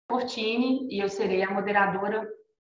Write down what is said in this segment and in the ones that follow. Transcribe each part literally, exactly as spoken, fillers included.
Portini e eu serei a moderadora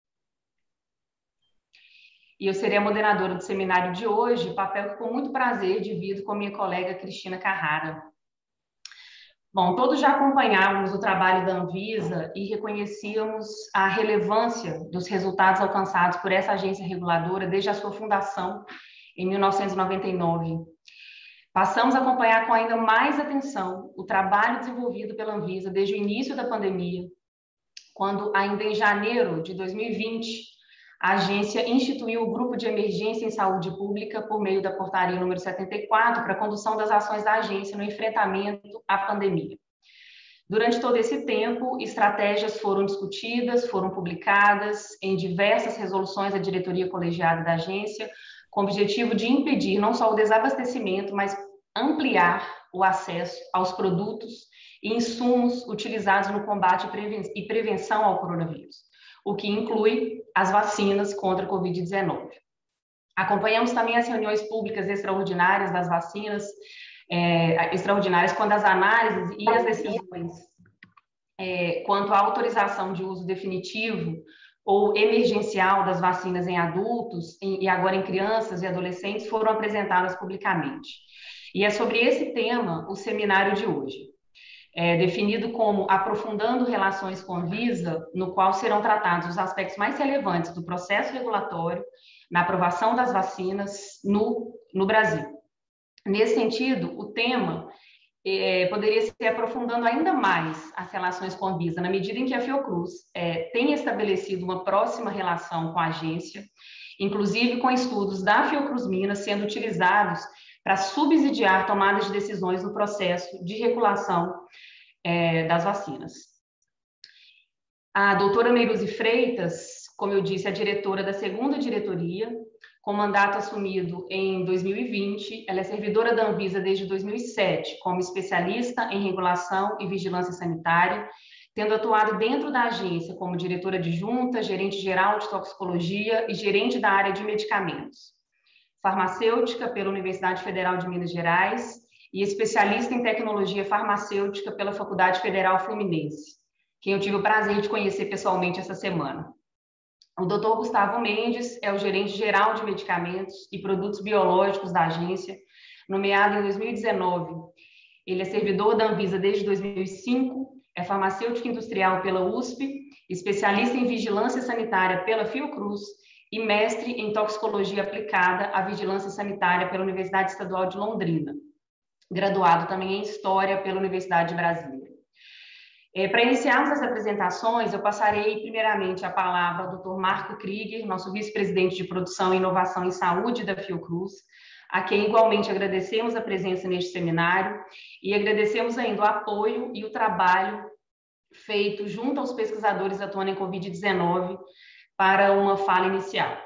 e eu serei a moderadora do seminário de hoje, papel que com muito prazer divido com minha colega Cristina Carrara. Bom, todos já acompanhávamos o trabalho da Anvisa e reconhecíamos a relevância dos resultados alcançados por essa agência reguladora desde a sua fundação em mil novecentos e noventa e nove. Passamos a acompanhar com ainda mais atenção o trabalho desenvolvido pela Anvisa desde o início da pandemia, quando, ainda em janeiro de dois mil e vinte, a agência instituiu o Grupo de Emergência em Saúde Pública por meio da portaria número setenta e quatro para a condução das ações da agência no enfrentamento à pandemia. Durante todo esse tempo, estratégias foram discutidas, foram publicadas em diversas resoluções da diretoria colegiada da agência, com o objetivo de impedir não só o desabastecimento, mas ampliar o acesso aos produtos e insumos utilizados no combate e prevenção ao coronavírus, o que inclui as vacinas contra a covid dezenove. Acompanhamos também as reuniões públicas extraordinárias das vacinas, é, extraordinárias, quando as análises e as decisões é, quanto à autorização de uso definitivo ou emergencial das vacinas em adultos e agora em crianças e adolescentes foram apresentadas publicamente. E é sobre esse tema o seminário de hoje, é, definido como Aprofundando Relações com a Anvisa, no qual serão tratados os aspectos mais relevantes do processo regulatório na aprovação das vacinas no, no Brasil. Nesse sentido, o tema é, poderia ser aprofundando ainda mais as relações com a Anvisa, na medida em que a Fiocruz é, tem estabelecido uma próxima relação com a agência, inclusive com estudos da Fiocruz Minas sendo utilizados para subsidiar tomadas de decisões no processo de regulação é, das vacinas. A doutora Meiruzi Freitas, como eu disse, é diretora da segunda diretoria, com mandato assumido em dois mil e vinte. Ela é servidora da Anvisa desde dois mil e sete, como especialista em regulação e vigilância sanitária, tendo atuado dentro da agência como diretora adjunta, gerente geral de toxicologia e gerente da área de medicamentos. Farmacêutica pela Universidade Federal de Minas Gerais e especialista em tecnologia farmacêutica pela Faculdade Federal Fluminense, quem eu tive o prazer de conhecer pessoalmente essa semana. O doutor Gustavo Mendes é o gerente geral de medicamentos e produtos biológicos da agência, nomeado em dois mil e dezenove. Ele é servidor da Anvisa desde dois mil e cinco, é farmacêutico industrial pela U S P, especialista em vigilância sanitária pela Fiocruz e mestre em toxicologia aplicada à vigilância sanitária pela Universidade Estadual de Londrina, graduado também em História pela Universidade de Brasília. É, para iniciarmos as apresentações, eu passarei primeiramente a palavra ao doutor Marco Krieger, nosso vice-presidente de Produção e Inovação em Saúde da Fiocruz, a quem igualmente agradecemos a presença neste seminário e agradecemos ainda o apoio e o trabalho feito junto aos pesquisadores atuando em covid dezenove para uma fala inicial.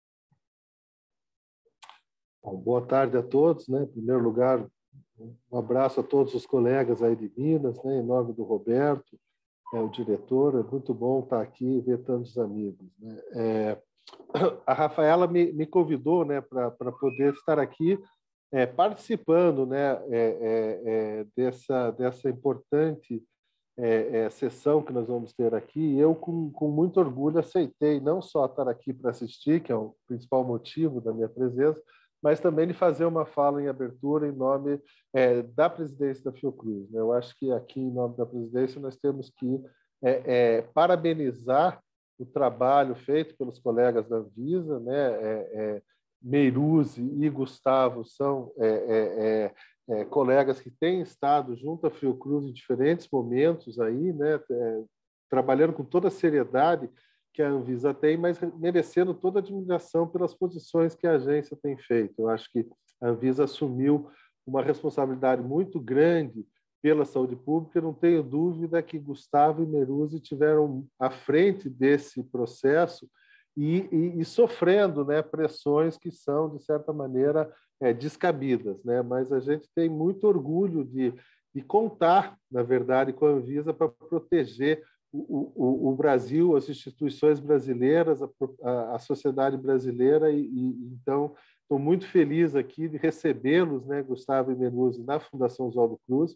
Bom, boa tarde a todos, né? Em primeiro lugar, um abraço a todos os colegas aí de Minas, né? Em nome do Roberto, é, o diretor, é muito bom estar aqui e ver tantos amigos, né? É, a Rafaela me, me convidou, né, para poder estar aqui é, participando, né, é, é, é, dessa, dessa importante é, é, sessão que nós vamos ter aqui. E eu, com, com muito orgulho, aceitei não só estar aqui para assistir, que é o principal motivo da minha presença, mas também de fazer uma fala em abertura em nome é, da presidência da Fiocruz, né? Eu acho que aqui, em nome da presidência, nós temos que é, é, parabenizar o trabalho feito pelos colegas da Anvisa, né? É, é, Meiruzi e Gustavo são é, é, é, colegas que têm estado junto à Fiocruz em diferentes momentos, aí, né? É, trabalhando com toda a seriedade que a Anvisa tem, mas merecendo toda a admiração pelas posições que a agência tem feito. Eu acho que a Anvisa assumiu uma responsabilidade muito grande pela saúde pública. Não tenho dúvida que Gustavo e Meiruzi tiveram à frente desse processo e, e, e sofrendo, né, pressões que são, de certa maneira, é, descabidas, né? Mas a gente tem muito orgulho de, de contar, na verdade, com a Anvisa para proteger O, o, o Brasil, as instituições brasileiras, a, a, a sociedade brasileira, e, e então estou muito feliz aqui de recebê-los, né, Gustavo e Meiruzi, na Fundação Oswaldo Cruz,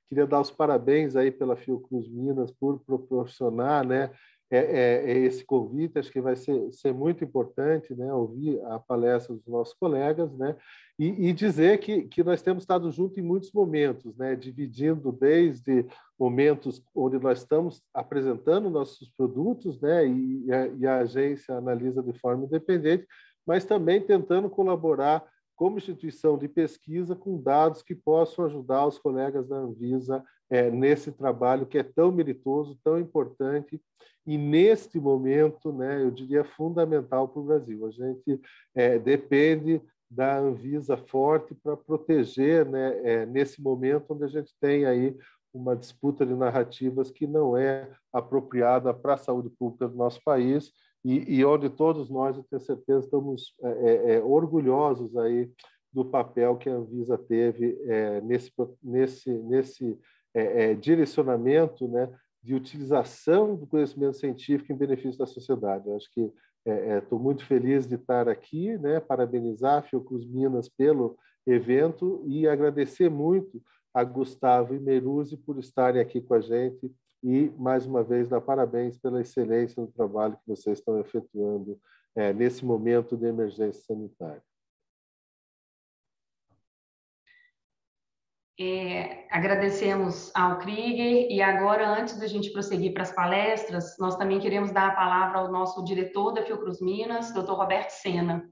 Queria dar os parabéns aí pela Fiocruz Minas por proporcionar, né, é, é, é esse convite. Acho que vai ser, ser muito importante, né, ouvir a palestra dos nossos colegas, né, e, e dizer que, que nós temos estado juntos em muitos momentos, né, dividindo desde momentos onde nós estamos apresentando nossos produtos, né, e, e, a, e a agência analisa de forma independente, mas também tentando colaborar como instituição de pesquisa com dados que possam ajudar os colegas da Anvisa é, nesse trabalho que é tão meritoso, tão importante e, neste momento, né, eu diria, fundamental para o Brasil. A gente é, depende da Anvisa forte para proteger, né, é, nesse momento onde a gente tem aí uma disputa de narrativas que não é apropriada para a saúde pública do nosso país, E, e onde todos nós, eu tenho certeza, estamos é, é, orgulhosos aí do papel que a Anvisa teve é, nesse, nesse, nesse é, é, direcionamento, né, de utilização do conhecimento científico em benefício da sociedade. Eu acho que estou é, é, muito feliz de estar aqui, né, parabenizar a Fiocruz Minas pelo evento e agradecer muito a Gustavo e Meruzzi por estarem aqui com a gente. E, mais uma vez, dar parabéns pela excelência do trabalho que vocês estão efetuando é, nesse momento de emergência sanitária. É, agradecemos ao Krieger e agora, antes da gente prosseguir para as palestras, nós também queremos dar a palavra ao nosso diretor da Fiocruz Minas, doutor Roberto Sena.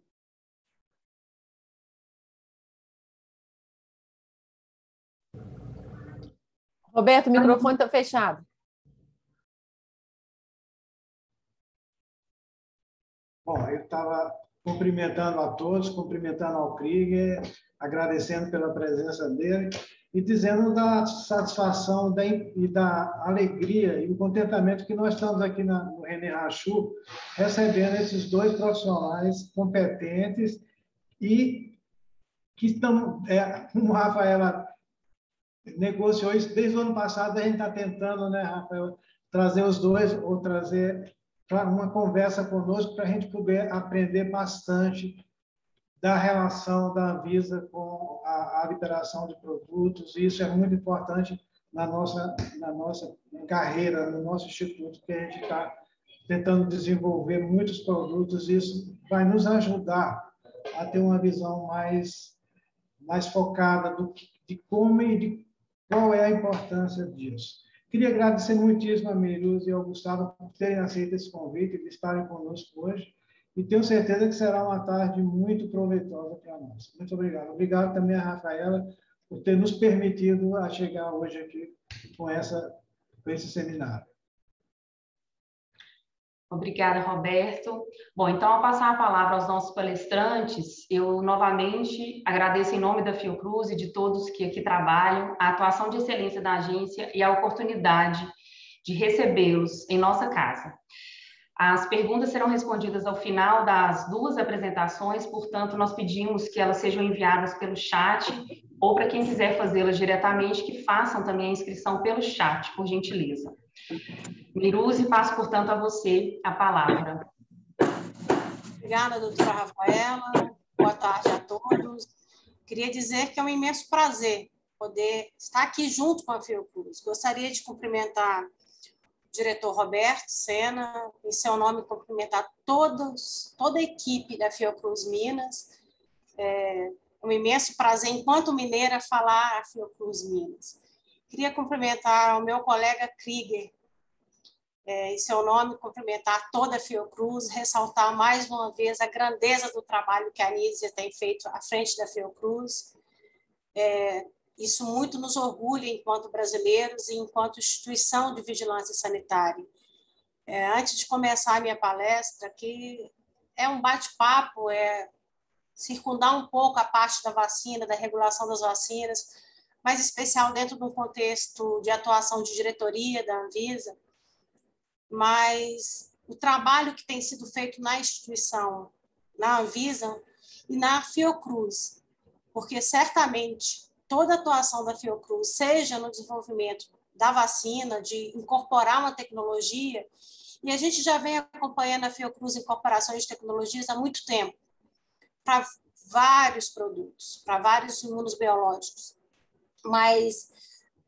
Roberto, o microfone está fechado. Bom, eu estava cumprimentando a todos, cumprimentando ao Krieger, agradecendo pela presença dele e dizendo da satisfação da, e da alegria e o contentamento que nós estamos aqui na, no René Rachou, recebendo esses dois profissionais competentes e que estão, é, como a Rafaela negociou isso desde o ano passado, a gente está tentando, né, Rafael, trazer os dois ou trazer uma conversa conosco para a gente poder aprender bastante da relação da Anvisa com a, a liberação de produtos. E isso é muito importante na nossa, na nossa carreira, no nosso instituto, que a gente está tentando desenvolver muitos produtos. E isso vai nos ajudar a ter uma visão mais, mais focada do, de como e de qual é a importância disso. Queria agradecer muitíssimo a Meruzzi e ao Gustavo por terem aceito esse convite e de estarem conosco hoje. E tenho certeza que será uma tarde muito proveitosa para nós. Muito obrigado. Obrigado também a Rafaela por ter nos permitido a chegar hoje aqui com, essa, com esse seminário. Obrigada, Roberto. Bom, então, ao passar a palavra aos nossos palestrantes, eu novamente agradeço em nome da Fiocruz e de todos que aqui trabalham a atuação de excelência da agência e a oportunidade de recebê-los em nossa casa. As perguntas serão respondidas ao final das duas apresentações, portanto, nós pedimos que elas sejam enviadas pelo chat ou para quem quiser fazê-las diretamente, que façam também a inscrição pelo chat, por gentileza. Meruzzi, passo, portanto, a você a palavra. Obrigada, doutora Rafaela. Boa tarde a todos. Queria dizer que é um imenso prazer poder estar aqui junto com a Fiocruz. Gostaria de cumprimentar o diretor Roberto Sena, em seu nome cumprimentar todos, toda a equipe da Fiocruz Minas. É um imenso prazer, enquanto mineira, falar a Fiocruz Minas. Queria cumprimentar o meu colega Krieger, é, em seu nome, cumprimentar toda a Fiocruz, ressaltar mais uma vez a grandeza do trabalho que a Anísia tem feito à frente da Fiocruz. É, isso muito nos orgulha enquanto brasileiros e enquanto instituição de vigilância sanitária. É, antes de começar a minha palestra, que é um bate-papo, é circundar um pouco a parte da vacina, da regulação das vacinas, mais especial dentro de um contexto de atuação de diretoria da Anvisa, mas o trabalho que tem sido feito na instituição, na Anvisa e na Fiocruz, porque certamente toda a atuação da Fiocruz, seja no desenvolvimento da vacina, de incorporar uma tecnologia, e a gente já vem acompanhando a Fiocruz incorporações de tecnologias há muito tempo, para vários produtos, para vários imunos biológicos, mas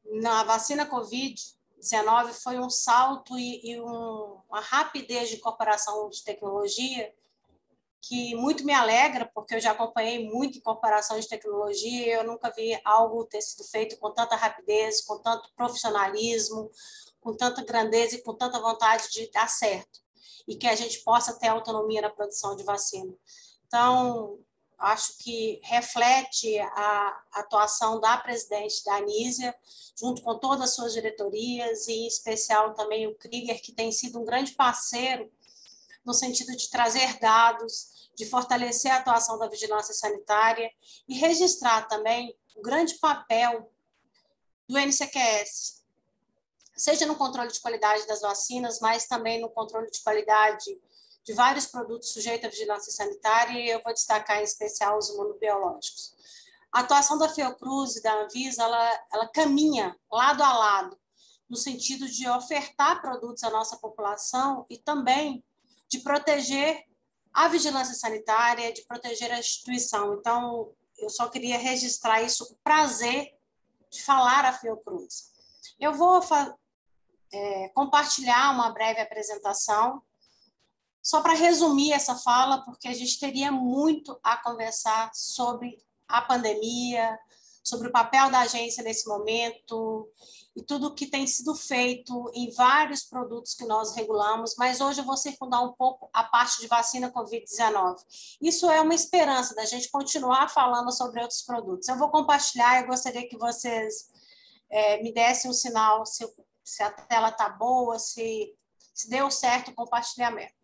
na vacina Covid dezenove foi um salto e, e um, uma rapidez de incorporação de tecnologia que muito me alegra, porque eu já acompanhei muito incorporação de tecnologia e eu nunca vi algo ter sido feito com tanta rapidez, com tanto profissionalismo, com tanta grandeza e com tanta vontade de dar certo e que a gente possa ter autonomia na produção de vacina. Então, acho que reflete a atuação da presidente da Anísia, junto com todas as suas diretorias, e em especial também o Krieger, que tem sido um grande parceiro no sentido de trazer dados, de fortalecer a atuação da vigilância sanitária e registrar também o grande papel do N C Q S, seja no controle de qualidade das vacinas, mas também no controle de qualidade de vários produtos sujeitos à vigilância sanitária, e eu vou destacar em especial os imunobiológicos. A atuação da Fiocruz e da Anvisa, ela, ela caminha lado a lado, no sentido de ofertar produtos à nossa população e também de proteger a vigilância sanitária, de proteger a instituição. Então, eu só queria registrar isso, o prazer de falar a Fiocruz. Eu vou é, compartilhar uma breve apresentação, só para resumir essa fala, porque a gente teria muito a conversar sobre a pandemia, sobre o papel da agência nesse momento e tudo o que tem sido feito em vários produtos que nós regulamos, mas hoje eu vou circundar um pouco a parte de vacina Covid dezenove. Isso é uma esperança da gente continuar falando sobre outros produtos. Eu vou compartilhar, eu gostaria que vocês é, me dessem um sinal se, se a tela está boa, se, se deu certo o compartilhamento.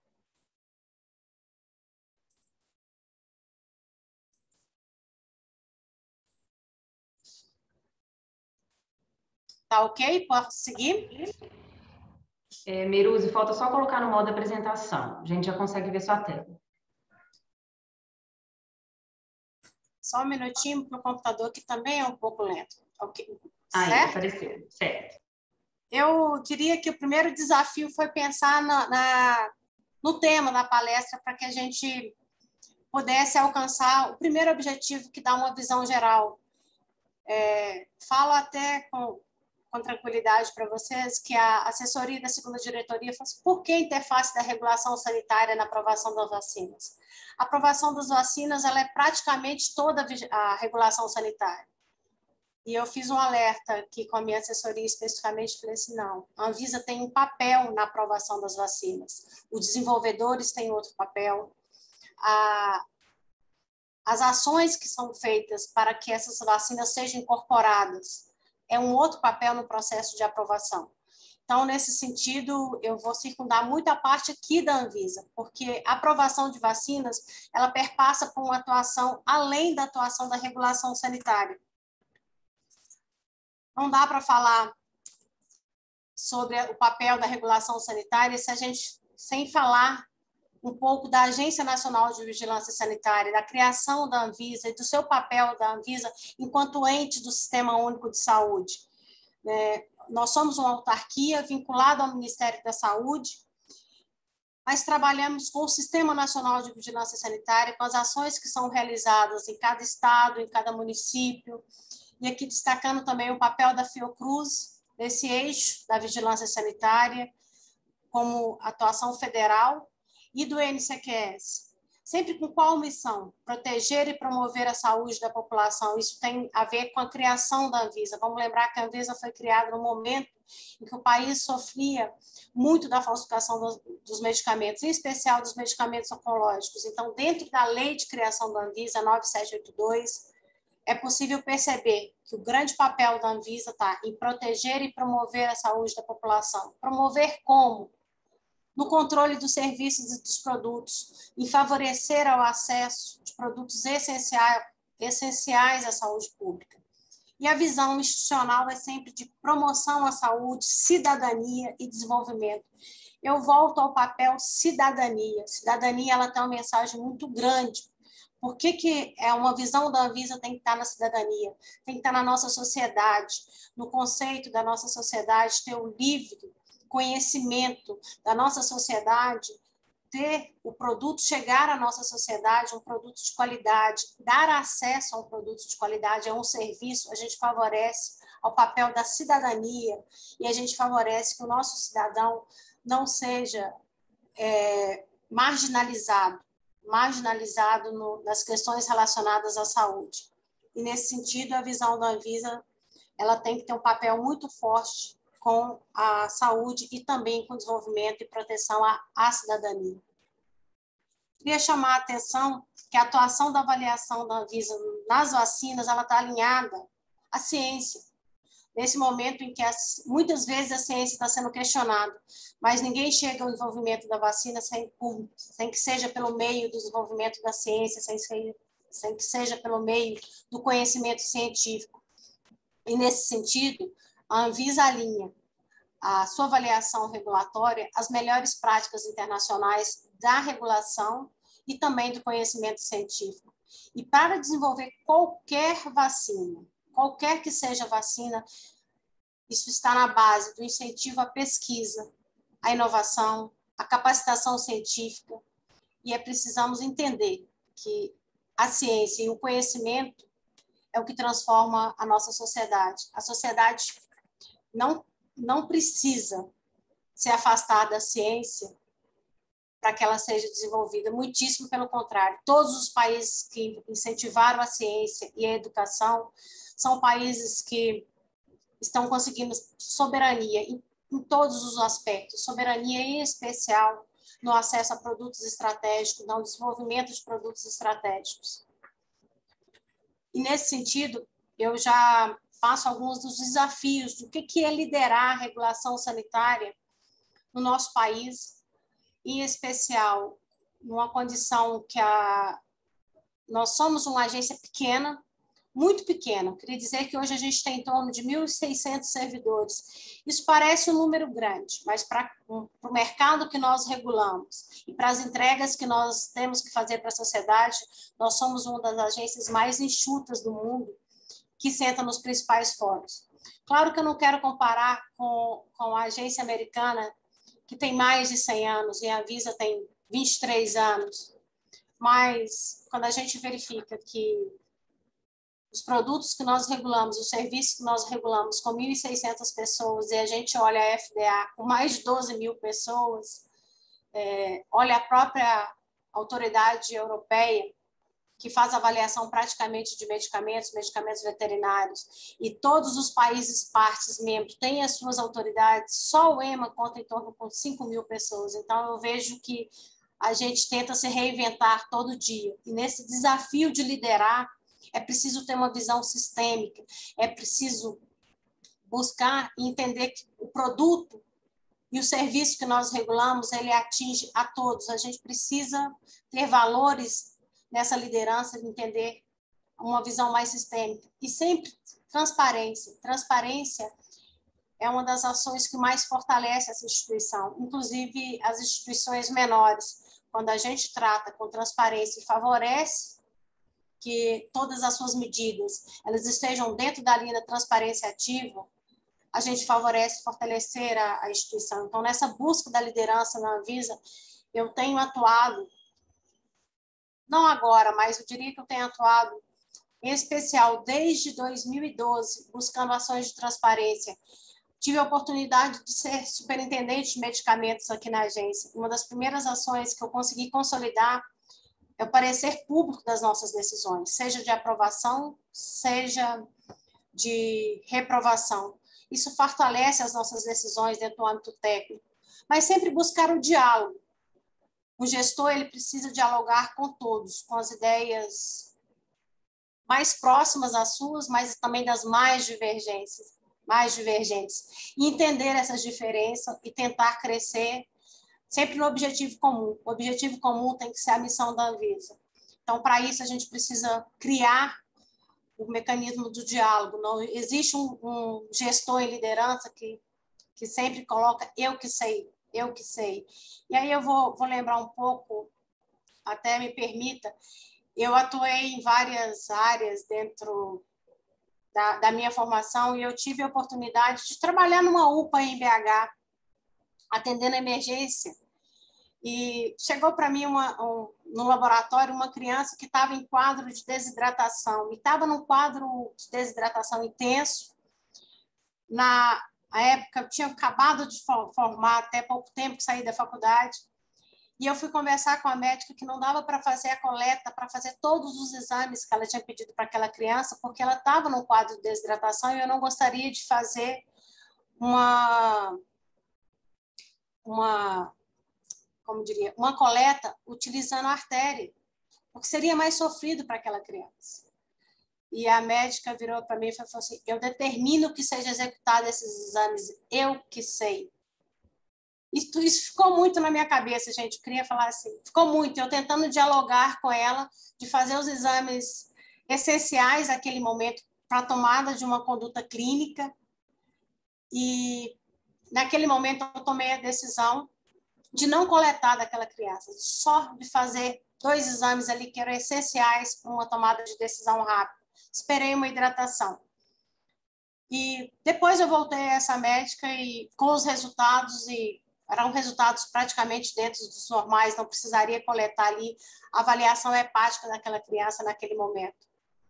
Tá ok? Posso seguir? É, Meruzi, falta só colocar no modo apresentação. A gente já consegue ver sua tela. Só um minutinho para o computador, que também é um pouco lento. Okay. Aí, certo? apareceu. Certo. Eu diria que o primeiro desafio foi pensar na, na, no tema da palestra para que a gente pudesse alcançar o primeiro objetivo, que dá uma visão geral. É, falo até com, com tranquilidade para vocês que a assessoria da segunda diretoria falou assim, por que a interface da regulação sanitária na aprovação das vacinas? A aprovação das vacinas ela é praticamente toda a regulação sanitária. E eu fiz um alerta aqui com a minha assessoria especificamente, falei assim, não, a Anvisa tem um papel na aprovação das vacinas, os desenvolvedores têm outro papel, a, as ações que são feitas para que essas vacinas sejam incorporadas é um outro papel no processo de aprovação. Então, nesse sentido, eu vou circundar muito a parte aqui da Anvisa, porque a aprovação de vacinas, ela perpassa por uma atuação além da atuação da regulação sanitária. Não dá para falar sobre o papel da regulação sanitária se a gente, sem falar um pouco da Agência Nacional de Vigilância Sanitária, da criação da Anvisa e do seu papel da Anvisa enquanto ente do Sistema Único de Saúde. É, nós somos uma autarquia vinculada ao Ministério da Saúde, mas trabalhamos com o Sistema Nacional de Vigilância Sanitária, com as ações que são realizadas em cada estado, em cada município, e aqui destacando também o papel da Fiocruz, nesse eixo da vigilância sanitária, como atuação federal, e do N C Q S. Sempre com qual missão? Proteger e promover a saúde da população. Isso tem a ver com a criação da Anvisa. Vamos lembrar que a Anvisa foi criada no momento em que o país sofria muito da falsificação dos, dos medicamentos, em especial dos medicamentos oncológicos. Então, dentro da lei de criação da Anvisa, nove sete oito dois, é possível perceber que o grande papel da Anvisa está em proteger e promover a saúde da população. Promover como? No controle dos serviços e dos produtos, em favorecer ao acesso de produtos essenciais, essenciais à saúde pública. E a visão institucional é sempre de promoção à saúde, cidadania e desenvolvimento. Eu volto ao papel cidadania. Cidadania ela tem uma mensagem muito grande. Por que, que é uma visão da Anvisa tem que estar na cidadania? Tem que estar na nossa sociedade, no conceito da nossa sociedade, ter o livre conhecimento da nossa sociedade, ter o produto chegar à nossa sociedade, um produto de qualidade, dar acesso a um produto de qualidade, a um serviço, a gente favorece ao papel da cidadania, e a gente favorece que o nosso cidadão não seja é, marginalizado, marginalizado no, nas questões relacionadas à saúde. E, nesse sentido, a visão da Anvisa ela tem que ter um papel muito forte com a saúde e também com o desenvolvimento e proteção à, à cidadania. Queria chamar a atenção que a atuação da avaliação da Anvisa nas vacinas ela está alinhada à ciência. Nesse momento em que as, muitas vezes a ciência está sendo questionada, mas ninguém chega ao desenvolvimento da vacina sem, sem que seja pelo meio do desenvolvimento da ciência, sem, sem que seja pelo meio do conhecimento científico. E, nesse sentido, a Anvisa alinha a sua avaliação regulatória às melhores práticas internacionais da regulação e também do conhecimento científico. E para desenvolver qualquer vacina, qualquer que seja a vacina, isso está na base do incentivo à pesquisa, à inovação, à capacitação científica, e é precisamos entender que a ciência e o conhecimento é o que transforma a nossa sociedade. A sociedade não, não precisa se afastar da ciência para que ela seja desenvolvida. Muitíssimo pelo contrário. Todos os países que incentivaram a ciência e a educação são países que estão conseguindo soberania em, em todos os aspectos, soberania em especial no acesso a produtos estratégicos, no desenvolvimento de produtos estratégicos. E, nesse sentido, eu já passo alguns dos desafios do que, que é liderar a regulação sanitária no nosso país, em especial numa condição que a, nós somos uma agência pequena, muito pequena. Queria dizer que hoje a gente tem em torno de mil e seiscentos servidores. Isso parece um número grande, mas para o mercado que nós regulamos e para as entregas que nós temos que fazer para a sociedade, nós somos uma das agências mais enxutas do mundo, que senta nos principais fóruns. Claro que eu não quero comparar com, com a agência americana, que tem mais de cem anos, e a Anvisa tem vinte e três anos, mas quando a gente verifica que os produtos que nós regulamos, os serviços que nós regulamos com mil e seiscentas pessoas, e a gente olha a F D A com mais de doze mil pessoas, é, olha a própria autoridade europeia, que faz avaliação praticamente de medicamentos, medicamentos veterinários, e todos os países partes membros têm as suas autoridades, só o EMA conta em torno de cinco mil pessoas. Então, eu vejo que a gente tenta se reinventar todo dia. E nesse desafio de liderar, é preciso ter uma visão sistêmica, é preciso buscar e entender que o produto e o serviço que nós regulamos, ele atinge a todos. A gente precisa ter valores nessa liderança, de entender uma visão mais sistêmica. E sempre transparência. Transparência é uma das ações que mais fortalece essa instituição, inclusive as instituições menores. Quando a gente trata com transparência e favorece que todas as suas medidas elas estejam dentro da linha da transparência ativa, a gente favorece fortalecer a, a instituição. Então, nessa busca da liderança na Anvisa, eu tenho atuado, não agora, mas eu diria que eu tenho atuado, em especial desde dois mil e doze, buscando ações de transparência. Tive a oportunidade de ser superintendente de medicamentos aqui na agência. Uma das primeiras ações que eu consegui consolidar é o parecer público das nossas decisões, seja de aprovação, seja de reprovação. Isso fortalece as nossas decisões dentro do âmbito técnico, mas sempre buscar o diálogo. O gestor ele precisa dialogar com todos, com as ideias mais próximas às suas, mas também das mais divergências, mais divergentes. E entender essas diferenças e tentar crescer sempre no objetivo comum. O objetivo comum tem que ser a missão da Anvisa. Então, para isso, a gente precisa criar o mecanismo do diálogo. Não existe um, um gestor em liderança que, que sempre coloca eu que sei, eu que sei. E aí eu vou, vou lembrar um pouco, até me permita, eu atuei em várias áreas dentro da, da minha formação e eu tive a oportunidade de trabalhar numa U P A em B H, atendendo a emergência. E chegou para mim uma, um, no laboratório uma criança que estava em quadro de desidratação, e estava num quadro de desidratação intenso, na época, eu tinha acabado de formar, até pouco tempo que saí da faculdade, e eu fui conversar com a médica que não dava para fazer a coleta, para fazer todos os exames que ela tinha pedido para aquela criança, porque ela estava num quadro de desidratação e eu não gostaria de fazer uma, uma, como diria, uma coleta utilizando a artéria, porque seria mais sofrido para aquela criança. E a médica virou para mim e falou assim, eu determino que seja executado esses exames, eu que sei. Isso, isso ficou muito na minha cabeça, gente, eu queria falar assim, ficou muito, eu tentando dialogar com ela, de fazer os exames essenciais naquele momento para a tomada de uma conduta clínica, e naquele momento eu tomei a decisão de não coletar daquela criança, só de fazer dois exames ali que eram essenciais para uma tomada de decisão rápida. Esperei uma hidratação. E depois eu voltei a essa médica e com os resultados, e eram resultados praticamente dentro dos normais, não precisaria coletar ali a avaliação hepática daquela criança naquele momento.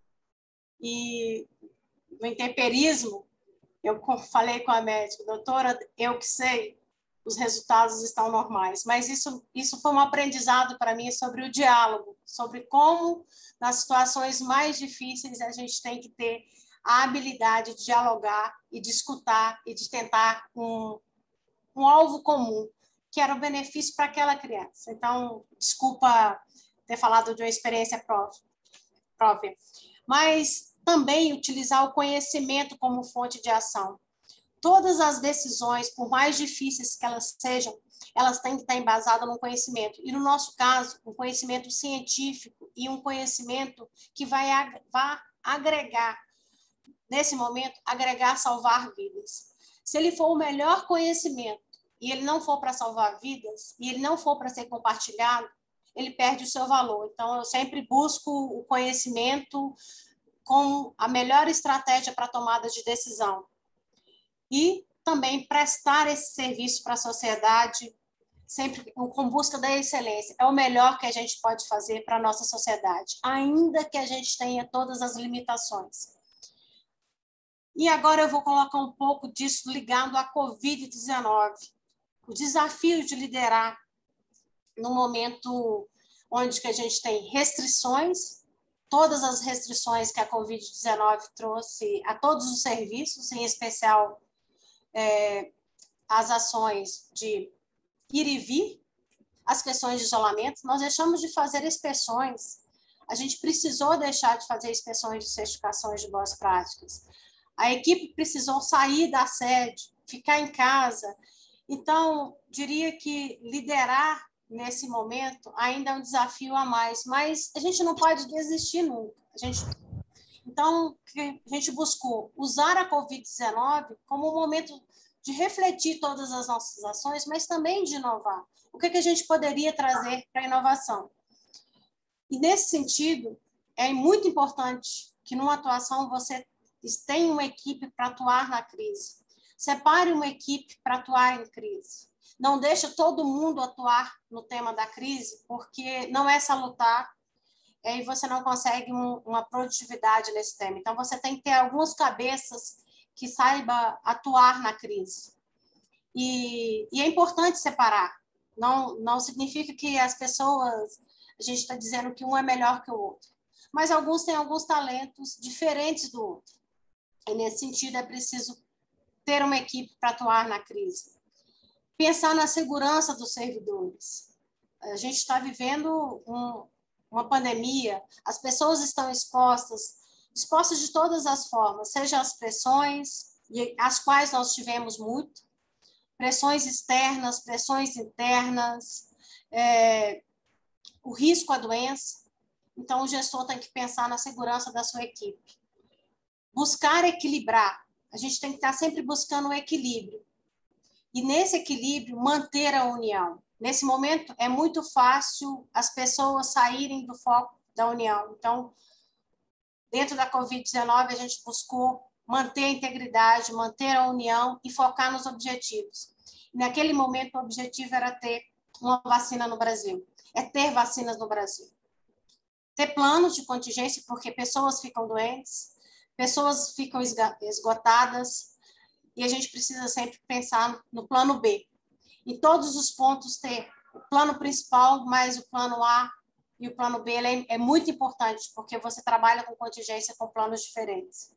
E no intemperismo, eu falei com a médica, doutora, eu que sei, os resultados estão normais. Mas isso, isso foi um aprendizado para mim sobre o diálogo, sobre como, nas situações mais difíceis, a gente tem que ter a habilidade de dialogar e de escutar e de tentar um, um alvo comum, que era o benefício para aquela criança. Então, desculpa ter falado de uma experiência própria, mas também utilizar o conhecimento como fonte de ação. Todas as decisões, por mais difíceis que elas sejam, elas têm que estar embasadas no conhecimento. E, no nosso caso, um conhecimento científico e um conhecimento que vai, vai agregar, nesse momento, agregar, salvar vidas. Se ele for o melhor conhecimento e ele não for para salvar vidas, e ele não for para ser compartilhado, ele perde o seu valor. Então, eu sempre busco o conhecimento como a melhor estratégia para a tomada de decisão. E também prestar esse serviço para a sociedade, sempre com busca da excelência. É o melhor que a gente pode fazer para a nossa sociedade, ainda que a gente tenha todas as limitações. E agora eu vou colocar um pouco disso ligado à covid dezenove. O desafio de liderar no momento onde que a gente tem restrições, todas as restrições que a covid dezenove trouxe a todos os serviços, em especial é, as ações de ir e vir, as questões de isolamento. Nós deixamos de fazer inspeções, a gente precisou deixar de fazer inspeções de certificações de boas práticas. A equipe precisou sair da sede, ficar em casa. Então, diria que liderar nesse momento ainda é um desafio a mais, mas a gente não pode desistir nunca. A gente... Então, a gente buscou usar a covid dezenove como um momento de refletir todas as nossas ações, mas também de inovar. O que, que a gente poderia trazer para a inovação? E, nesse sentido, é muito importante que, numa atuação, você tenha uma equipe para atuar na crise. Separe uma equipe para atuar em crise. Não deixe todo mundo atuar no tema da crise, porque não é salutar, e você não consegue um, uma produtividade nesse tema. Então, você tem que ter algumas cabeças que saiba atuar na crise. E, e é importante separar. Não, não significa que as pessoas, a gente está dizendo que um é melhor que o outro, mas alguns têm alguns talentos diferentes do outro. E, nesse sentido, é preciso ter uma equipe para atuar na crise. Pensar na segurança dos servidores. A gente está vivendo um, uma pandemia, as pessoas estão expostas, expostas de todas as formas, seja as pressões, as quais nós tivemos muito, pressões externas, pressões internas, é, o risco à doença. Então, o gestor tem que pensar na segurança da sua equipe. Buscar equilibrar. A gente tem que estar sempre buscando um equilíbrio. E, nesse equilíbrio, manter a união. Nesse momento, é muito fácil as pessoas saírem do foco da união. Então, dentro da covid dezenove, a gente buscou manter a integridade, manter a união e focar nos objetivos. E, naquele momento, o objetivo era ter uma vacina no Brasil. É ter vacinas no Brasil. Ter planos de contingência, porque pessoas ficam doentes, pessoas ficam esgotadas, e a gente precisa sempre pensar no plano B. Em todos os pontos ter o plano principal, mais o plano A e o plano B ele é, é muito importante, porque você trabalha com contingência com planos diferentes.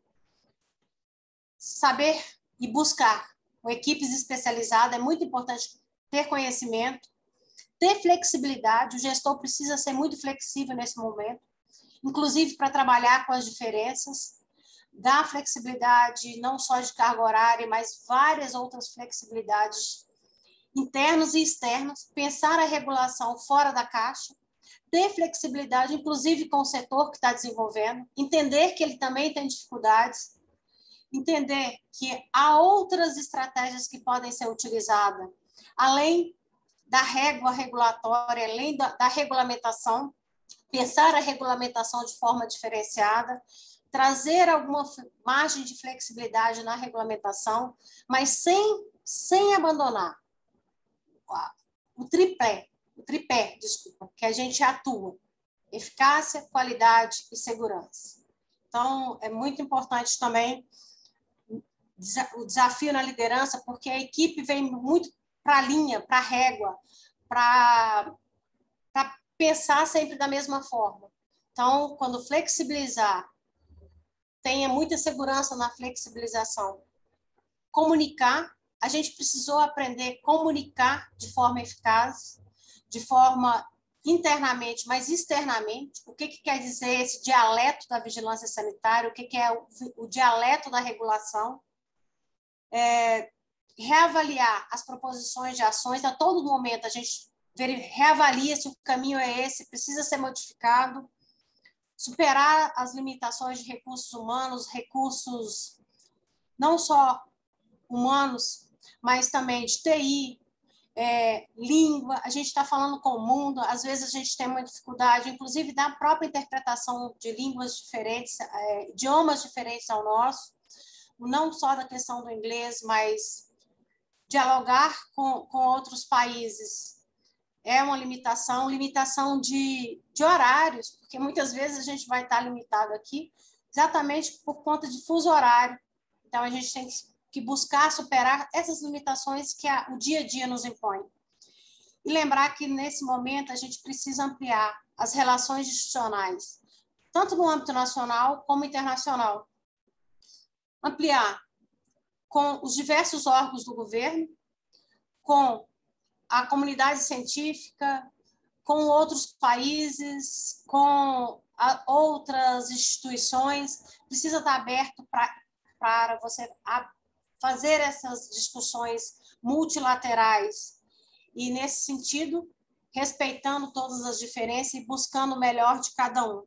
Saber e buscar com equipes especializadas é muito importante, ter conhecimento, ter flexibilidade, o gestor precisa ser muito flexível nesse momento, inclusive para trabalhar com as diferenças, dar flexibilidade não só de carga horária, mas várias outras flexibilidades internos e externos, pensar a regulação fora da caixa, ter flexibilidade, inclusive com o setor que está desenvolvendo, entender que ele também tem dificuldades, entender que há outras estratégias que podem ser utilizadas, além da régua regulatória, além da, da regulamentação, pensar a regulamentação de forma diferenciada, trazer alguma margem de flexibilidade na regulamentação, mas sem, sem abandonar o tripé, o tripé, desculpa, que a gente atua, eficácia, qualidade e segurança. Então, é muito importante também o desafio na liderança, porque a equipe vem muito para a linha, para a régua, para pensar sempre da mesma forma. Então, quando flexibilizar, tenha muita segurança na flexibilização. Comunicar, a gente precisou aprender a comunicar de forma eficaz, de forma internamente, mas externamente. O que, que quer dizer esse dialeto da vigilância sanitária? O que, que é o, o dialeto da regulação? É, reavaliar as proposições de ações. A todo momento a gente reavalia se o caminho é esse, precisa ser modificado. Superar as limitações de recursos humanos, recursos não só humanos, mas também de T I, é, língua. A gente está falando com o mundo, às vezes a gente tem uma dificuldade, inclusive da própria interpretação de línguas diferentes, é, idiomas diferentes ao nosso, não só da questão do inglês, mas dialogar com, com outros países. É uma limitação, limitação de, de horários, porque muitas vezes a gente vai estar limitado aqui exatamente por conta de fuso horário. Então, a gente tem que buscar superar essas limitações que a, o dia a dia nos impõe. E lembrar que, nesse momento, a gente precisa ampliar as relações institucionais, tanto no âmbito nacional como internacional. Ampliar com os diversos órgãos do governo, com a comunidade científica, com outros países, com a, outras instituições. Precisa estar aberto pra, para você a, fazer essas discussões multilaterais e, nesse sentido, respeitando todas as diferenças e buscando o melhor de cada um.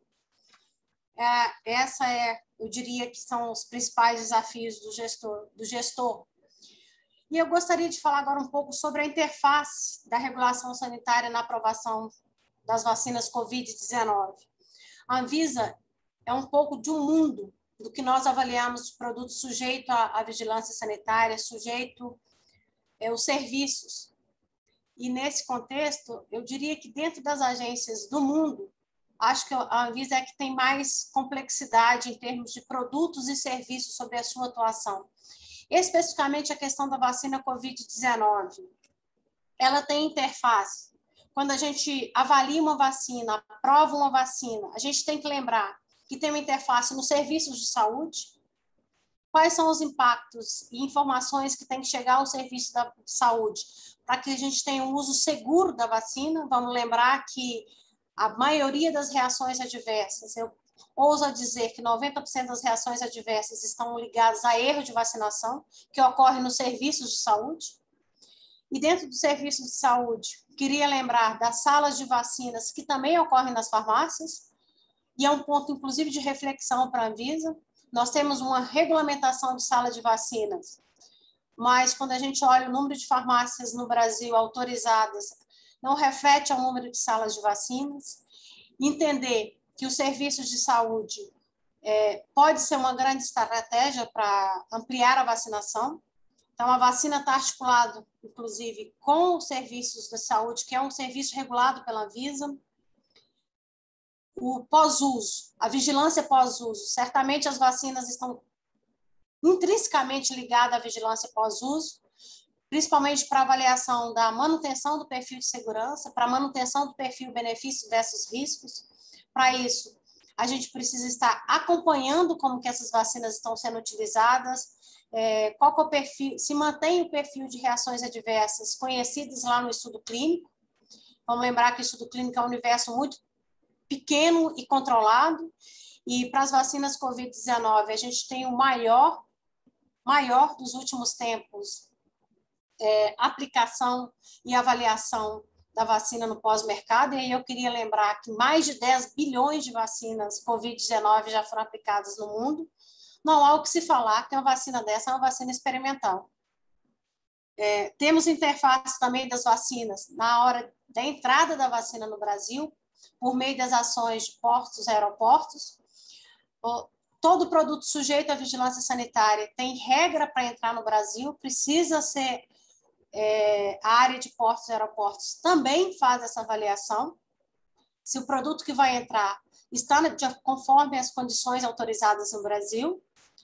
É, essa é, eu diria que são os principais desafios do gestor, do gestor. E eu gostaria de falar agora um pouco sobre a interface da regulação sanitária na aprovação das vacinas covid dezenove. A Anvisa é um pouco de um mundo do que nós avaliamos de produtos sujeito à, à vigilância sanitária, sujeito é, aos serviços. E, nesse contexto, eu diria que dentro das agências do mundo, acho que a Anvisa é que tem mais complexidade em termos de produtos e serviços sobre a sua atuação. Especificamente a questão da vacina covid dezenove. Ela tem interface. Quando a gente avalia uma vacina, aprova uma vacina, a gente tem que lembrar que tem uma interface nos serviços de saúde. Quais são os impactos e informações que tem que chegar ao serviço da saúde para que a gente tenha um uso seguro da vacina? Vamos lembrar que a maioria das reações adversas, eu ouso dizer que noventa por cento das reações adversas estão ligadas a erro de vacinação, que ocorre nos serviços de saúde. E dentro do serviço de saúde, queria lembrar das salas de vacinas, que também ocorrem nas farmácias, e é um ponto, inclusive, de reflexão para a Anvisa. Nós temos uma regulamentação de sala de vacinas, mas quando a gente olha o número de farmácias no Brasil autorizadas, não reflete ao número de salas de vacinas. Entender que os serviços de saúde é, pode ser uma grande estratégia para ampliar a vacinação. Então, a vacina está articulada, inclusive, com os serviços de saúde, que é um serviço regulado pela Anvisa. O pós-uso, a vigilância pós-uso. Certamente as vacinas estão intrinsecamente ligada à vigilância pós-uso, principalmente para avaliação da manutenção do perfil de segurança, para a manutenção do perfil benefício versus riscos. Para isso, a gente precisa estar acompanhando como que essas vacinas estão sendo utilizadas, é, qual que é o perfil, se mantém o perfil de reações adversas conhecidas lá no estudo clínico. Vamos lembrar que o estudo clínico é um universo muito pequeno e controlado, e para as vacinas covid dezenove, a gente tem o maior, maior dos últimos tempos, é, aplicação e avaliação da vacina no pós-mercado, e aí eu queria lembrar que mais de dez bilhões de vacinas covid dezenove já foram aplicadas no mundo. Não há o que se falar que uma vacina dessa é uma vacina experimental. É, temos interface também das vacinas na hora da entrada da vacina no Brasil, por meio das ações de portos e aeroportos. Todo produto sujeito à vigilância sanitária tem regra para entrar no Brasil, precisa ser... É, a área de portos e aeroportos também faz essa avaliação. Se o produto que vai entrar está conforme as condições autorizadas no Brasil.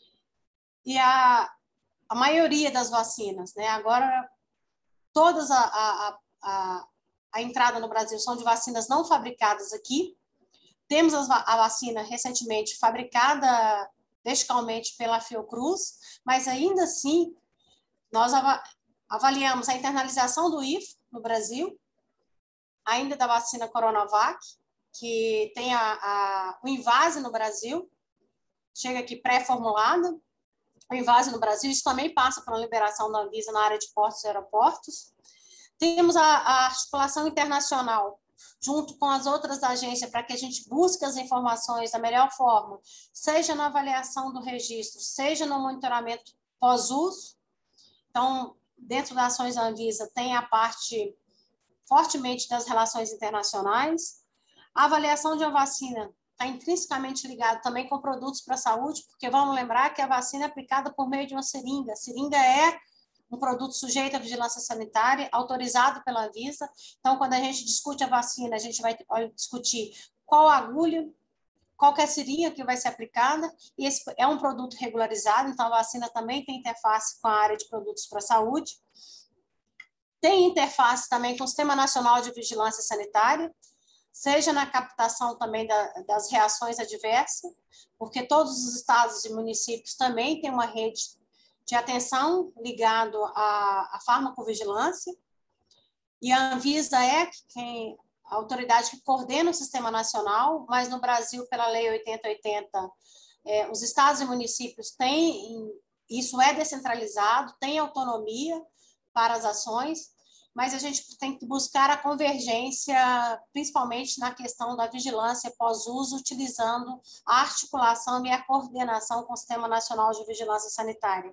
E a, a maioria das vacinas, né? Agora, todas a, a, a, a entrada no Brasil são de vacinas não fabricadas aqui. Temos a, a vacina recentemente fabricada verticalmente pela Fiocruz, mas ainda assim, nós avaliamos a internalização do I F no Brasil, ainda da vacina Coronavac, que tem a, a, o Invase no Brasil, chega aqui pré-formulada. O Invase no Brasil, isso também passa por uma liberação da Anvisa na área de portos e aeroportos. Temos a, a articulação internacional, junto com as outras agências, para que a gente busque as informações da melhor forma, seja na avaliação do registro, seja no monitoramento pós-uso. Então, dentro das ações da Anvisa, tem a parte fortemente das relações internacionais. A avaliação de uma vacina está intrinsecamente ligada também com produtos para a saúde, porque vamos lembrar que a vacina é aplicada por meio de uma seringa. A seringa é um produto sujeito à vigilância sanitária, autorizado pela Anvisa. Então, quando a gente discute a vacina, a gente vai discutir qual agulha, qual que é a seringa que vai ser aplicada, e esse é um produto regularizado, então a vacina também tem interface com a área de produtos para a saúde. Tem interface também com o Sistema Nacional de Vigilância Sanitária, seja na captação também da, das reações adversas, porque todos os estados e municípios também têm uma rede de atenção ligado à, à farmacovigilância, e a Anvisa é quem... a autoridade que coordena o Sistema Nacional, mas no Brasil, pela Lei oitenta oitenta, é, os estados e municípios têm, isso é descentralizado, tem autonomia para as ações, mas a gente tem que buscar a convergência, principalmente na questão da vigilância pós-uso, utilizando a articulação e a coordenação com o Sistema Nacional de Vigilância Sanitária.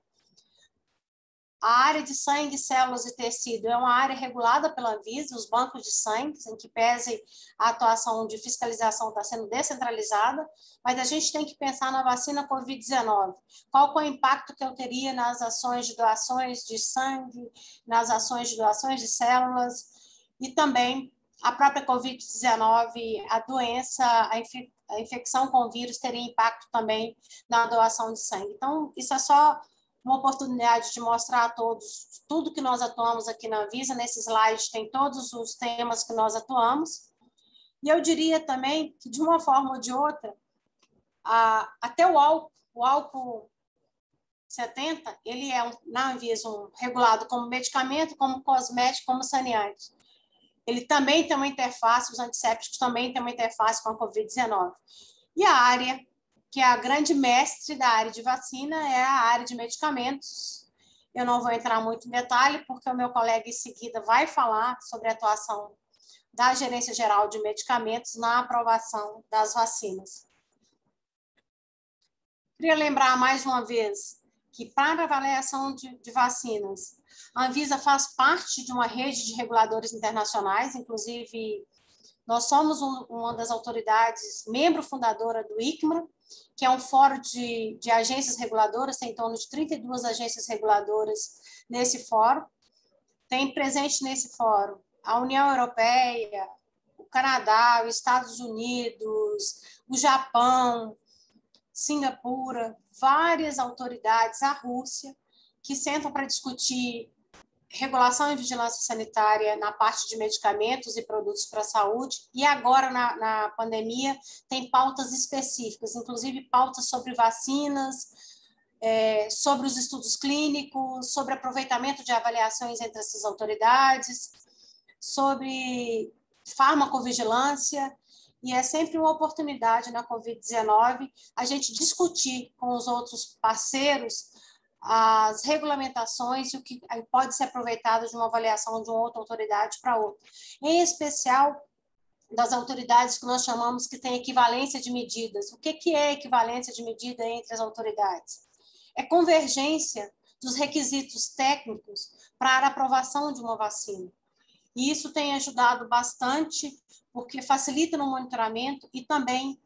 A área de sangue, células e tecido é uma área regulada pela Anvisa, os bancos de sangue, em que pese a atuação de fiscalização está sendo descentralizada, mas a gente tem que pensar na vacina covid dezenove. Qual é o impacto que eu teria nas ações de doações de sangue, nas ações de doações de células, e também a própria covid dezenove, a doença, a, infe a infecção com o vírus teria impacto também na doação de sangue. Então, isso é só uma oportunidade de mostrar a todos tudo que nós atuamos aqui na Anvisa. Nesse slide tem todos os temas que nós atuamos. E eu diria também que, de uma forma ou de outra, a, até o álcool, o álcool setenta, ele é, um, na Anvisa, um, regulado como medicamento, como cosmético, como saneante. Ele também tem uma interface, os antissépticos também têm uma interface com a covid dezenove. E a área que é a grande mestre da área de vacina, é a área de medicamentos. Eu não vou entrar muito em detalhe, porque o meu colega em seguida vai falar sobre a atuação da Gerência Geral de Medicamentos na aprovação das vacinas. Queria lembrar mais uma vez que, para a avaliação de, de vacinas, a Anvisa faz parte de uma rede de reguladores internacionais, inclusive nós somos um, uma das autoridades, membro fundadora do I C M R A, que é um fórum de, de agências reguladoras, tem em torno de trinta e duas agências reguladoras nesse fórum. Tem presente nesse fórum a União Europeia, o Canadá, os Estados Unidos, o Japão. Singapura, várias autoridades, a Rússia, que sentam para discutir regulação e vigilância sanitária na parte de medicamentos e produtos para a saúde, e agora, na, na pandemia, tem pautas específicas, inclusive pautas sobre vacinas, é, sobre os estudos clínicos, sobre aproveitamento de avaliações entre essas autoridades, sobre farmacovigilância, e é sempre uma oportunidade na covid dezenove a gente discutir com os outros parceiros as regulamentações e o que pode ser aproveitado de uma avaliação de uma outra autoridade para outra. Em especial, das autoridades que nós chamamos que tem equivalência de medidas. O que, que é equivalência de medida entre as autoridades? É convergência dos requisitos técnicos para a aprovação de uma vacina. E isso tem ajudado bastante, porque facilita no monitoramento e também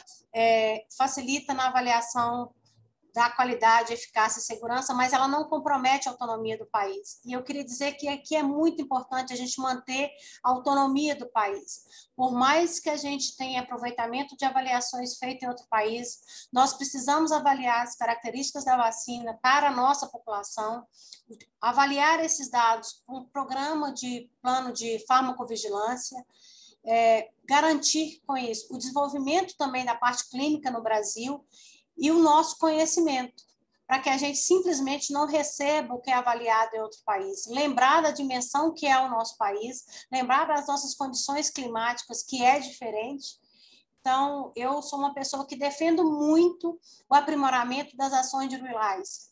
é, facilita na avaliação da qualidade, eficácia e segurança, mas ela não compromete a autonomia do país. E eu queria dizer que aqui é muito importante a gente manter a autonomia do país. Por mais que a gente tenha aproveitamento de avaliações feitas em outro país, nós precisamos avaliar as características da vacina para a nossa população, avaliar esses dados com um programa de plano de farmacovigilância, é, garantir com isso o desenvolvimento também da parte clínica no Brasil e o nosso conhecimento, para que a gente simplesmente não receba o que é avaliado em outro país. Lembrar da dimensão que é o nosso país, lembrar das nossas condições climáticas, que é diferente. Então, eu sou uma pessoa que defendo muito o aprimoramento das ações de rurais,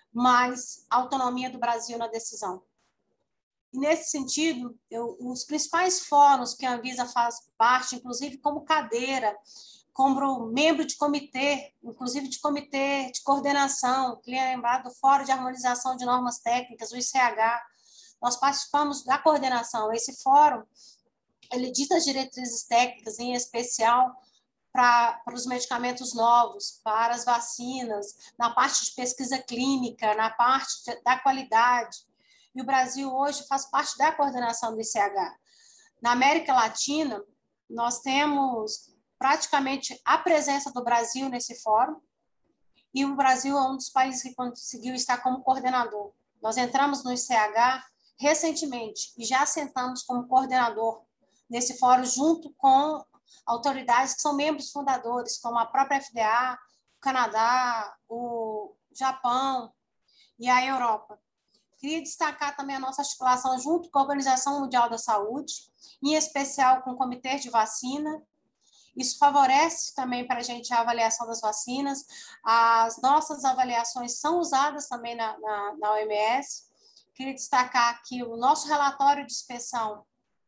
mas a autonomia do Brasil na decisão. E, nesse sentido, eu, os principais fóruns que a Anvisa faz parte, inclusive como cadeira, como membro de comitê, inclusive de comitê de coordenação, queria lembrar do Fórum de Harmonização de Normas Técnicas, o I C H, nós participamos da coordenação. Esse fórum, ele dita as diretrizes técnicas, em especial para, para os medicamentos novos, para as vacinas, na parte de pesquisa clínica, na parte de, da qualidade. E o Brasil hoje faz parte da coordenação do I C H. Na América Latina, nós temos praticamente a presença do Brasil nesse fórum, e o Brasil é um dos países que conseguiu estar como coordenador. Nós entramos no I C H recentemente e já sentamos como coordenador nesse fórum junto com autoridades que são membros fundadores, como a própria F D A, o Canadá, o Japão e a Europa. Queria destacar também a nossa articulação junto com a Organização Mundial da Saúde, em especial com o Comitê de Vacina. Isso favorece também para a gente a avaliação das vacinas. As nossas avaliações são usadas também na, na, na O M S. Queria destacar que o nosso relatório de inspeção,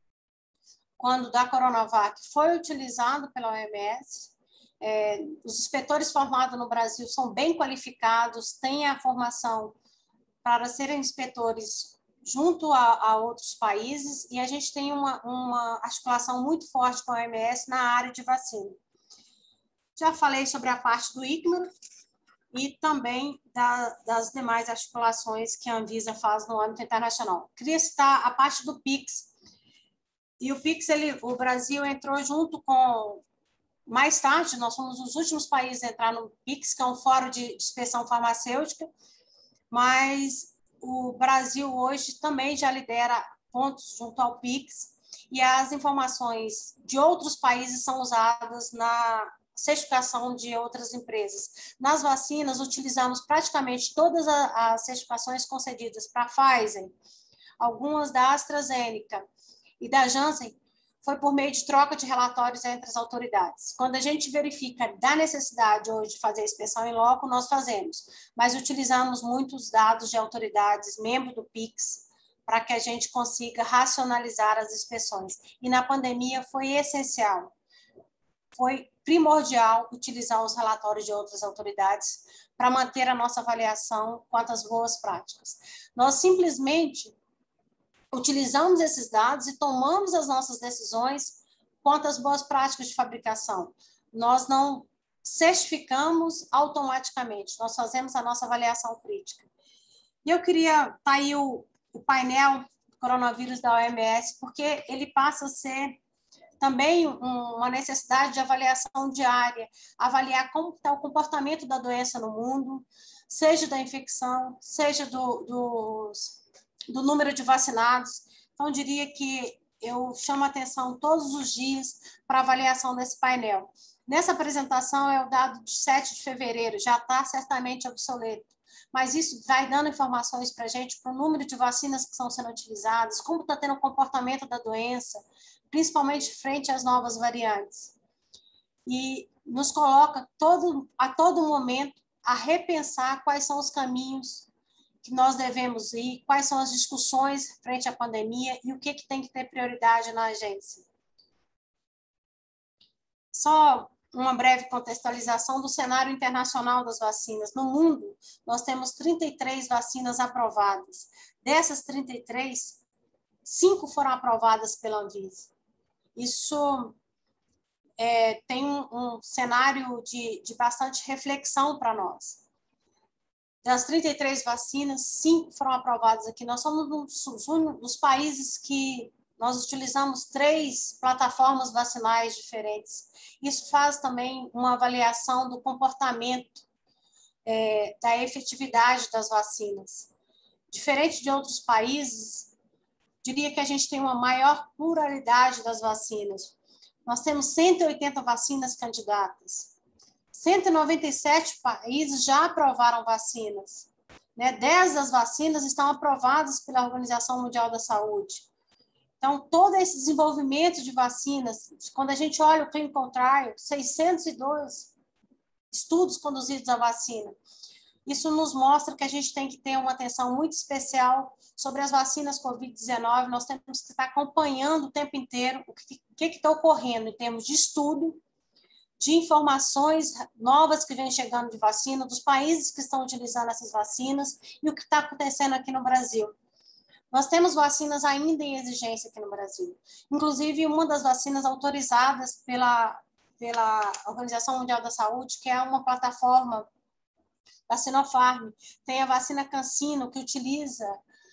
quando da Coronavac, foi utilizado pela O M S. É, os inspetores formados no Brasil são bem qualificados, têm a formação para serem inspetores junto a, a outros países, e a gente tem uma, uma articulação muito forte com a O M S na área de vacina. Já falei sobre a parte do I C M A e também da, das demais articulações que a Anvisa faz no âmbito internacional. Queria citar a parte do PIX. E o PIX, ele, o Brasil entrou junto com... Mais tarde, nós fomos os últimos países a entrar no PIX, que é um fórum de, de inspeção farmacêutica, mas o Brasil hoje também já lidera pontos junto ao PIX, e as informações de outros países são usadas na certificação de outras empresas. Nas vacinas, utilizamos praticamente todas as certificações concedidas para a Pfizer, algumas da AstraZeneca e da Janssen, foi por meio de troca de relatórios entre as autoridades. Quando a gente verifica da necessidade hoje de fazer a inspeção em loco, nós fazemos, mas utilizamos muitos dados de autoridades, membro do PIX, para que a gente consiga racionalizar as inspeções. E na pandemia foi essencial, foi primordial utilizar os relatórios de outras autoridades para manter a nossa avaliação quanto às boas práticas. Nós simplesmente utilizamos esses dados e tomamos as nossas decisões quanto às boas práticas de fabricação. Nós não certificamos automaticamente, nós fazemos a nossa avaliação crítica. E eu queria, tá aí o, o painel do coronavírus da O M S, porque ele passa a ser Também uma necessidade de avaliação diária, avaliar como está o comportamento da doença no mundo, seja da infecção, seja do, do, do número de vacinados. Então, eu diria que eu chamo a atenção todos os dias para avaliação desse painel. Nessa apresentação é o dado de sete de fevereiro, já está certamente obsoleto, mas isso vai dando informações para a gente, para o número de vacinas que estão sendo utilizadas, como está tendo o comportamento da doença, principalmente frente às novas variantes. E nos coloca todo, a todo momento a repensar quais são os caminhos que nós devemos ir, quais são as discussões frente à pandemia e o que, que tem que ter prioridade na agência. Só uma breve contextualização do cenário internacional das vacinas. No mundo, nós temos trinta e três vacinas aprovadas. Dessas trinta e três, cinco foram aprovadas pela Anvisa. Isso é, tem um, um cenário de, de bastante reflexão para nós. Das trinta e três vacinas, cinco foram aprovadas aqui. Nós somos um dos países que nós utilizamos três plataformas vacinais diferentes. Isso faz também uma avaliação do comportamento, é, da efetividade das vacinas. Diferente de outros países, diria que a gente tem uma maior pluralidade das vacinas. Nós temos cento e oitenta vacinas candidatas. cento e noventa e sete países já aprovaram vacinas. Né? dez das vacinas estão aprovadas pela Organização Mundial da Saúde. Então, todo esse desenvolvimento de vacinas, quando a gente olha o clinical trial, seiscentos e dois estudos conduzidos à vacina, isso nos mostra que a gente tem que ter uma atenção muito especial sobre as vacinas covid dezenove. Nós temos que estar acompanhando o tempo inteiro o que está ocorrendo em termos de estudo, de informações novas que vêm chegando de vacina, dos países que estão utilizando essas vacinas e o que está acontecendo aqui no Brasil. Nós temos vacinas ainda em exigência aqui no Brasil. Inclusive, uma das vacinas autorizadas pela, pela Organização Mundial da Saúde, que é uma plataforma da Sinopharm, tem a vacina CanSino, que utiliza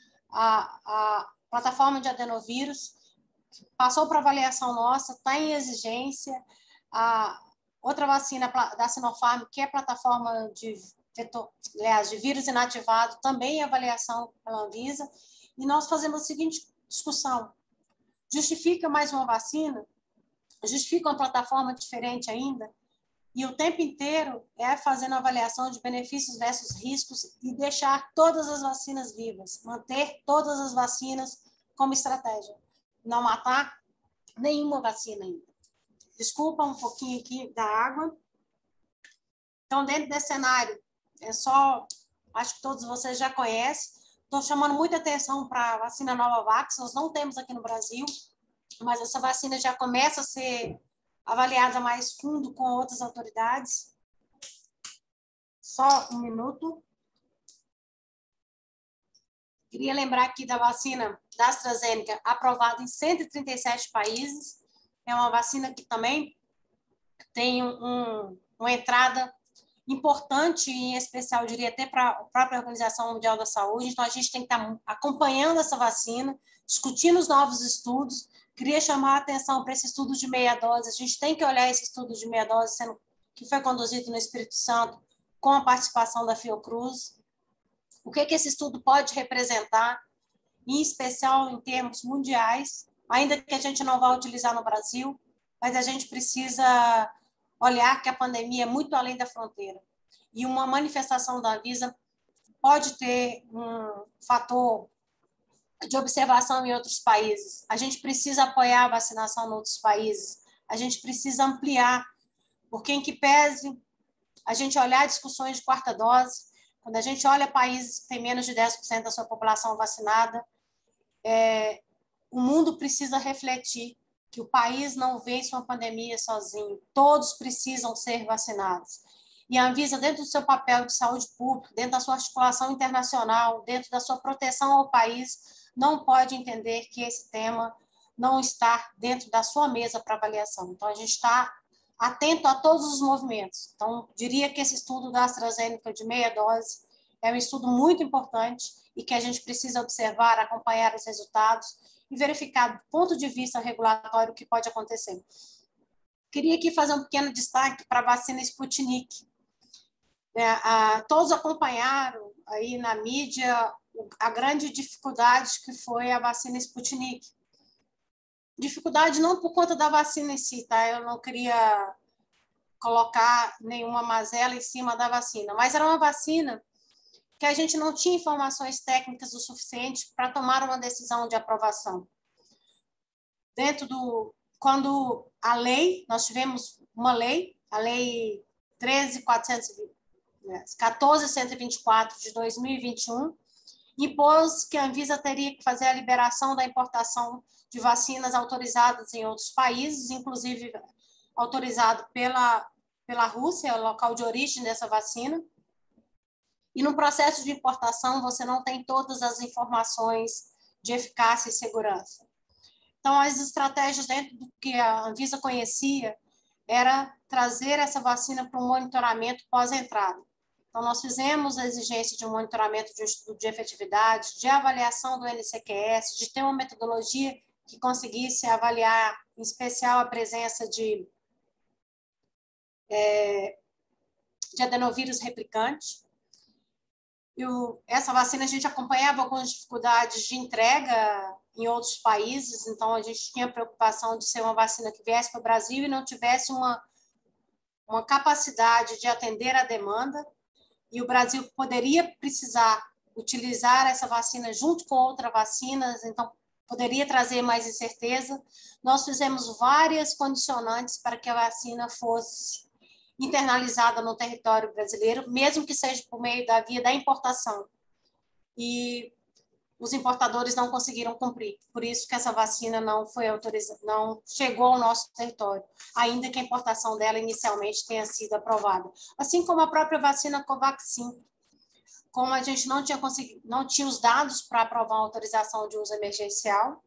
a, a plataforma de adenovírus, passou para avaliação nossa, está em exigência. A outra vacina da Sinopharm, que é plataforma de, aliás, de vírus inativado, também em avaliação pela Anvisa. E nós fazemos a seguinte discussão: justifica mais uma vacina? Justifica uma plataforma diferente ainda? E o tempo inteiro é fazendo avaliação de benefícios versus riscos e deixar todas as vacinas vivas, manter todas as vacinas como estratégia, não matar nenhuma vacina ainda. Desculpa um pouquinho aqui da água. Então, dentro desse cenário, é só, acho que todos vocês já conhecem, estou chamando muita atenção para a vacina Novavax. Nós não temos aqui no Brasil, mas essa vacina já começa a ser avaliada mais fundo com outras autoridades. Só um minuto. Queria lembrar aqui da vacina da AstraZeneca, aprovada em cento e trinta e sete países. É uma vacina que também tem um, uma entrada importante, em especial, eu diria até para a própria Organização Mundial da Saúde. Então, a gente tem que estar acompanhando essa vacina, discutindo os novos estudos. Queria chamar a atenção para esse estudo de meia dose. A gente tem que olhar esse estudo de meia dose, sendo, que foi conduzido no Espírito Santo, com a participação da Fiocruz. O que, que esse estudo pode representar, em especial em termos mundiais, ainda que a gente não vá utilizar no Brasil, mas a gente precisa olhar que a pandemia é muito além da fronteira. E uma manifestação da Anvisa pode ter um fator de observação em outros países. A gente precisa apoiar a vacinação em outros países. A gente precisa ampliar, porque em que pese a gente olhar discussões de quarta dose, quando a gente olha países que têm menos de dez por cento da sua população vacinada, é, o mundo precisa refletir que o país não vence uma pandemia sozinho. Todos precisam ser vacinados. E a Anvisa, dentro do seu papel de saúde pública, dentro da sua articulação internacional, dentro da sua proteção ao país, não pode entender que esse tema não está dentro da sua mesa para avaliação. Então, a gente está atento a todos os movimentos. Então, diria que esse estudo da AstraZeneca de meia dose é um estudo muito importante e que a gente precisa observar, acompanhar os resultados e verificar do ponto de vista regulatório o que pode acontecer. Queria aqui fazer um pequeno destaque para a vacina Sputnik. É, a, todos acompanharam aí na mídia a grande dificuldade que foi a vacina Sputnik. Dificuldade não por conta da vacina em si, tá? Eu não queria colocar nenhuma mazela em cima da vacina, mas era uma vacina que a gente não tinha informações técnicas o suficiente para tomar uma decisão de aprovação. Dentro do... Quando a lei, nós tivemos uma lei, a lei treze mil quatrocentos e vinte e quatro de dois mil e vinte e um, impôs que a Anvisa teria que fazer a liberação da importação de vacinas autorizadas em outros países, inclusive autorizado pela, pela Rússia, o local de origem dessa vacina. E no processo de importação, você não tem todas as informações de eficácia e segurança. Então, as estratégias dentro do que a Anvisa conhecia era trazer essa vacina para um monitoramento pós-entrada. Então, nós fizemos a exigência de um monitoramento de um estudo de efetividade, de avaliação do N C Q S, de ter uma metodologia que conseguisse avaliar, em especial, a presença de, é, de adenovírus replicante. E o, essa vacina a gente acompanhava algumas dificuldades de entrega em outros países, então a gente tinha preocupação de ser uma vacina que viesse para o Brasil e não tivesse uma, uma capacidade de atender a demanda, e o Brasil poderia precisar utilizar essa vacina junto com outras vacinas, então poderia trazer mais incerteza. Nós fizemos várias condicionantes para que a vacina fosse internalizada no território brasileiro, mesmo que seja por meio da via da importação. E os importadores não conseguiram cumprir. Por isso que essa vacina não foi autorizada, não chegou ao nosso território, ainda que a importação dela inicialmente tenha sido aprovada. Assim como a própria vacina Covaxin. Como a gente não tinha conseguido, não tinha os dados para aprovar a autorização de uso emergencial,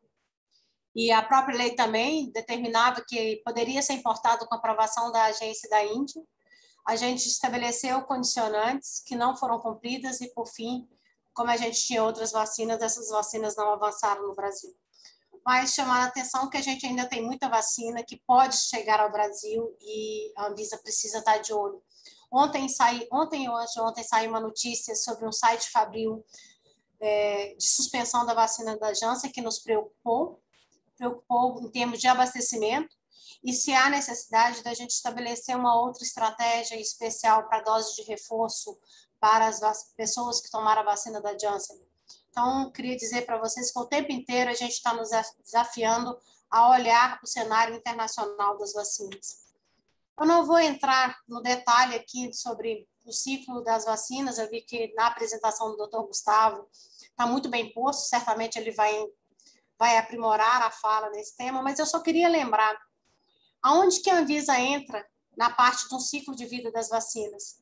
e a própria lei também determinava que poderia ser importado com aprovação da agência da Índia, a gente estabeleceu condicionantes que não foram cumpridas e, por fim, como a gente tinha outras vacinas, essas vacinas não avançaram no Brasil. Mas chamar a atenção que a gente ainda tem muita vacina que pode chegar ao Brasil e a Anvisa precisa estar de olho. Ontem, saí, ontem ou antes de ontem saiu uma notícia sobre um site fabril é, de suspensão da vacina da Janssen, que nos preocupou, preocupou em termos de abastecimento, e se há necessidade da gente estabelecer uma outra estratégia especial para dose de reforço para as pessoas que tomaram a vacina da Janssen. Então, queria dizer para vocês que o tempo inteiro a gente está nos desafiando a olhar o cenário internacional das vacinas. Eu não vou entrar no detalhe aqui sobre o ciclo das vacinas, eu vi que na apresentação do doutor Gustavo está muito bem posto, certamente ele vai, vai aprimorar a fala nesse tema, mas eu só queria lembrar aonde que a Anvisa entra na parte do ciclo de vida das vacinas.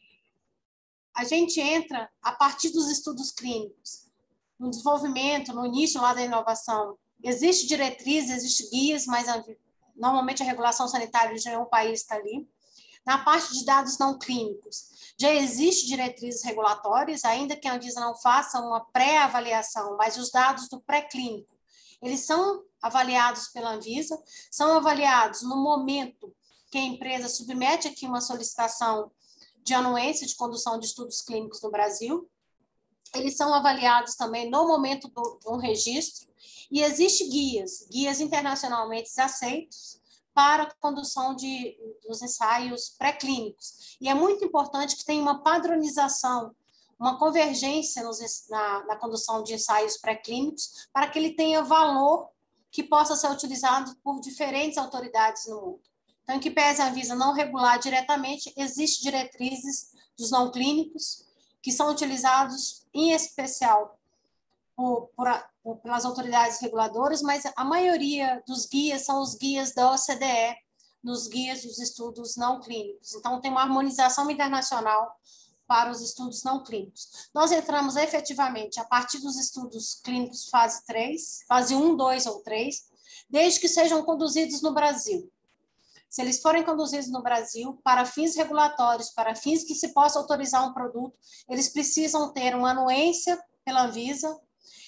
A gente entra a partir dos estudos clínicos, no desenvolvimento, no início lá da inovação. Existe diretriz, existe guias, mas a, normalmente a regulação sanitária de nenhum país está ali. Na parte de dados não clínicos, já existe diretrizes regulatórias, ainda que a Anvisa não faça uma pré-avaliação, mas os dados do pré-clínico, eles são avaliados pela Anvisa, são avaliados no momento que a empresa submete aqui uma solicitação de anuência de condução de estudos clínicos no Brasil. Eles são avaliados também no momento do, do registro, e existem guias, guias internacionalmente aceitos para a condução de, dos ensaios pré-clínicos. E é muito importante que tenha uma padronização, uma convergência nos, na, na condução de ensaios pré-clínicos, para que ele tenha valor que possa ser utilizado por diferentes autoridades no mundo. Então, em que pese a Anvisa não regular diretamente, existem diretrizes dos não clínicos que são utilizados em especial por, por, por, pelas autoridades reguladoras, mas a maioria dos guias são os guias da O C D E, nos guias dos estudos não clínicos. Então, tem uma harmonização internacional para os estudos não clínicos. Nós entramos efetivamente a partir dos estudos clínicos fase três, fase um, dois ou três, desde que sejam conduzidos no Brasil. Se eles forem conduzidos no Brasil para fins regulatórios, para fins que se possa autorizar um produto, eles precisam ter uma anuência pela Anvisa,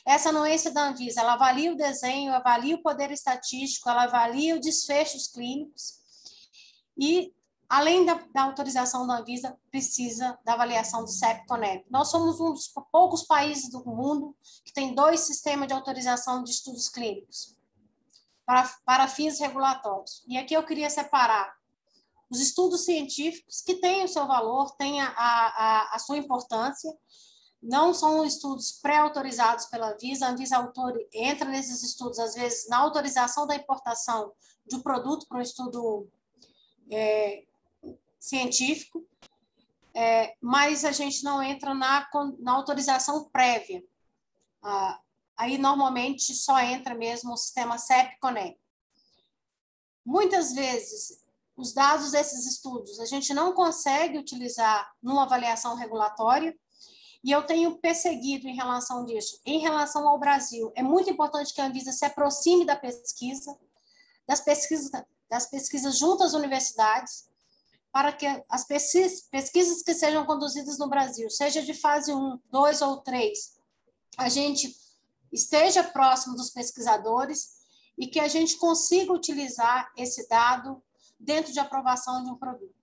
Essa anuência da Anvisa, ela avalia o desenho, avalia o poder estatístico, ela avalia os desfechos clínicos e, além da, da autorização da Anvisa, precisa da avaliação do CEP-CONEP. Nós somos um dos poucos países do mundo que tem dois sistemas de autorização de estudos clínicos para, para fins regulatórios. E aqui eu queria separar os estudos científicos, que têm o seu valor, têm a, a, a sua importância, não são estudos pré-autorizados pela Anvisa, a Anvisa autor, entra nesses estudos, às vezes, na autorização da importação de um produto para um estudo é, científico, é, mas a gente não entra na, na autorização prévia. Ah, aí, normalmente, só entra mesmo o sistema CEP-CONEP. Muitas vezes, os dados desses estudos a gente não consegue utilizar numa avaliação regulatória, e eu tenho perseguido em relação disso. Em relação ao Brasil, é muito importante que a Anvisa se aproxime da pesquisa, das pesquisas, das pesquisas junto às universidades, para que as pesquisas, pesquisas que sejam conduzidas no Brasil, seja de fase um, dois ou três, a gente esteja próximo dos pesquisadores e que a gente consiga utilizar esse dado dentro de aprovação de um produto.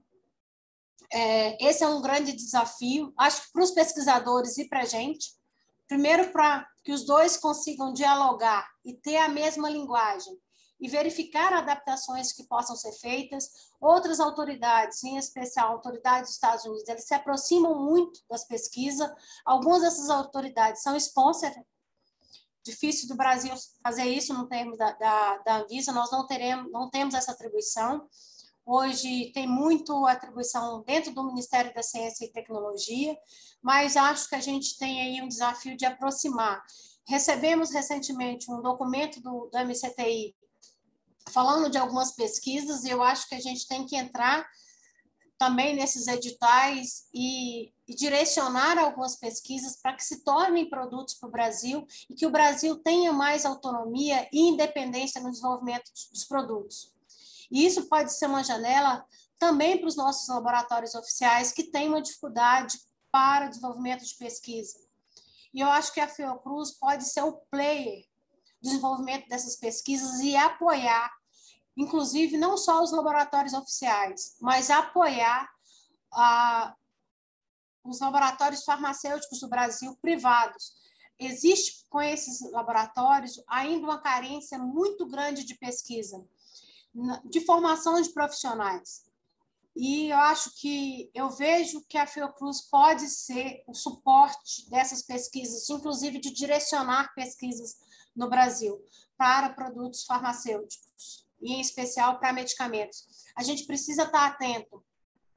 É, esse é um grande desafio, acho que para os pesquisadores e para a gente. Primeiro, para que os dois consigam dialogar e ter a mesma linguagem e verificar adaptações que possam ser feitas. Outras autoridades, em especial autoridades dos Estados Unidos, eles se aproximam muito das pesquisas. Algumas dessas autoridades são sponsor. Difícil do Brasil fazer isso no termo da, da, da Anvisa, nós não, teremos, não temos essa atribuição. Hoje tem muito atribuição dentro do Ministério da Ciência e Tecnologia, mas acho que a gente tem aí um desafio de aproximar. Recebemos recentemente um documento do, do M C T I falando de algumas pesquisas, e eu acho que a gente tem que entrar também nesses editais e, e direcionar algumas pesquisas para que se tornem produtos para o Brasil e que o Brasil tenha mais autonomia e independência no desenvolvimento dos produtos. E isso pode ser uma janela também para os nossos laboratórios oficiais que têm uma dificuldade para o desenvolvimento de pesquisa. E eu acho que a Fiocruz pode ser o player do desenvolvimento dessas pesquisas e apoiar, inclusive, não só os laboratórios oficiais, mas apoiar ah, os laboratórios farmacêuticos do Brasil privados. Existe, com esses laboratórios, ainda uma carência muito grande de pesquisa, de formação de profissionais. E eu acho que, eu vejo que a Fiocruz pode ser o suporte dessas pesquisas, inclusive de direcionar pesquisas no Brasil para produtos farmacêuticos, e em especial para medicamentos. A gente precisa estar atento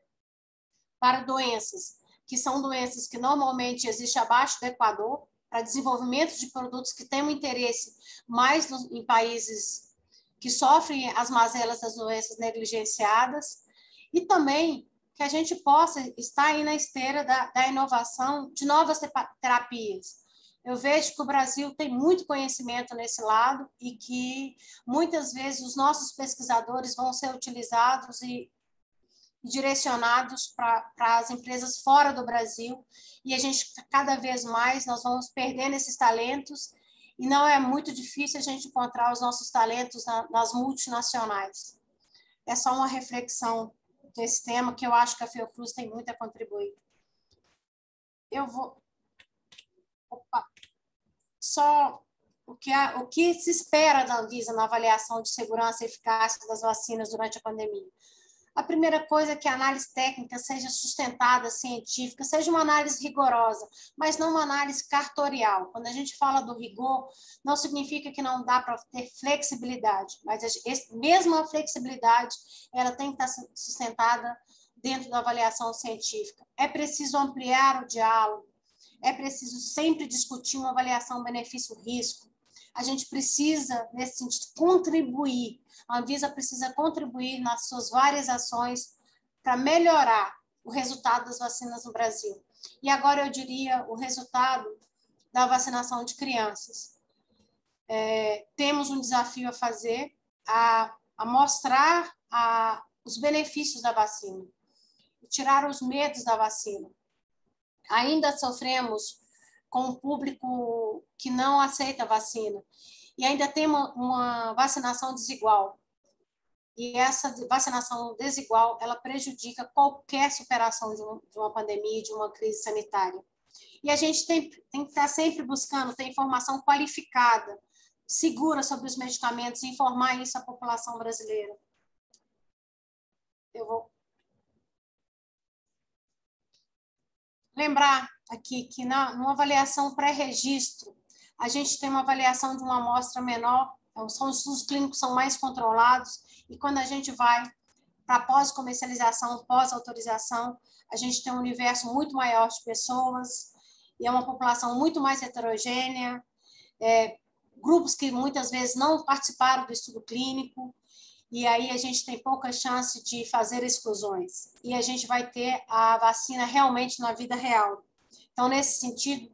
para doenças, que são doenças que normalmente existem abaixo do Equador, para desenvolvimento de produtos que têm um interesse mais no, em países que sofrem as mazelas das doenças negligenciadas, e também que a gente possa estar aí na esteira da, da inovação de novas terapias. Eu vejo que o Brasil tem muito conhecimento nesse lado e que, muitas vezes, os nossos pesquisadores vão ser utilizados e direcionados para as empresas fora do Brasil, e a gente, cada vez mais, nós vamos perdendo esses talentos, e não é muito difícil a gente encontrar os nossos talentos na, nas multinacionais. É só uma reflexão desse tema que eu acho que a Fiocruz tem muito a contribuir. Eu vou... Opa! Só o que, a, o que se espera da Anvisa na avaliação de segurança e eficácia das vacinas durante a pandemia. A primeira coisa é que a análise técnica seja sustentada, científica, seja uma análise rigorosa, mas não uma análise cartorial. Quando a gente fala do rigor, não significa que não dá para ter flexibilidade, mas esse, mesmo a flexibilidade, ela tem que estar sustentada dentro da avaliação científica. É preciso ampliar o diálogo, é preciso sempre discutir uma avaliação benefício-risco. A gente precisa, nesse sentido, contribuir. A Anvisa precisa contribuir nas suas várias ações para melhorar o resultado das vacinas no Brasil. E agora eu diria o resultado da vacinação de crianças. É, temos um desafio a fazer, a, a mostrar a, os benefícios da vacina, tirar os medos da vacina. Ainda sofremos com um público que não aceita vacina. E ainda tem uma, uma vacinação desigual. E essa vacinação desigual, ela prejudica qualquer superação de, um, de uma pandemia, de uma crise sanitária. E a gente tem, tem que estar sempre buscando ter informação qualificada, segura sobre os medicamentos e informar isso à população brasileira. Eu vou lembrar aqui que na, numa avaliação pré-registro, a gente tem uma avaliação de uma amostra menor, são, os clínicos são mais controlados, e quando a gente vai para pós-comercialização, pós-autorização, a gente tem um universo muito maior de pessoas, e é uma população muito mais heterogênea, é, grupos que muitas vezes não participaram do estudo clínico, e aí a gente tem pouca chance de fazer exclusões. E a gente vai ter a vacina realmente na vida real. Então, nesse sentido,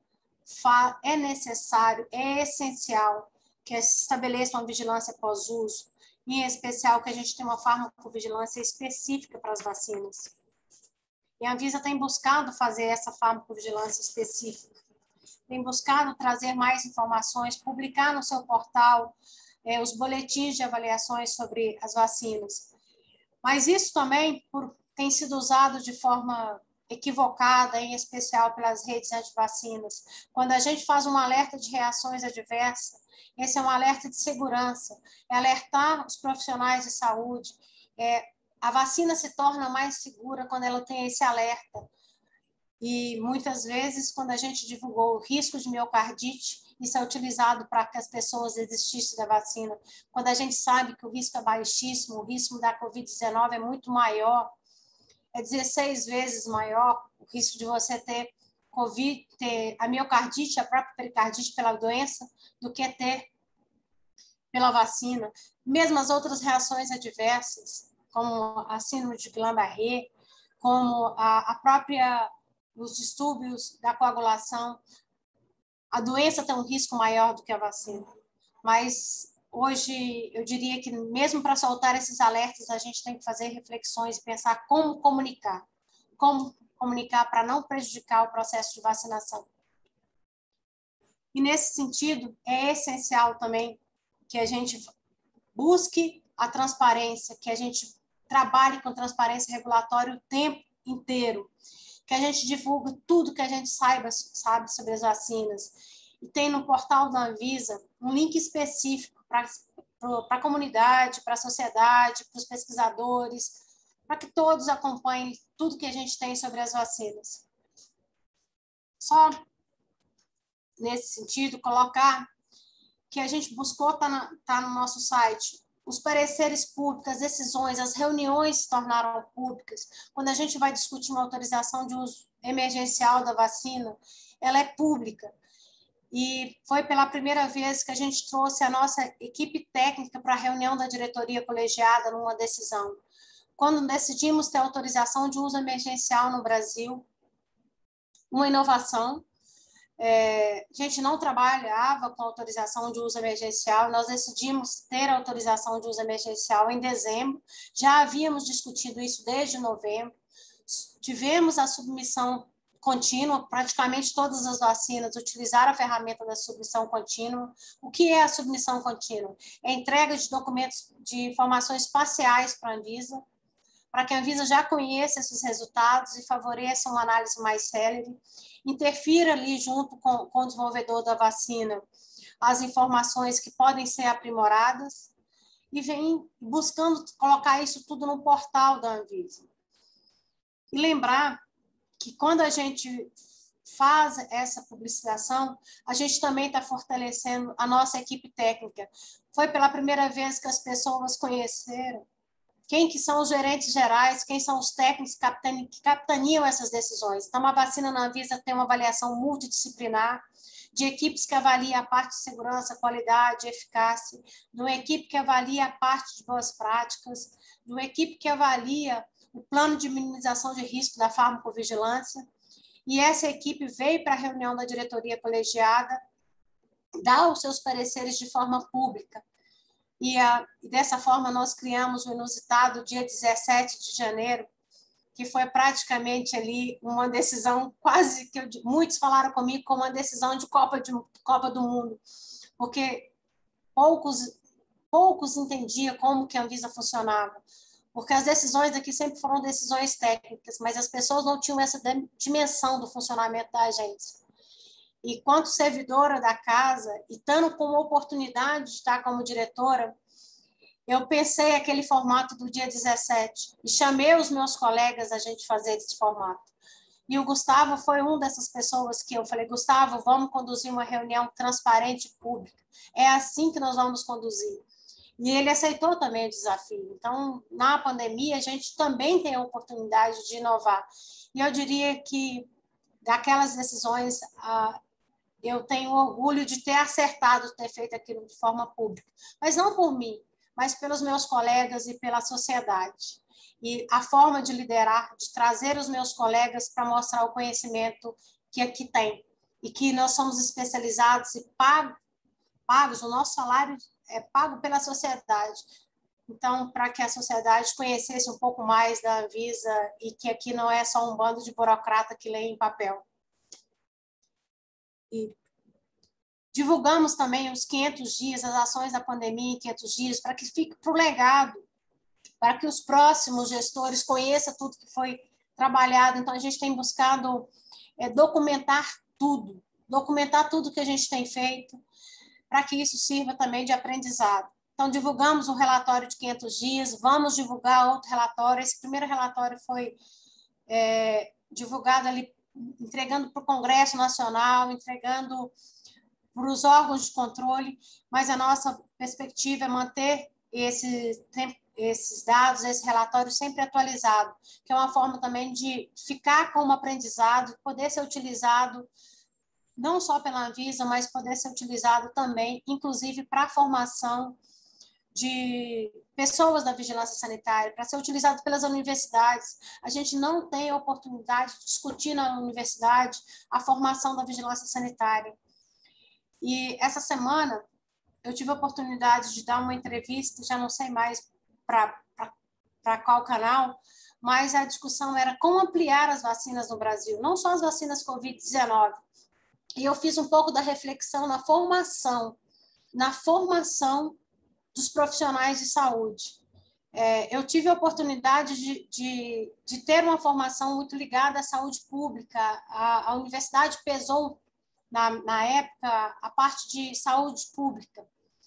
é necessário, é essencial que se estabeleça uma vigilância pós-uso, em especial que a gente tenha uma farmacovigilância específica para as vacinas. E a Anvisa tem buscado fazer essa farmacovigilância específica, tem buscado trazer mais informações, publicar no seu portal é, os boletins de avaliações sobre as vacinas. Mas isso também por, tem sido usado de forma equivocada, em especial pelas redes antivacinas. Quando a gente faz um alerta de reações adversas, esse é um alerta de segurança, é alertar os profissionais de saúde. É, a vacina se torna mais segura quando ela tem esse alerta. E muitas vezes, quando a gente divulgou o risco de miocardite, isso é utilizado para que as pessoas desistissem da vacina. Quando a gente sabe que o risco é baixíssimo, o risco da covid dezenove é muito maior, é dezesseis vezes maior o risco de você ter COVID, ter a miocardite, a própria pericardite pela doença, do que ter pela vacina. Mesmo as outras reações adversas, como a síndrome de Guillain-Barré, como a, a própria, os distúrbios da coagulação, a doença tem um risco maior do que a vacina. Mas hoje, eu diria que mesmo para soltar esses alertas, a gente tem que fazer reflexões e pensar como comunicar. Como comunicar para não prejudicar o processo de vacinação. E, nesse sentido, é essencial também que a gente busque a transparência, que a gente trabalhe com transparência regulatória o tempo inteiro, que a gente divulgue tudo que a gente saiba, sabe sobre as vacinas. E tem no portal da Anvisa um link específico para a comunidade, para a sociedade, para os pesquisadores, para que todos acompanhem tudo que a gente tem sobre as vacinas. Só nesse sentido, colocar que a gente buscou, está tá no nosso site, os pareceres públicos, as decisões, as reuniões se tornaram públicas. Quando a gente vai discutir uma autorização de uso emergencial da vacina, ela é pública. E foi pela primeira vez que a gente trouxe a nossa equipe técnica para a reunião da diretoria colegiada numa decisão. Quando decidimos ter autorização de uso emergencial no Brasil, uma inovação, é, a gente não trabalhava com autorização de uso emergencial, nós decidimos ter autorização de uso emergencial em dezembro, já havíamos discutido isso desde novembro, tivemos a submissão contínua, praticamente todas as vacinas utilizaram a ferramenta da submissão contínua. O que é a submissão contínua? É a entrega de documentos de informações parciais para a Anvisa, para que a Anvisa já conheça esses resultados e favoreça uma análise mais célere, interfira ali junto com, com o desenvolvedor da vacina as informações que podem ser aprimoradas e vem buscando colocar isso tudo no portal da Anvisa. E lembrar que quando a gente faz essa publicização, a gente também está fortalecendo a nossa equipe técnica. Foi pela primeira vez que as pessoas conheceram quem que são os gerentes gerais, quem são os técnicos que capitaneam essas decisões. Então, a vacina na Anvisa tem uma avaliação multidisciplinar, de equipes que avaliam a parte de segurança, qualidade, eficácia, de uma equipe que avalia a parte de boas práticas, de uma equipe que avalia o plano de minimização de risco da farmacovigilância, e essa equipe veio para a reunião da diretoria colegiada, dar os seus pareceres de forma pública. E, a, e dessa forma nós criamos o inusitado dia dezessete de janeiro, que foi praticamente ali uma decisão quase que eu, muitos falaram comigo como uma decisão de Copa, de Copa do Mundo, porque poucos, poucos entendiam como que a Anvisa funcionava, porque as decisões aqui sempre foram decisões técnicas, mas as pessoas não tinham essa dimensão do funcionamento da agência. E quanto servidora da casa, e estando com a oportunidade de estar como diretora, eu pensei aquele formato do dia dezessete e chamei os meus colegas a gente fazer esse formato. E o Gustavo foi uma dessas pessoas que eu falei, Gustavo, vamos conduzir uma reunião transparente e pública. É assim que nós vamos conduzir. E ele aceitou também o desafio. Então, na pandemia, a gente também tem a oportunidade de inovar. E eu diria que, daquelas decisões, eu tenho orgulho de ter acertado, ter feito aquilo de forma pública. Mas não por mim, mas pelos meus colegas e pela sociedade. E a forma de liderar, de trazer os meus colegas para mostrar o conhecimento que aqui tem. E que nós somos especializados e pagos, pagos o nosso salário é pago pela sociedade. Então, para que a sociedade conhecesse um pouco mais da Anvisa e que aqui não é só um bando de burocrata que lê em papel. E divulgamos também os quinhentos dias, as ações da pandemia em quinhentos dias, para que fique para o legado, para que os próximos gestores conheçam tudo que foi trabalhado. Então, a gente tem buscado é, documentar tudo, documentar tudo que a gente tem feito, para que isso sirva também de aprendizado. Então, divulgamos um relatório de quinhentos dias, vamos divulgar outro relatório. Esse primeiro relatório foi é, divulgado ali, entregando para o Congresso Nacional, entregando para os órgãos de controle, mas a nossa perspectiva é manter esse, esses dados, esse relatório sempre atualizado, que é uma forma também de ficar como aprendizado, poder ser utilizado não só pela Anvisa, mas poder ser utilizado também, inclusive para a formação de pessoas da vigilância sanitária, para ser utilizado pelas universidades. A gente não tem a oportunidade de discutir na universidade a formação da vigilância sanitária. E essa semana eu tive a oportunidade de dar uma entrevista, já não sei mais para qual canal, mas a discussão era como ampliar as vacinas no Brasil, não só as vacinas covid dezenove. E eu fiz um pouco da reflexão na formação, na formação dos profissionais de saúde. É, eu tive a oportunidade de, de, de ter uma formação muito ligada à saúde pública. A, a universidade pesou, na, na época, a parte de saúde pública.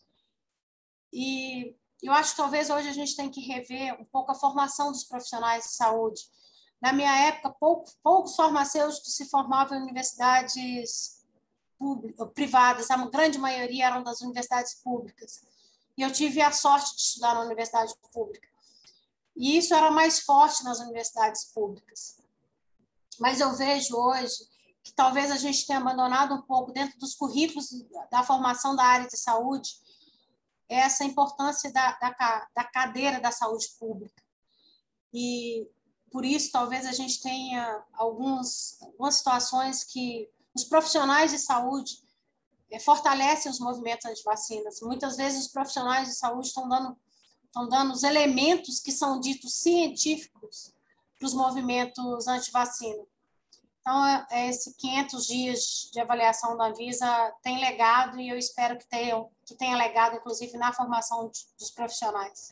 E eu acho que talvez hoje a gente tem que rever um pouco a formação dos profissionais de saúde. Na minha época, pouco, poucos farmacêuticos se formavam em universidades públicas, privadas, a grande maioria eram das universidades públicas. E eu tive a sorte de estudar na universidade pública. E isso era mais forte nas universidades públicas. Mas eu vejo hoje que talvez a gente tenha abandonado um pouco dentro dos currículos da formação da área de saúde essa importância da, da, da cadeira da saúde pública. E, por isso, talvez a gente tenha alguns, algumas situações que os profissionais de saúde é, fortalecem os movimentos anti-vacinas. Muitas vezes os profissionais de saúde estão dando, estão dando os elementos que são ditos científicos para os movimentos anti-vacina. Então, esse quinhentos dias de avaliação da Anvisa tem legado e eu espero que tenha, que tenha legado, inclusive, na formação dos profissionais.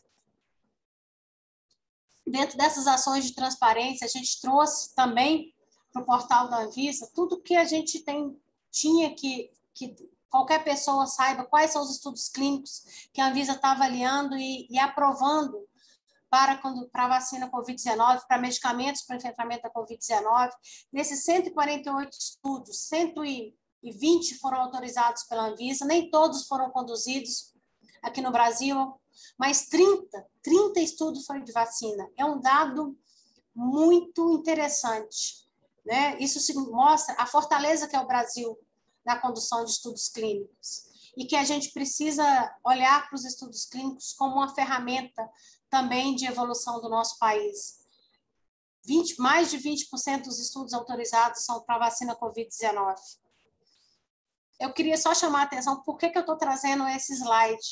Dentro dessas ações de transparência, a gente trouxe também para o portal da Anvisa tudo que a gente tem, tinha que, que qualquer pessoa saiba quais são os estudos clínicos que a Anvisa está avaliando e, e aprovando para, para a vacina covid dezenove, para medicamentos para o enfrentamento da covid dezenove. Nesses cento e quarenta e oito estudos, cento e vinte foram autorizados pela Anvisa, nem todos foram conduzidos aqui no Brasil, mas trinta, trinta estudos foram de vacina. É um dado muito interessante, né? Isso mostra a fortaleza que é o Brasil na condução de estudos clínicos e que a gente precisa olhar para os estudos clínicos como uma ferramenta também de evolução do nosso país. vinte, mais de vinte por cento dos estudos autorizados são para a vacina covid dezenove. Eu queria só chamar a atenção por que, que eu estou trazendo esse slide,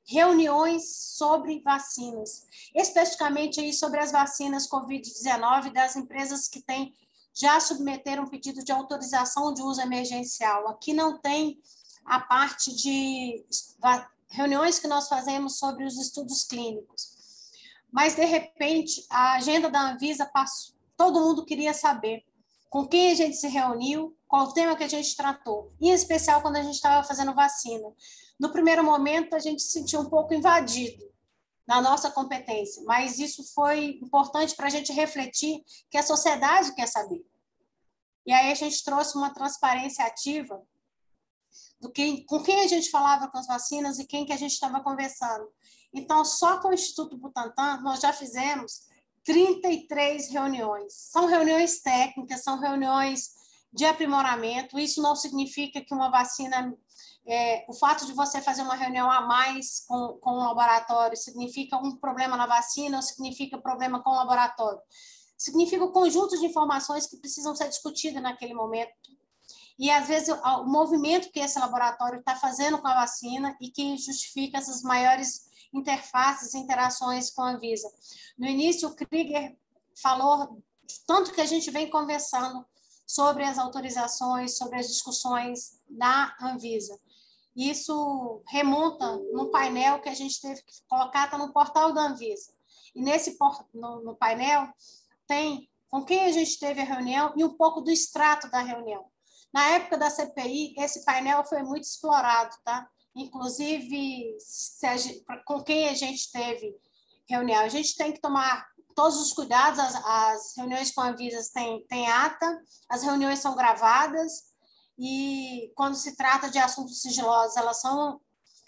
reuniões sobre vacinas, especificamente aí sobre as vacinas covid dezenove das empresas que têm, já submeteram um pedido de autorização de uso emergencial. Aqui não tem a parte de reuniões que nós fazemos sobre os estudos clínicos. Mas, de repente, a agenda da Anvisa passou, todo mundo queria saber com quem a gente se reuniu, qual o tema que a gente tratou, em especial quando a gente estava fazendo vacina. No primeiro momento, a gente se sentiu um pouco invadido na nossa competência, mas isso foi importante para a gente refletir que a sociedade quer saber. E aí a gente trouxe uma transparência ativa do que, com quem a gente falava com as vacinas e quem que a gente estava conversando. Então, só com o Instituto Butantan, nós já fizemos trinta e três reuniões. São reuniões técnicas, são reuniões de aprimoramento. Isso não significa que uma vacina... É, o fato de você fazer uma reunião a mais com, com o laboratório significa um problema na vacina ou significa problema com o laboratório? Significa o conjunto de informações que precisam ser discutidas naquele momento. E, às vezes, o, o movimento que esse laboratório está fazendo com a vacina e que justifica essas maiores interfaces e interações com a Anvisa. No início, o Krieger falou tanto que a gente vem conversando sobre as autorizações, sobre as discussões da Anvisa. Isso remonta no painel que a gente teve que colocar, está no portal da Anvisa. E nesse no, no painel tem com quem a gente teve a reunião e um pouco do extrato da reunião. Na época da C P I, esse painel foi muito explorado, tá? Inclusive, se a gente, com quem a gente teve reunião. A gente tem que tomar todos os cuidados, as, as reuniões com a Anvisa têm, têm ata, as reuniões são gravadas, e quando se trata de assuntos sigilosos, elas são,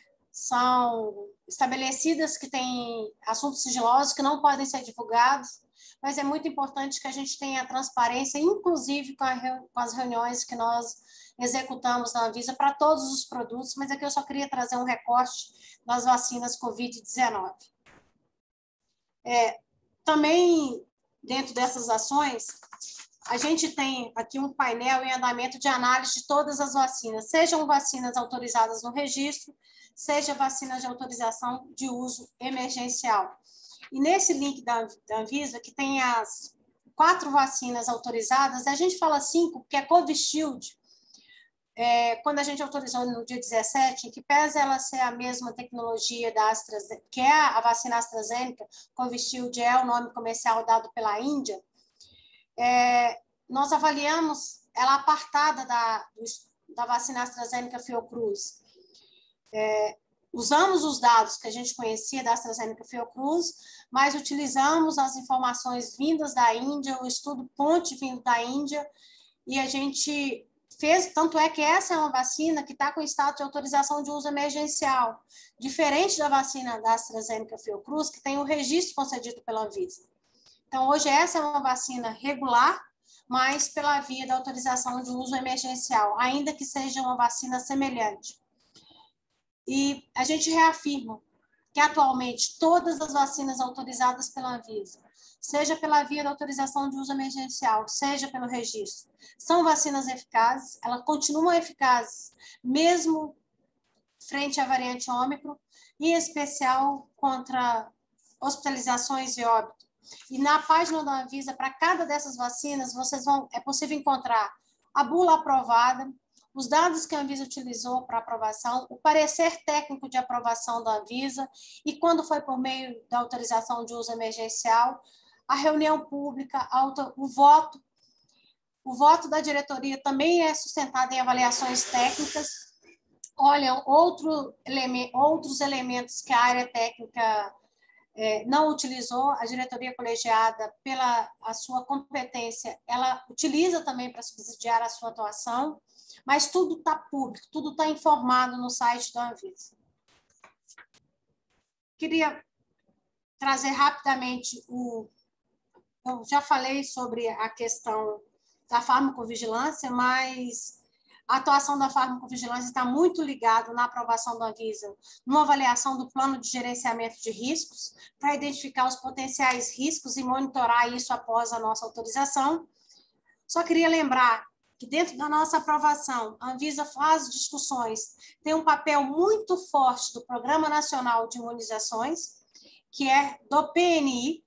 são estabelecidas que têm assuntos sigilosos que não podem ser divulgados, mas é muito importante que a gente tenha transparência, inclusive com, a, com as reuniões que nós executamos na Anvisa para todos os produtos, mas aqui eu só queria trazer um recorte das vacinas covid dezenove. É, também, dentro dessas ações, a gente tem aqui um painel em andamento de análise de todas as vacinas, sejam vacinas autorizadas no registro, seja vacinas de autorização de uso emergencial. E nesse link da, da Anvisa, que tem as quatro vacinas autorizadas, a gente fala cinco, porque a Covishield, é, quando a gente autorizou no dia dezessete, em que pese ela ser a mesma tecnologia da AstraZeneca, que é a vacina AstraZeneca, Covishield é o nome comercial dado pela Índia, é, nós avaliamos ela apartada da, da vacina AstraZeneca Fiocruz. É, usamos os dados que a gente conhecia da AstraZeneca Fiocruz, mas utilizamos as informações vindas da Índia, o estudo ponte vindo da Índia, e a gente fez, tanto é que essa é uma vacina que está com status de autorização de uso emergencial, diferente da vacina da AstraZeneca Fiocruz, que tem o registro concedido pela Anvisa. Então, hoje essa é uma vacina regular, mas pela via da autorização de uso emergencial, ainda que seja uma vacina semelhante. E a gente reafirma que, atualmente, todas as vacinas autorizadas pela Anvisa, seja pela via da autorização de uso emergencial, seja pelo registro, são vacinas eficazes, elas continuam eficazes, mesmo frente à variante Ômicron, em especial contra hospitalizações e óbito. E na página da Anvisa, para cada dessas vacinas, vocês vão, é possível encontrar a bula aprovada, os dados que a Anvisa utilizou para aprovação, o parecer técnico de aprovação da Anvisa e, quando foi por meio da autorização de uso emergencial, a reunião pública, o voto. O voto da diretoria também é sustentado em avaliações técnicas. Olha, outro eleme- outros elementos que a área técnica é, não utilizou, a diretoria colegiada, pela a sua competência, ela utiliza também para subsidiar a sua atuação, mas tudo está público, tudo está informado no site da Anvisa. Queria trazer rapidamente o... Eu já falei sobre a questão da farmacovigilância, mas a atuação da farmacovigilância está muito ligada na aprovação da Anvisa, numa avaliação do plano de gerenciamento de riscos, para identificar os potenciais riscos e monitorar isso após a nossa autorização. Só queria lembrar que dentro da nossa aprovação, a Anvisa faz discussões, tem um papel muito forte do Programa Nacional de Imunizações, que é do P N I.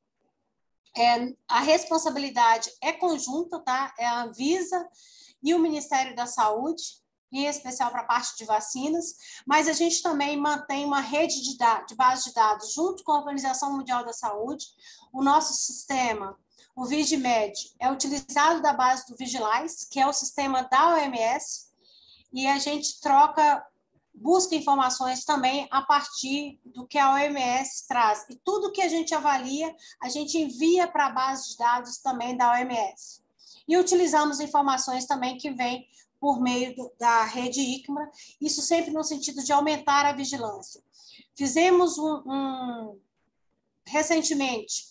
É, a responsabilidade é conjunta, tá? É a Anvisa e o Ministério da Saúde, em especial para a parte de vacinas, mas a gente também mantém uma rede de, dados, de base de dados junto com a Organização Mundial da Saúde. O nosso sistema, o VigiMed, é utilizado da base do Vigilize, que é o sistema da O M S, e a gente troca, busca informações também a partir do que a O M S traz. E tudo que a gente avalia, a gente envia para a base de dados também da O M S. E utilizamos informações também que vêm por meio do, da rede ICMA, isso sempre no sentido de aumentar a vigilância. Fizemos um, um recentemente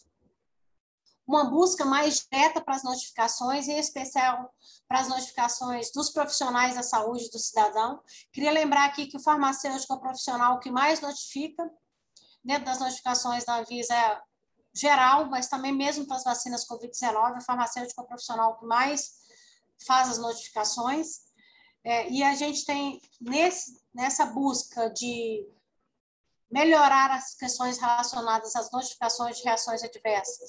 uma busca mais direta para as notificações, em especial para as notificações dos profissionais da saúde do cidadão. Queria lembrar aqui que o farmacêutico é o profissional que mais notifica, dentro das notificações da Anvisa é geral, mas também mesmo para as vacinas covid dezenove, o farmacêutico é o profissional que mais faz as notificações. É, e a gente tem, nesse, nessa busca de melhorar as questões relacionadas às notificações de reações adversas,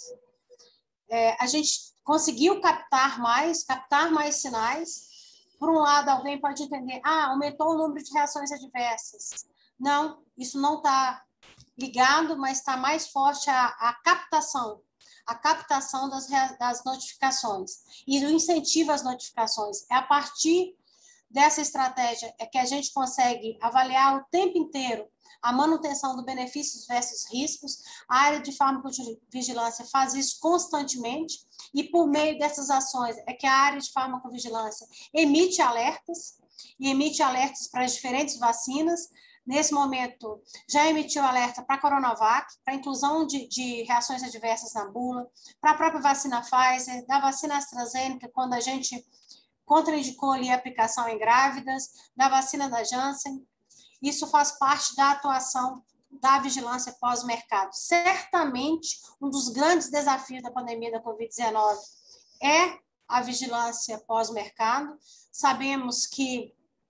É, a gente conseguiu captar mais, captar mais sinais. Por um lado, alguém pode entender, ah, aumentou o número de reações adversas. Não, isso não está ligado, mas está mais forte a, a captação, a captação das, das notificações e o incentivo às notificações. É a partir dessa estratégia é que a gente consegue avaliar o tempo inteiro a manutenção do benefícios versus riscos. A área de farmacovigilância faz isso constantemente e, por meio dessas ações, é que a área de farmacovigilância emite alertas e emite alertas para as diferentes vacinas. Nesse momento, já emitiu alerta para a Coronavac, para a inclusão de, de reações adversas na bula, para a própria vacina Pfizer, da vacina AstraZeneca, quando a gente contraindicou ali a aplicação em grávidas, da vacina da Janssen. Isso faz parte da atuação da vigilância pós-mercado. Certamente, um dos grandes desafios da pandemia da covid dezenove é a vigilância pós-mercado. Sabemos que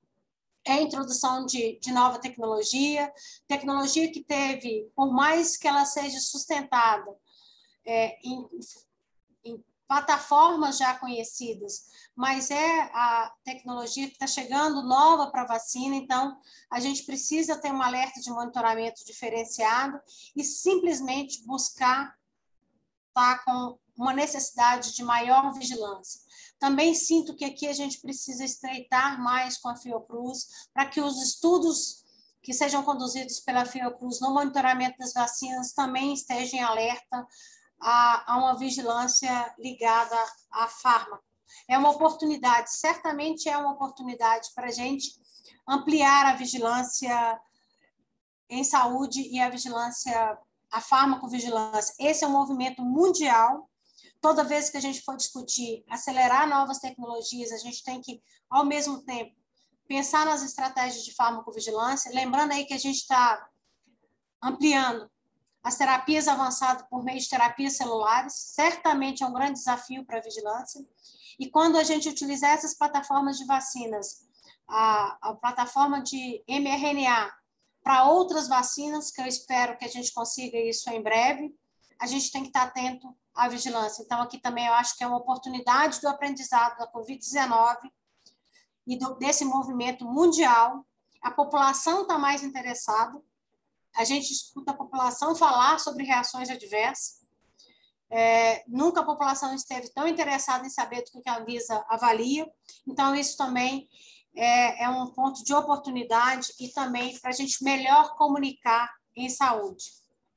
é a introdução de, de nova tecnologia, tecnologia que teve, por mais que ela seja sustentada é, em, em plataformas já conhecidas, mas é a tecnologia que está chegando nova para a vacina, então a gente precisa ter um alerta de monitoramento diferenciado e simplesmente buscar estar com uma necessidade de maior vigilância. Também sinto que aqui a gente precisa estreitar mais com a Fiocruz para que os estudos que sejam conduzidos pela Fiocruz no monitoramento das vacinas também estejam em alerta a, a uma vigilância ligada à fármaco. É uma oportunidade, certamente é uma oportunidade para a gente ampliar a vigilância em saúde e a vigilância, a farmacovigilância. Esse é um movimento mundial. Toda vez que a gente for discutir, acelerar novas tecnologias, a gente tem que, ao mesmo tempo, pensar nas estratégias de farmacovigilância, lembrando aí que a gente está ampliando as terapias avançadas por meio de terapias celulares, certamente é um grande desafio para a vigilância. E quando a gente utilizar essas plataformas de vacinas, a, a plataforma de M R N A para outras vacinas, que eu espero que a gente consiga isso em breve, a gente tem que estar atento à vigilância. Então, aqui também eu acho que é uma oportunidade do aprendizado da covid dezenove e do, desse movimento mundial. A população está mais interessada. A gente escuta a população falar sobre reações adversas. É, nunca a população esteve tão interessada em saber do que a Anvisa avalia. Então, isso também é, é um ponto de oportunidade e também para a gente melhor comunicar em saúde.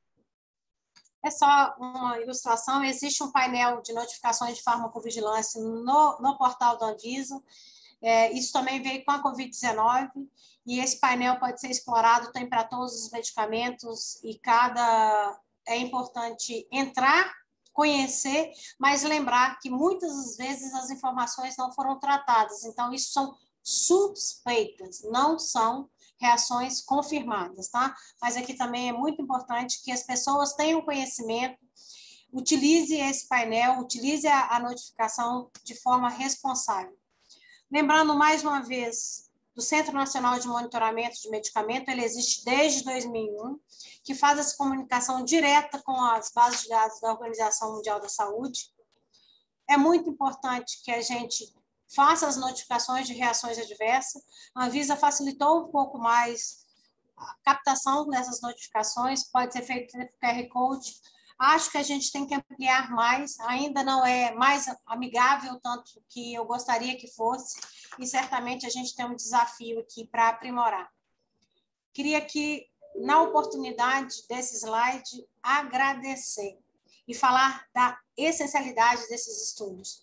É só uma ilustração, existe um painel de notificações de farmacovigilância no, no portal da Anvisa. É, isso também veio com a covid dezenove e esse painel pode ser explorado, tem para todos os medicamentos e cada... É importante entrar, conhecer, mas lembrar que muitas das vezes as informações não foram tratadas. Então, isso são suspeitas, não são reações confirmadas, tá? Mas aqui também é muito importante que as pessoas tenham conhecimento, utilize esse painel, utilize a, a notificação de forma responsável. Lembrando, mais uma vez, do Centro Nacional de Monitoramento de Medicamento, ele existe desde dois mil e um, que faz essa comunicação direta com as bases de dados da Organização Mundial da Saúde. É muito importante que a gente faça as notificações de reações adversas. A Anvisa facilitou um pouco mais a captação dessas notificações, pode ser feito com Q R Code. Acho que a gente tem que ampliar mais, ainda não é mais amigável tanto que eu gostaria que fosse, e certamente a gente tem um desafio aqui para aprimorar. Queria aqui, na oportunidade desse slide, agradecer e falar da essencialidade desses estudos.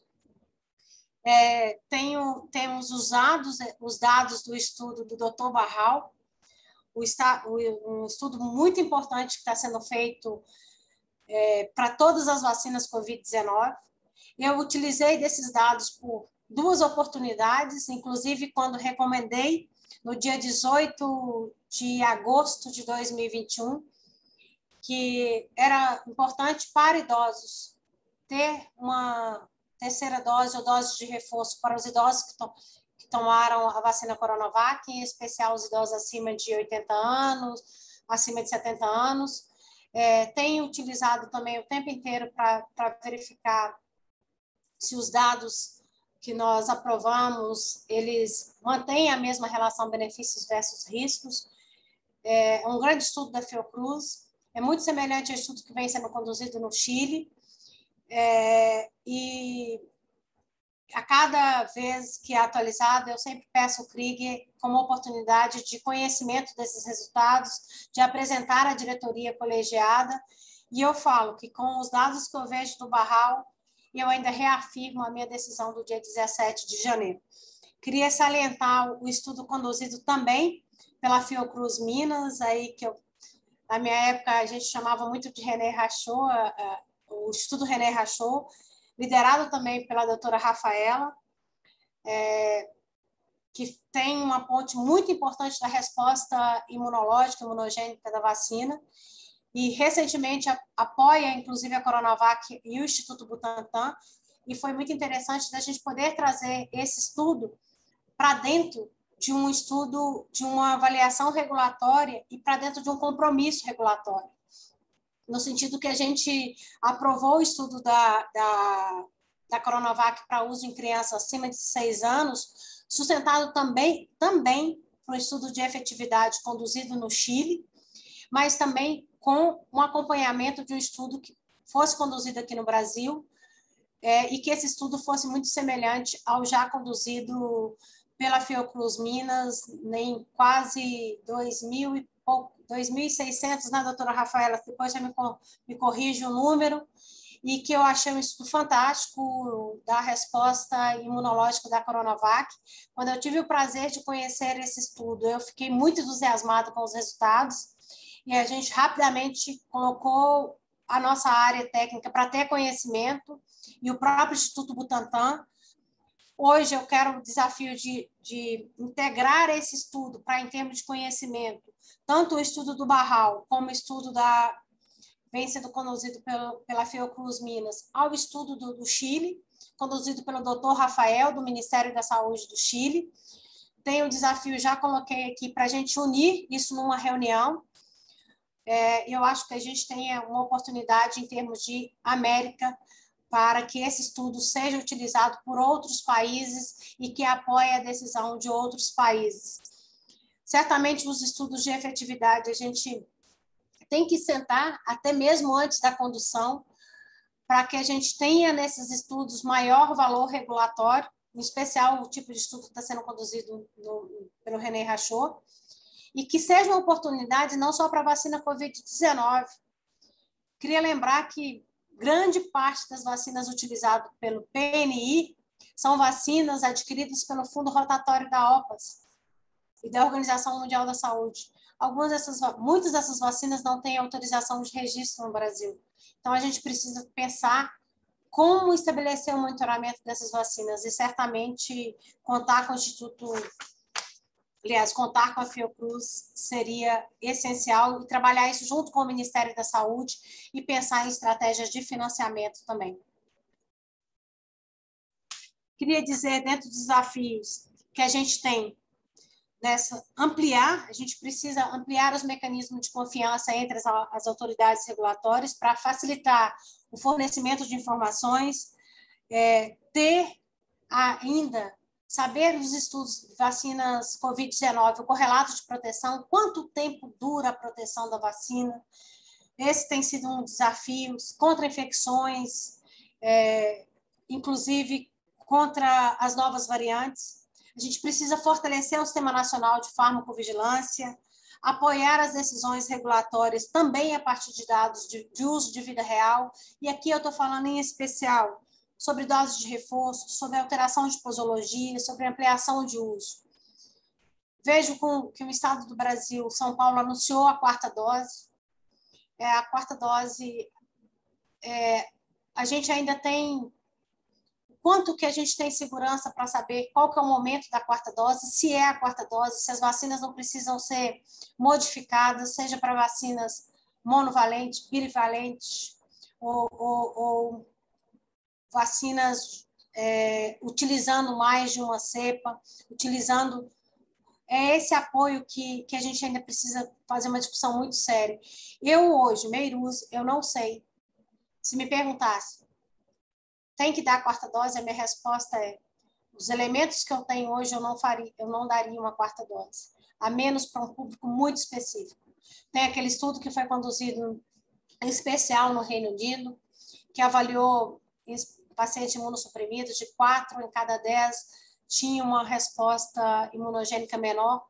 É, tenho, temos usado os dados do estudo do doutor Barral, o, um estudo muito importante que está sendo feito é, para todas as vacinas covid dezenove. Eu utilizei desses dados por duas oportunidades, inclusive quando recomendei, no dia dezoito de agosto de dois mil e vinte e um, que era importante para idosos ter uma terceira dose ou dose de reforço para os idosos que, to que tomaram a vacina Coronavac, em especial os idosos acima de oitenta anos, acima de setenta anos. É, tenho utilizado também o tempo inteiro para verificar se os dados que nós aprovamos, eles mantêm a mesma relação benefícios versus riscos. É um grande estudo da Fiocruz, é muito semelhante ao estudo que vem sendo conduzido no Chile, é, e a cada vez que é atualizado, eu sempre peço ao Krieger como oportunidade de conhecimento desses resultados, de apresentar à diretoria colegiada, e eu falo que com os dados que eu vejo do Barral, eu ainda reafirmo a minha decisão do dia dezessete de janeiro. Queria salientar o estudo conduzido também pela Fiocruz Minas, aí que eu, na minha época a gente chamava muito de René Rachot, o estudo René Rachot, liderado também pela doutora Rafaela, é, que tem uma ponte muito importante da resposta imunológica, imunogênica da vacina, e recentemente apoia, inclusive, a Coronavac e o Instituto Butantan, e foi muito interessante da gente poder trazer esse estudo para dentro de um estudo, de uma avaliação regulatória e para dentro de um compromisso regulatório, no sentido que a gente aprovou o estudo da, da, da Coronavac para uso em crianças acima de seis anos, sustentado também, também por um estudo de efetividade conduzido no Chile, mas também com um acompanhamento de um estudo que fosse conduzido aqui no Brasil, é, e que esse estudo fosse muito semelhante ao já conduzido pela Fiocruz Minas, em quase dois mil e pouco, dois mil e seiscentos, né, doutora Rafaela? Depois já me, me corrige o número, e que eu achei um estudo fantástico da resposta imunológica da Coronavac. Quando eu tive o prazer de conhecer esse estudo, eu fiquei muito entusiasmada com os resultados, e a gente rapidamente colocou a nossa área técnica para ter conhecimento, e o próprio Instituto Butantan. Hoje eu quero o desafio de, de integrar esse estudo para, em termos de conhecimento, tanto o estudo do Barral como o estudo da vem sendo conduzido pelo, pela Fiocruz Minas, ao estudo do, do Chile, conduzido pelo doutor Rafael, do Ministério da Saúde do Chile. Tenho o desafio, já coloquei aqui, para a gente unir isso numa reunião. É, eu acho que a gente tenha uma oportunidade em termos de América, para que esse estudo seja utilizado por outros países e que apoie a decisão de outros países. Certamente, os estudos de efetividade, a gente tem que sentar, até mesmo antes da condução, para que a gente tenha nesses estudos maior valor regulatório, em especial o tipo de estudo que está sendo conduzido no, pelo René Rachot, e que seja uma oportunidade não só para a vacina covid dezenove. Queria lembrar que grande parte das vacinas utilizadas pelo P N I são vacinas adquiridas pelo Fundo Rotatório da O P A S e da Organização Mundial da Saúde. Algumas dessas, muitas dessas vacinas não têm autorização de registro no Brasil. Então, a gente precisa pensar como estabelecer o monitoramento dessas vacinas, e certamente contar com o Instituto, aliás, contar com a Fiocruz seria essencial, e trabalhar isso junto com o Ministério da Saúde e pensar em estratégias de financiamento também. Queria dizer, dentro dos desafios que a gente tem, nessa, ampliar, a gente precisa ampliar os mecanismos de confiança entre as, as autoridades regulatórias para facilitar o fornecimento de informações, é, ter ainda, saber os estudos de vacinas covid dezenove, o correlato de proteção, quanto tempo dura a proteção da vacina. Esse tem sido um desafio contra infecções, é, inclusive contra as novas variantes. A gente precisa fortalecer o Sistema Nacional de Farmacovigilância, apoiar as decisões regulatórias também a partir de dados de, de uso de vida real. E aqui eu estou falando em especial sobre doses de reforço, sobre alteração de posologia, sobre ampliação de uso. Vejo com, que o Estado do Brasil, São Paulo, anunciou a quarta dose. É, a quarta dose, é, a gente ainda tem... Quanto que a gente tem segurança para saber qual que é o momento da quarta dose, se é a quarta dose, se as vacinas não precisam ser modificadas, seja para vacinas monovalentes, bivalentes, ou, ou, ou vacinas é, utilizando mais de uma cepa, utilizando... É esse apoio que, que a gente ainda precisa fazer uma discussão muito séria. Eu hoje, Meiruz, eu não sei. Se me perguntasse, tem que dar a quarta dose? A minha resposta é: os elementos que eu tenho hoje, eu não faria, eu não daria uma quarta dose, a menos para um público muito específico. Tem aquele estudo que foi conduzido em especial no Reino Unido, que avaliou pacientes imunossuprimidos, de quatro em cada dez tinham uma resposta imunogênica menor,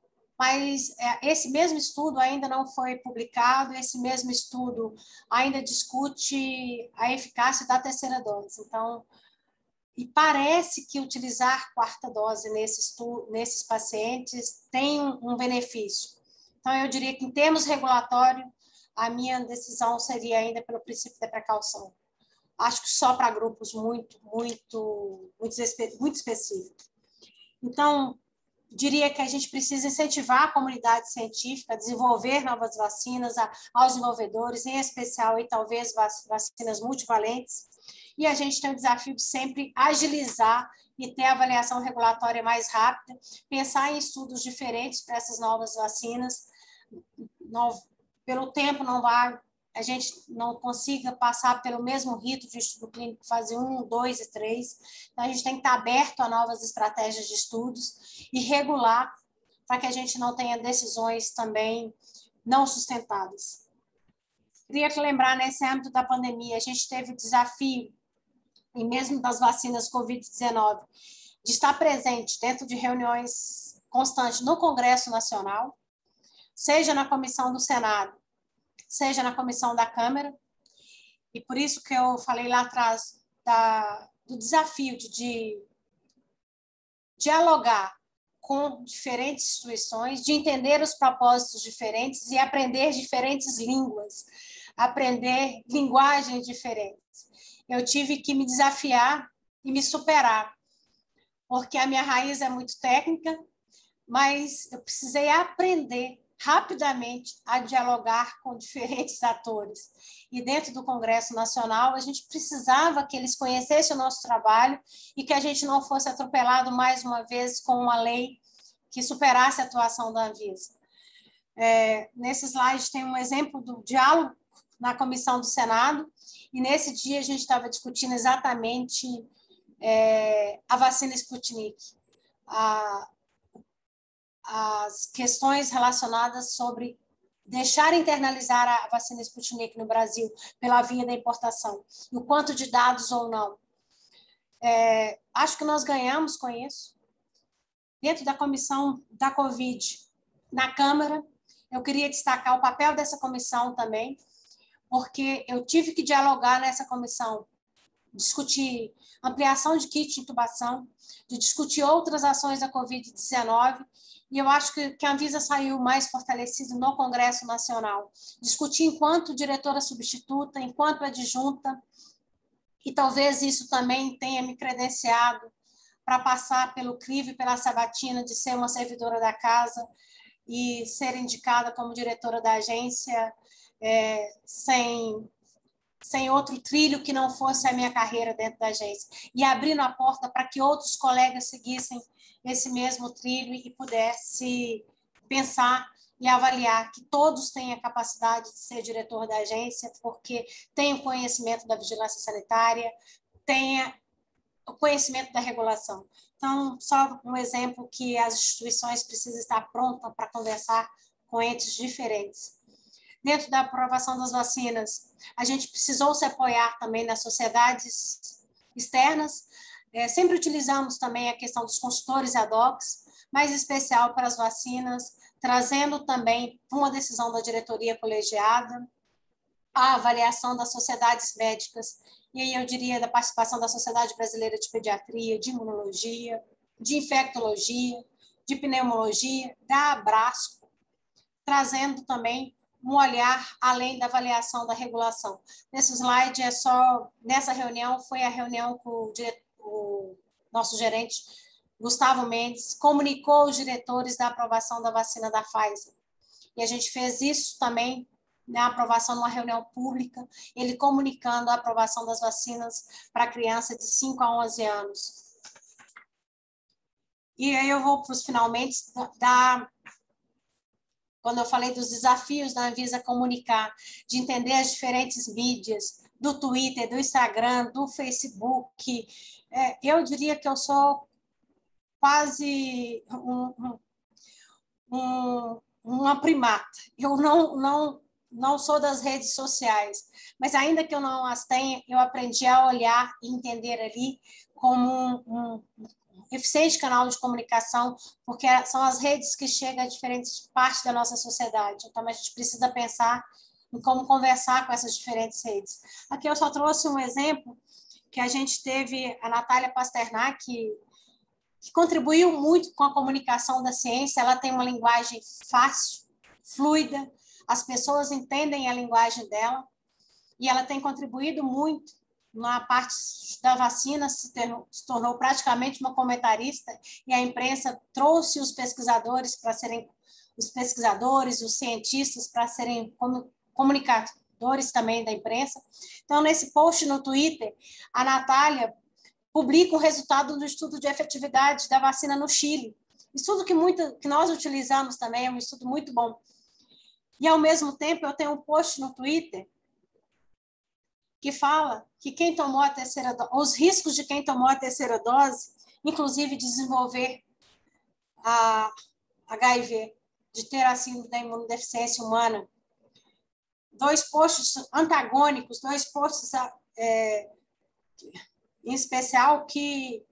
mas esse mesmo estudo ainda não foi publicado, esse mesmo estudo ainda discute a eficácia da terceira dose. Então, e parece que utilizar quarta dose nesses, nesses pacientes tem um benefício. Então, eu diria que, em termos regulatórios, a minha decisão seria ainda pelo princípio da precaução. Acho que só para grupos muito, muito, muito, muito específicos. Então, diria que a gente precisa incentivar a comunidade científica a desenvolver novas vacinas, a, aos desenvolvedores, em especial, e talvez vacinas multivalentes, e a gente tem o desafio de sempre agilizar e ter a avaliação regulatória mais rápida, pensar em estudos diferentes para essas novas vacinas. Não, pelo tempo, não vai, a gente não consiga passar pelo mesmo rito de estudo clínico, fase um, dois e três. Então, a gente tem que estar aberto a novas estratégias de estudos e regular para que a gente não tenha decisões também não sustentadas. Queria te lembrar, nesse âmbito da pandemia, a gente teve o desafio, e mesmo das vacinas covid dezenove, de estar presente dentro de reuniões constantes no Congresso Nacional, seja na comissão do Senado, seja na comissão da Câmara, e por isso que eu falei lá atrás da, do desafio de, de dialogar com diferentes instituições, de entender os propósitos diferentes e aprender diferentes línguas, aprender linguagens diferentes. Eu tive que me desafiar e me superar, porque a minha raiz é muito técnica, mas eu precisei aprender rapidamente a dialogar com diferentes atores. E dentro do Congresso Nacional, a gente precisava que eles conhecessem o nosso trabalho e que a gente não fosse atropelado mais uma vez com uma lei que superasse a atuação da Anvisa. É, nesse slide tem um exemplo do diálogo na comissão do Senado, e nesse dia a gente estava discutindo exatamente é, a vacina Sputnik, a, as questões relacionadas sobre deixar internalizar a vacina Sputnik no Brasil pela via da importação, e o quanto de dados ou não. É, acho que nós ganhamos com isso. Dentro da comissão da Covid, na Câmara, eu queria destacar o papel dessa comissão também, porque eu tive que dialogar nessa comissão, discutir ampliação de kit de intubação, de discutir outras ações da covid dezenove, e eu acho que, que a Anvisa saiu mais fortalecida no Congresso Nacional. Discutir enquanto diretora substituta, enquanto adjunta, e talvez isso também tenha me credenciado para passar pelo crivo e pela sabatina de ser uma servidora da casa e ser indicada como diretora da agência, é, sem sem outro trilho que não fosse a minha carreira dentro da agência, e abrindo a porta para que outros colegas seguissem esse mesmo trilho e pudesse pensar e avaliar que todos têm a capacidade de ser diretor da agência, porque tem o conhecimento da vigilância sanitária, tem o conhecimento da regulação. Então, só um exemplo que as instituições precisam estar prontas para conversar com entes diferentes. Dentro da aprovação das vacinas, a gente precisou se apoiar também nas sociedades externas. É, sempre utilizamos também a questão dos consultores ad hoc, mas em especial para as vacinas, trazendo também uma decisão da diretoria colegiada, a avaliação das sociedades médicas, e aí eu diria da participação da Sociedade Brasileira de Pediatria, de Imunologia, de Infectologia, de Pneumologia, da Abrasco, trazendo também um olhar além da avaliação da regulação. Nesse slide é só, nessa reunião, foi a reunião com o, diretor, o nosso gerente, Gustavo Mendes, comunicou os diretores da aprovação da vacina da Pfizer. E a gente fez isso também na aprovação numa reunião pública, ele comunicando a aprovação das vacinas para criança de cinco a onze anos. E aí eu vou para os finalmente da... Quando eu falei dos desafios da Anvisa comunicar, de entender as diferentes mídias, do Twitter, do Instagram, do Facebook, é, eu diria que eu sou quase um, um, uma primata. Eu não, não, não sou das redes sociais, mas ainda que eu não as tenha, eu aprendi a olhar e entender ali como um, um eficiente canal de comunicação, porque são as redes que chegam a diferentes partes da nossa sociedade. Então, a gente precisa pensar em como conversar com essas diferentes redes. Aqui eu só trouxe um exemplo que a gente teve a Natália Pasternak, que, que contribuiu muito com a comunicação da ciência. Ela tem uma linguagem fácil, fluida, as pessoas entendem a linguagem dela, e ela tem contribuído muito na parte da vacina, se, tornou, se tornou praticamente uma comentarista, e a imprensa trouxe os pesquisadores para serem, os pesquisadores, os cientistas para serem comunicadores também da imprensa. Então, nesse post no Twitter, a Natália publica o resultado do estudo de efetividade da vacina no Chile. Estudo que, muito, que nós utilizamos também, é um estudo muito bom. E, ao mesmo tempo, eu tenho um post no Twitter que fala que quem tomou a terceira dose, os riscos de quem tomou a terceira dose, inclusive desenvolver a H I V, de ter a síndrome da imunodeficiência humana. Dois posts antagônicos, dois posts é, em especial que,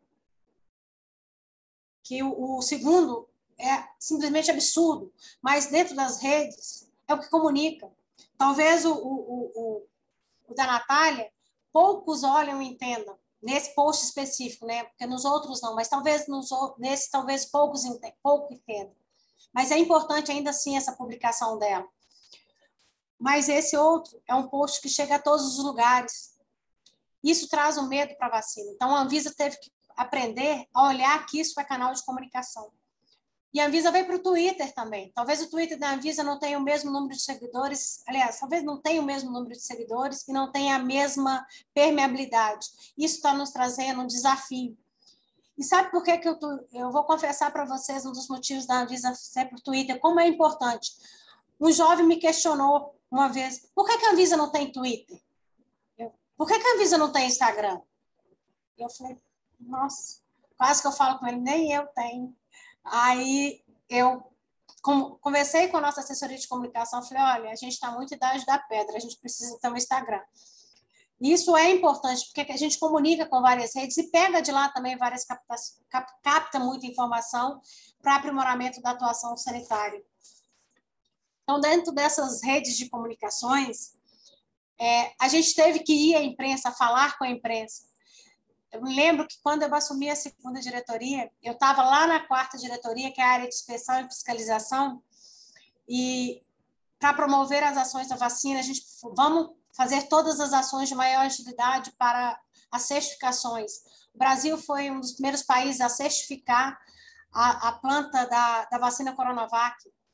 que o, o segundo é simplesmente absurdo, mas dentro das redes é o que comunica. Talvez o, o, o, o da Natália, poucos olham e entendam, nesse post específico, né? Porque nos outros não, mas talvez nos, nesse talvez poucos entendam, pouco entendam. Mas é importante ainda assim essa publicação dela. Mas esse outro é um post que chega a todos os lugares. Isso traz um medo para a vacina. Então, a Anvisa teve que aprender a olhar que isso é canal de comunicação. E a Anvisa veio para o Twitter também. Talvez o Twitter da Anvisa não tenha o mesmo número de seguidores, aliás, talvez não tenha o mesmo número de seguidores e não tenha a mesma permeabilidade. Isso está nos trazendo um desafio. E sabe por que, que eu, tô, eu vou confessar para vocês um dos motivos da Anvisa ser para o Twitter, como é importante. Um jovem me questionou uma vez, por que, que a Anvisa não tem Twitter? Eu, por que, que a Anvisa não tem Instagram? Eu falei, nossa, quase que eu falo com ele, nem eu tenho. Aí eu conversei com a nossa assessoria de comunicação, falei, olha, a gente está muito idade da pedra, a gente precisa ter um Instagram. E isso é importante, porque a gente comunica com várias redes e pega de lá também várias capta, capta muita informação para aprimoramento da atuação sanitária. Então, dentro dessas redes de comunicações, é, a gente teve que ir à imprensa, falar com a imprensa. Eu me lembro que quando eu assumi a segunda diretoria, eu estava lá na quarta diretoria, que é a área de inspeção e fiscalização, e para promover as ações da vacina, a gente vamos fazer todas as ações de maior agilidade para as certificações. O Brasil foi um dos primeiros países a certificar a, a planta da, da vacina Coronavac.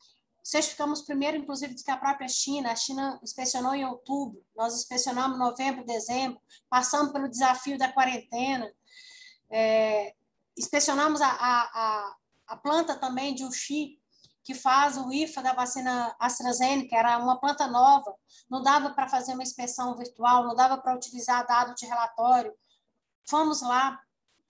certificamos primeiro, inclusive, do que a própria China. A China inspecionou em outubro, nós inspecionamos em novembro, dezembro, passamos pelo desafio da quarentena, é, inspecionamos a, a, a, a planta também de Wuxi, que faz o I F A da vacina AstraZeneca, era uma planta nova, não dava para fazer uma inspeção virtual, não dava para utilizar dado de relatório. Fomos lá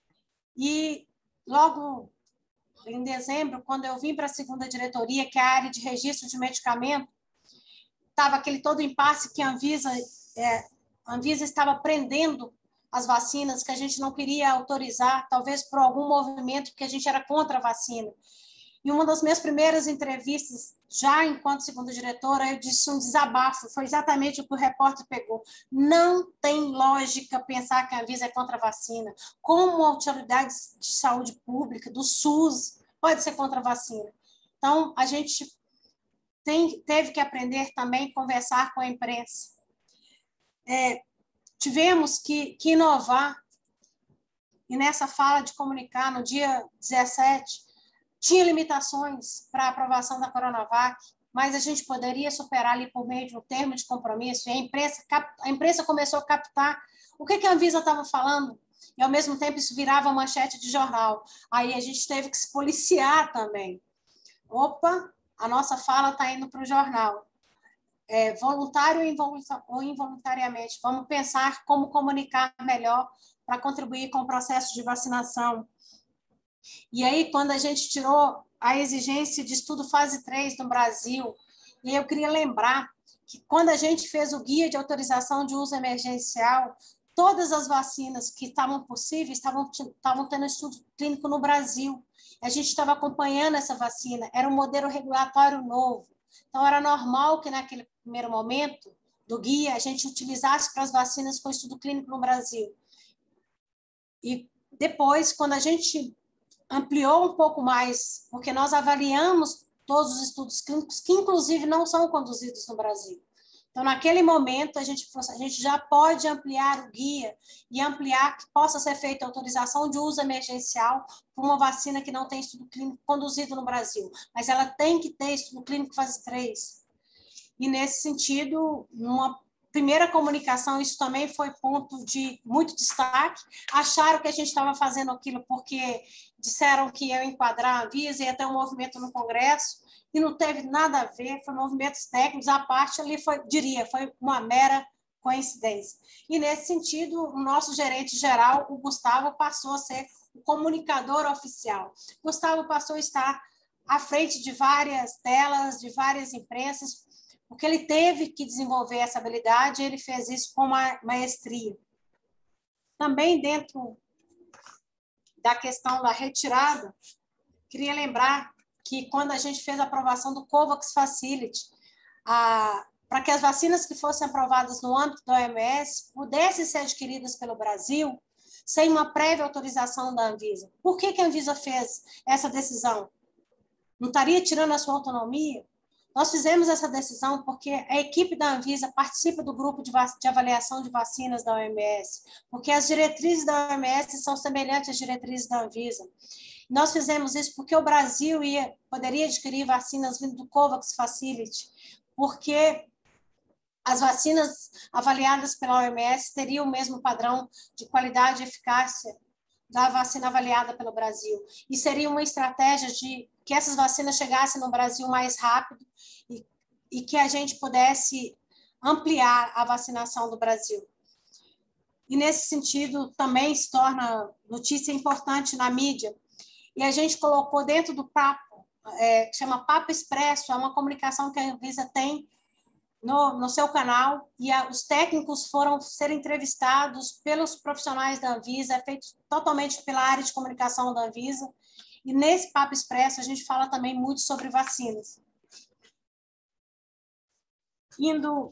e logo em dezembro, quando eu vim para a segunda diretoria, que é a área de registro de medicamento, estava aquele todo impasse que a Anvisa, é, a Anvisa estava prendendo as vacinas, que a gente não queria autorizar, talvez por algum movimento, porque a gente era contra a vacina. E uma das minhas primeiras entrevistas, já enquanto segunda diretora, eu disse um desabafo, foi exatamente o que o repórter pegou. Não tem lógica pensar que a Anvisa é contra a vacina. Como a autoridade de saúde pública, do SUS, pode ser contra a vacina? Então, a gente tem, teve que aprender também a conversar com a imprensa. É, tivemos que, que inovar, e nessa fala de comunicar, no dia dezessete, tinha limitações para a aprovação da Coronavac, mas a gente poderia superar ali por meio de um termo de compromisso, e a imprensa, a imprensa começou a captar o que a Anvisa estava falando, e ao mesmo tempo isso virava manchete de jornal. Aí a gente teve que se policiar também. Opa, a nossa fala está indo para o jornal. É, voluntário ou involuntariamente, vamos pensar como comunicar melhor para contribuir com o processo de vacinação. E aí, quando a gente tirou a exigência de estudo fase três no Brasil, e eu queria lembrar que quando a gente fez o guia de autorização de uso emergencial, todas as vacinas que estavam possíveis estavam, estavam tendo estudo clínico no Brasil. A gente estava acompanhando essa vacina, era um modelo regulatório novo. Então, era normal que naquele primeiro momento do guia a gente utilizasse para as vacinas com estudo clínico no Brasil. E depois, quando a gente ampliou um pouco mais, porque nós avaliamos todos os estudos clínicos, que inclusive não são conduzidos no Brasil. Então, naquele momento, a gente, a gente já pode ampliar o guia e ampliar que possa ser feita a autorização de uso emergencial por uma vacina que não tem estudo clínico conduzido no Brasil, mas ela tem que ter estudo clínico fase três. E, nesse sentido, numa primeira comunicação, isso também foi ponto de muito destaque. Acharam que a gente estava fazendo aquilo porque disseram que ia enquadrar a Anvisa, ia ter um movimento no Congresso, e não teve nada a ver, foi movimentos técnicos, a parte ali foi, diria, foi uma mera coincidência. E, nesse sentido, o nosso gerente geral, o Gustavo, passou a ser o comunicador oficial. O Gustavo passou a estar à frente de várias telas, de várias imprensas, porque ele teve que desenvolver essa habilidade, e ele fez isso com uma maestria. Também dentro da questão da retirada, queria lembrar que quando a gente fez a aprovação do COVAX Facility, para que as vacinas que fossem aprovadas no âmbito da O M S pudessem ser adquiridas pelo Brasil sem uma prévia autorização da Anvisa. Por que que a Anvisa fez essa decisão? Não estaria tirando a sua autonomia? Nós fizemos essa decisão porque a equipe da Anvisa participa do grupo de, de avaliação de vacinas da O M S, porque as diretrizes da O M S são semelhantes às diretrizes da Anvisa. Nós fizemos isso porque o Brasil ia, poderia adquirir vacinas vindo do COVAX Facility, porque as vacinas avaliadas pela O M S teriam o mesmo padrão de qualidade e eficácia da vacina avaliada pelo Brasil. E seria uma estratégia de que essas vacinas chegassem no Brasil mais rápido e, e que a gente pudesse ampliar a vacinação do Brasil. E, nesse sentido, também se torna notícia importante na mídia. E a gente colocou dentro do papo, é, que chama Papo Expresso, é uma comunicação que a Anvisa tem no, no seu canal, e a, os técnicos foram ser entrevistados pelos profissionais da Anvisa, é feito totalmente pela área de comunicação da Anvisa, e nesse Papo Expresso a gente fala também muito sobre vacinas. Indo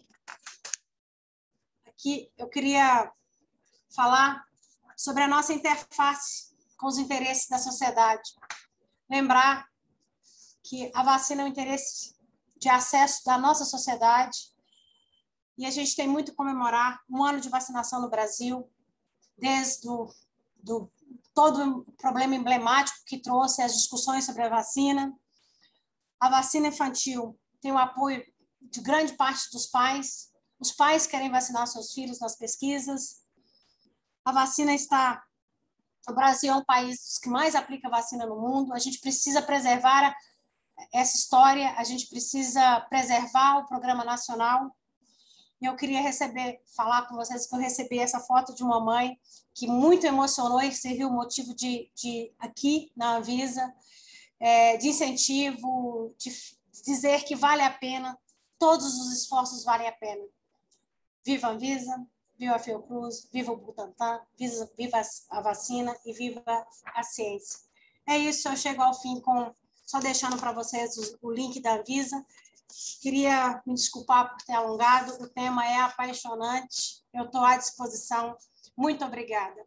aqui, eu queria falar sobre a nossa interface com os interesses da sociedade. Lembrar que a vacina é um interesse de acesso da nossa sociedade, e a gente tem muito a comemorar um ano de vacinação no Brasil, desde o, do, todo o problema emblemático que trouxe as discussões sobre a vacina, A vacina infantil tem o apoio de grande parte dos pais. Os pais querem vacinar seus filhos nas pesquisas. A vacina está... O Brasil é um país que mais aplica vacina no mundo. A gente precisa preservar essa história, a gente precisa preservar o Programa Nacional. Eu queria receber, falar com vocês que eu recebi essa foto de uma mãe que muito emocionou e serviu motivo de, de aqui na Anvisa, é, de incentivo, de dizer que vale a pena, todos os esforços valem a pena. Viva a Anvisa, viva a Fiocruz, viva o Butantan, viva, viva a vacina e viva a ciência. É isso, eu chego ao fim com, só deixando para vocês o, o link da Anvisa. Queria me desculpar por ter alongado, o tema é apaixonante, eu estou à disposição. Muito obrigada.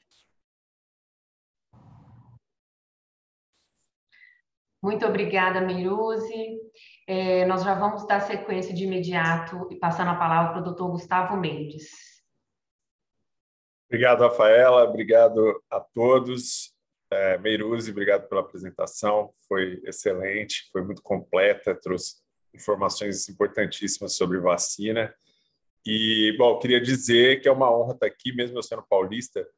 Muito obrigada, Meiruzi. É, nós já vamos dar sequência de imediato e passando a palavra para o doutor Gustavo Mendes. Obrigado, Rafaela. Obrigado a todos. É, Meiruzi, obrigado pela apresentação. Foi excelente, foi muito completa, trouxe informações importantíssimas sobre vacina. E, bom, queria dizer que é uma honra estar aqui, mesmo eu sendo paulista.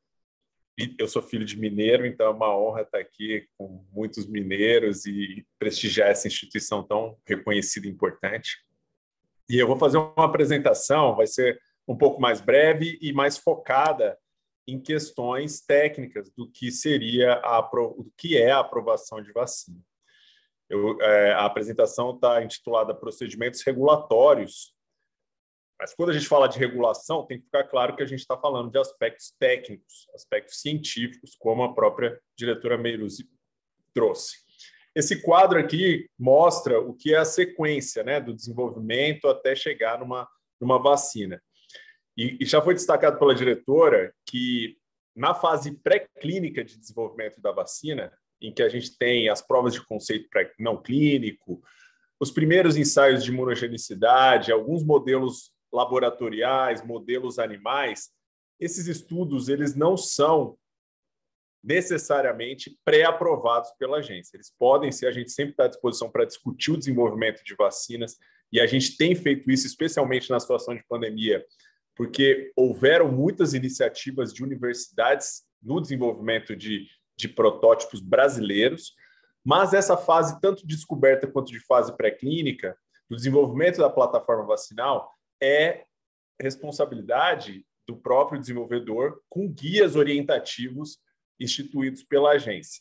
Eu sou filho de mineiro, então é uma honra estar aqui com muitos mineiros e prestigiar essa instituição tão reconhecida e importante. E eu vou fazer uma apresentação, vai ser um pouco mais breve e mais focada em questões técnicas do que seria a, do que é a aprovação de vacina. Eu, é, a apresentação está intitulada Procedimentos Regulatórios, mas quando a gente fala de regulação, tem que ficar claro que a gente está falando de aspectos técnicos, aspectos científicos, como a própria diretora Meiruzi trouxe. Esse quadro aqui mostra o que é a sequência, né, do desenvolvimento até chegar numa, numa vacina. E, e já foi destacado pela diretora que na fase pré-clínica de desenvolvimento da vacina, em que a gente tem as provas de conceito não clínico, os primeiros ensaios de imunogenicidade, alguns modelos laboratoriais, modelos animais, esses estudos eles não são necessariamente pré-aprovados pela agência. Eles podem ser, a gente sempre está à disposição para discutir o desenvolvimento de vacinas, e a gente tem feito isso especialmente na situação de pandemia, porque houveram muitas iniciativas de universidades no desenvolvimento de de protótipos brasileiros, mas essa fase, tanto de descoberta quanto de fase pré-clínica, do desenvolvimento da plataforma vacinal, é responsabilidade do próprio desenvolvedor com guias orientativos instituídos pela agência.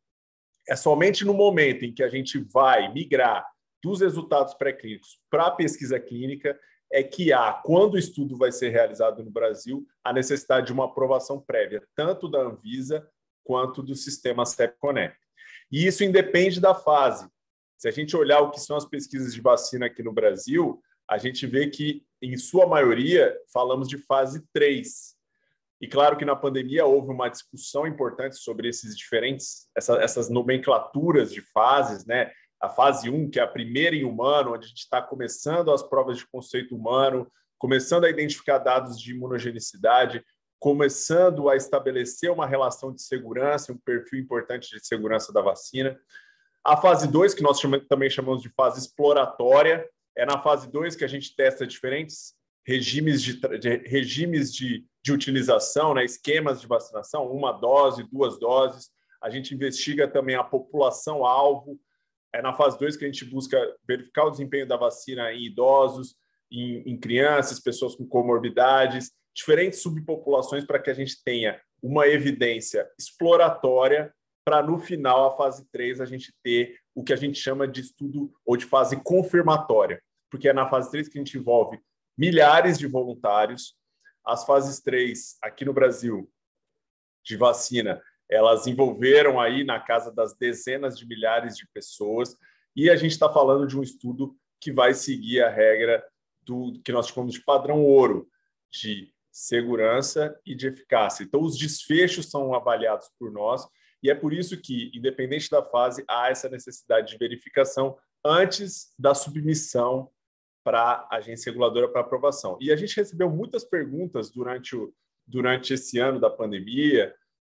É somente no momento em que a gente vai migrar dos resultados pré-clínicos para a pesquisa clínica é que há, quando o estudo vai ser realizado no Brasil, a necessidade de uma aprovação prévia, tanto da Anvisa quanto do sistema CEP-Conect. E isso independe da fase. Se a gente olhar o que são as pesquisas de vacina aqui no Brasil, a gente vê que, em sua maioria, falamos de fase três. E claro que na pandemia houve uma discussão importante sobre esses diferentes, essa, essas nomenclaturas de fases, né? A fase um, que é a primeira em humano, onde a gente está começando as provas de conceito humano, começando a identificar dados de imunogenicidade, começando a estabelecer uma relação de segurança, um perfil importante de segurança da vacina. A fase dois, que nós chamamos, também chamamos de fase exploratória, é na fase dois que a gente testa diferentes regimes de, de, regimes de, de utilização, né, esquemas de vacinação, uma dose, duas doses. A gente investiga também a população-alvo. É na fase dois que a gente busca verificar o desempenho da vacina em idosos, em, em crianças, pessoas com comorbidades, diferentes subpopulações, para que a gente tenha uma evidência exploratória para, no final, a fase três, a gente ter o que a gente chama de estudo ou de fase confirmatória, porque é na fase três que a gente envolve milhares de voluntários. As fases três, aqui no Brasil, de vacina, elas envolveram aí na casa das dezenas de milhares de pessoas, e a gente está falando de um estudo que vai seguir a regra do que nós chamamos de padrão ouro, de segurança e de eficácia. Então, os desfechos são avaliados por nós, e é por isso que, independente da fase, há essa necessidade de verificação antes da submissão para a agência reguladora para aprovação. E a gente recebeu muitas perguntas durante, o, durante esse ano da pandemia,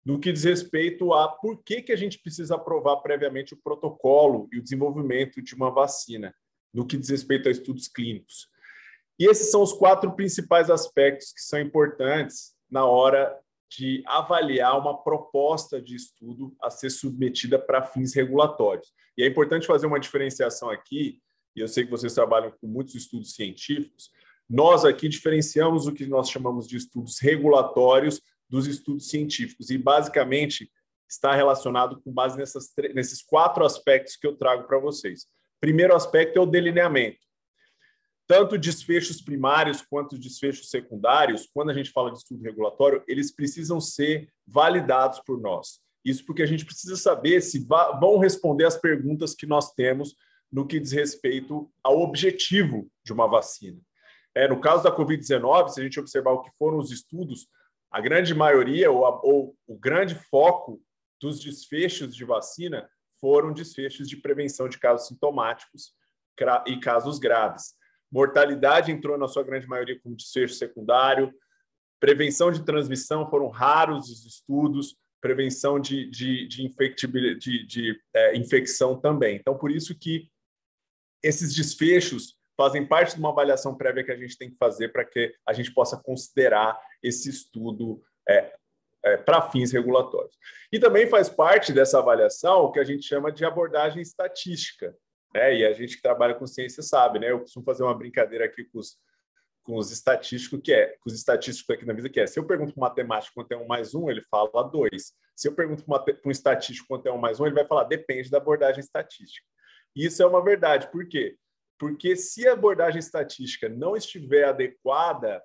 no que diz respeito a por que, que a gente precisa aprovar previamente o protocolo e o desenvolvimento de uma vacina, no que diz respeito a estudos clínicos. E esses são os quatro principais aspectos que são importantes na hora de avaliar uma proposta de estudo a ser submetida para fins regulatórios. E é importante fazer uma diferenciação aqui, e eu sei que vocês trabalham com muitos estudos científicos, nós aqui diferenciamos o que nós chamamos de estudos regulatórios dos estudos científicos, e basicamente está relacionado com base nessas, nesses quatro aspectos que eu trago para vocês. Primeiro aspecto é o delineamento. Tanto desfechos primários quanto desfechos secundários, quando a gente fala de estudo regulatório, eles precisam ser validados por nós. Isso porque a gente precisa saber se vão responder às perguntas que nós temos no que diz respeito ao objetivo de uma vacina. É, no caso da covid dezenove, se a gente observar o que foram os estudos, a grande maioria ou, a, ou o grande foco dos desfechos de vacina foram desfechos de prevenção de casos sintomáticos e casos graves. Mortalidade entrou, na sua grande maioria, como desfecho secundário. Prevenção de transmissão, foram raros os estudos. Prevenção de, de, de, infectibilidade, de, de é, infecção também. Então, por isso que esses desfechos fazem parte de uma avaliação prévia que a gente tem que fazer para que a gente possa considerar esse estudo é, é, para fins regulatórios. E também faz parte dessa avaliação o que a gente chama de abordagem estatística. É, e a gente que trabalha com ciência sabe, né? Eu costumo fazer uma brincadeira aqui com os, com os estatísticos, que é, com os estatísticos aqui na vida, que é, se eu pergunto para um matemático quanto é um mais um, ele fala dois. Se eu pergunto para um estatístico quanto é um mais um, ele vai falar, depende da abordagem estatística. E isso é uma verdade. Por quê? Porque se a abordagem estatística não estiver adequada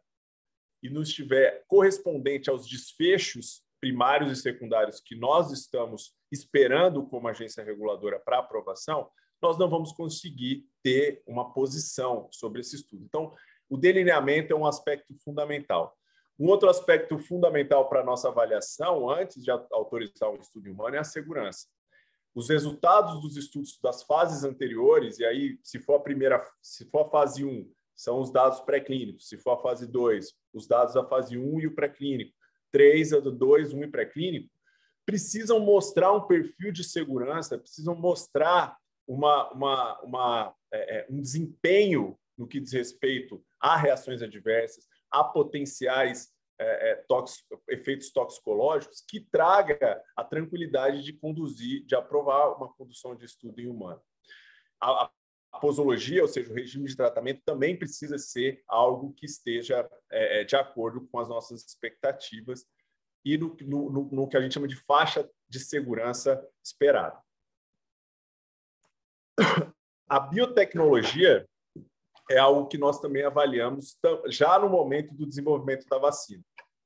e não estiver correspondente aos desfechos primários e secundários que nós estamos esperando como agência reguladora para aprovação, nós não vamos conseguir ter uma posição sobre esse estudo. Então, o delineamento é um aspecto fundamental. Um outro aspecto fundamental para a nossa avaliação, antes de autorizar um estudo humano, é a segurança. Os resultados dos estudos das fases anteriores, e aí, se for a primeira, se for a fase um, são os dados pré-clínicos, se for a fase dois, os dados da fase um e o pré-clínico, três, a do dois, um e pré-clínico, precisam mostrar um perfil de segurança, precisam mostrar Uma, uma, uma, é, um desempenho no que diz respeito a reações adversas, a potenciais é, é, tox, efeitos toxicológicos, que traga a tranquilidade de conduzir, de aprovar uma condução de estudo em humano. A, a posologia, ou seja, o regime de tratamento, também precisa ser algo que esteja é, de acordo com as nossas expectativas e no, no, no que a gente chama de faixa de segurança esperada. A biotecnologia é algo que nós também avaliamos já no momento do desenvolvimento da vacina.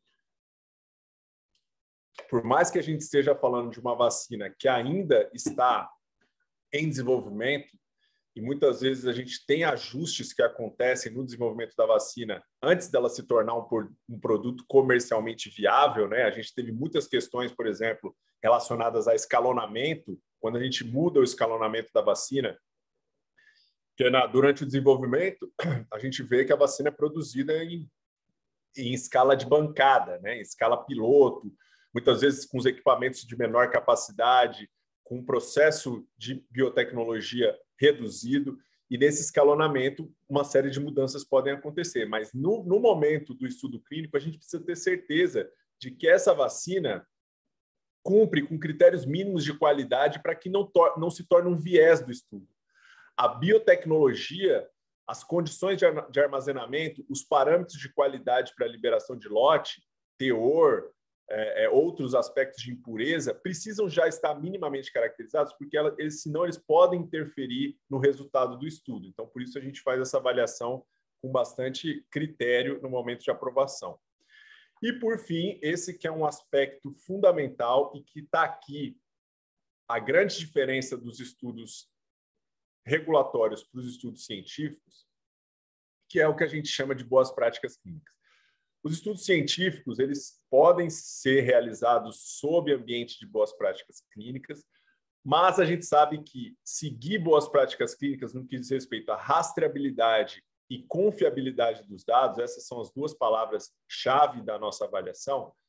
Por mais que a gente esteja falando de uma vacina que ainda está em desenvolvimento, e muitas vezes a gente tem ajustes que acontecem no desenvolvimento da vacina antes dela se tornar um, um produto comercialmente viável, né? A gente teve muitas questões, por exemplo, relacionadas a escalonamento, quando a gente muda o escalonamento da vacina, que na, durante o desenvolvimento, a gente vê que a vacina é produzida em, em escala de bancada, né? Em escala piloto, muitas vezes com os equipamentos de menor capacidade, com um processo de biotecnologia reduzido, e nesse escalonamento uma série de mudanças podem acontecer. Mas no, no momento do estudo clínico, a gente precisa ter certeza de que essa vacina cumpre com critérios mínimos de qualidade para que não, não se torne um viés do estudo. A biotecnologia, as condições de armazenamento, os parâmetros de qualidade para a liberação de lote, teor, é, é, outros aspectos de impureza, precisam já estar minimamente caracterizados, porque ela, eles, senão eles podem interferir no resultado do estudo. Então, por isso a gente faz essa avaliação com bastante critério no momento de aprovação. E, por fim, esse que é um aspecto fundamental e que está aqui a grande diferença dos estudos regulatórios para os estudos científicos, que é o que a gente chama de boas práticas clínicas. Os estudos científicos, eles podem ser realizados sob ambiente de boas práticas clínicas, mas a gente sabe que seguir boas práticas clínicas no que diz respeito à rastreabilidade e confiabilidade dos dados, essas são as duas palavras-chave da nossa avaliação,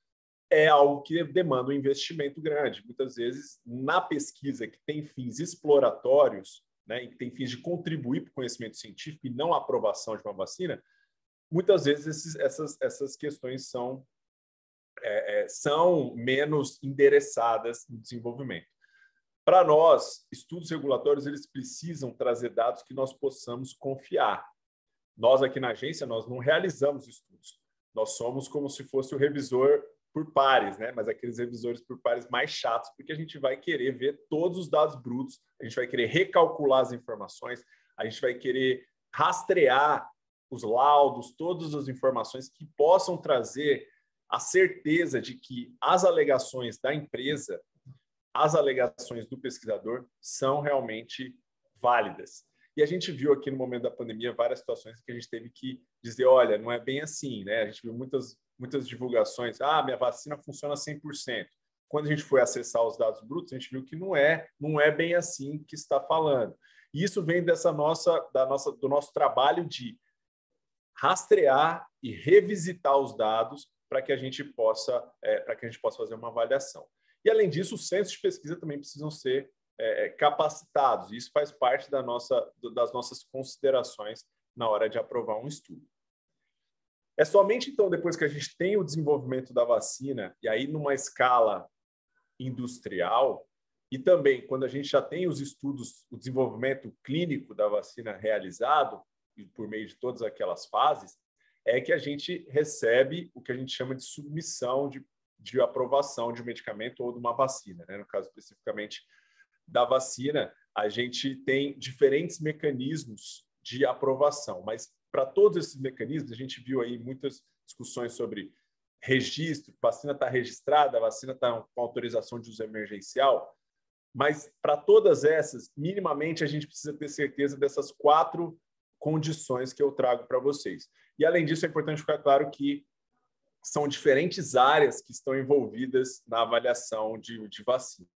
é algo que demanda um investimento grande. Muitas vezes, na pesquisa que tem fins exploratórios, né, e que tem fins de contribuir para o conhecimento científico e não a aprovação de uma vacina, muitas vezes esses, essas, essas questões são, é, é, são menos endereçadas no desenvolvimento. Para nós, estudos regulatórios, eles precisam trazer dados que nós possamos confiar. Nós aqui na agência, nós não realizamos estudos. Nós somos como se fosse o revisor por pares, né? Mas aqueles revisores por pares mais chatos, porque a gente vai querer ver todos os dados brutos, a gente vai querer recalcular as informações, a gente vai querer rastrear os laudos, todas as informações que possam trazer a certeza de que as alegações da empresa, as alegações do pesquisador são realmente válidas. E a gente viu aqui no momento da pandemia várias situações que a gente teve que dizer, olha, não é bem assim, né? A gente viu muitas, muitas divulgações, ah, minha vacina funciona cem por cento. Quando a gente foi acessar os dados brutos, a gente viu que não é, não é bem assim que está falando. E isso vem dessa nossa, da nossa, do nosso trabalho de rastrear e revisitar os dados para que a gente possa, é, para que a gente possa fazer uma avaliação. E, além disso, os centros de pesquisa também precisam ser é, capacitados. Isso faz parte da nossa, das nossas considerações na hora de aprovar um estudo. É somente, então, depois que a gente tem o desenvolvimento da vacina, e aí numa escala industrial, e também quando a gente já tem os estudos, o desenvolvimento clínico da vacina realizado, por meio de todas aquelas fases, é que a gente recebe o que a gente chama de submissão de de aprovação de um medicamento ou de uma vacina, né? No caso especificamente da vacina, a gente tem diferentes mecanismos de aprovação, mas para todos esses mecanismos, a gente viu aí muitas discussões sobre registro, vacina está registrada, a vacina está com autorização de uso emergencial, mas para todas essas, minimamente, a gente precisa ter certeza dessas quatro condições que eu trago para vocês. E, além disso, é importante ficar claro que são diferentes áreas que estão envolvidas na avaliação de, de vacinas.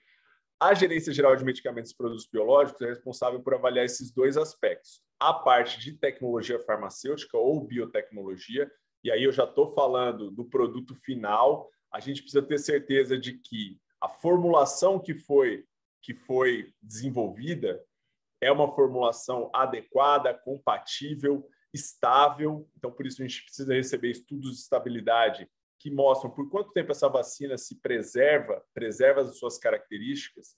A Gerência Geral de Medicamentos e Produtos Biológicos é responsável por avaliar esses dois aspectos. A parte de tecnologia farmacêutica ou biotecnologia, e aí eu já estou falando do produto final, a gente precisa ter certeza de que a formulação que foi, que foi desenvolvida é uma formulação adequada, compatível, estável. Então, por isso, a gente precisa receber estudos de estabilidade que mostram por quanto tempo essa vacina se preserva, preserva as suas características,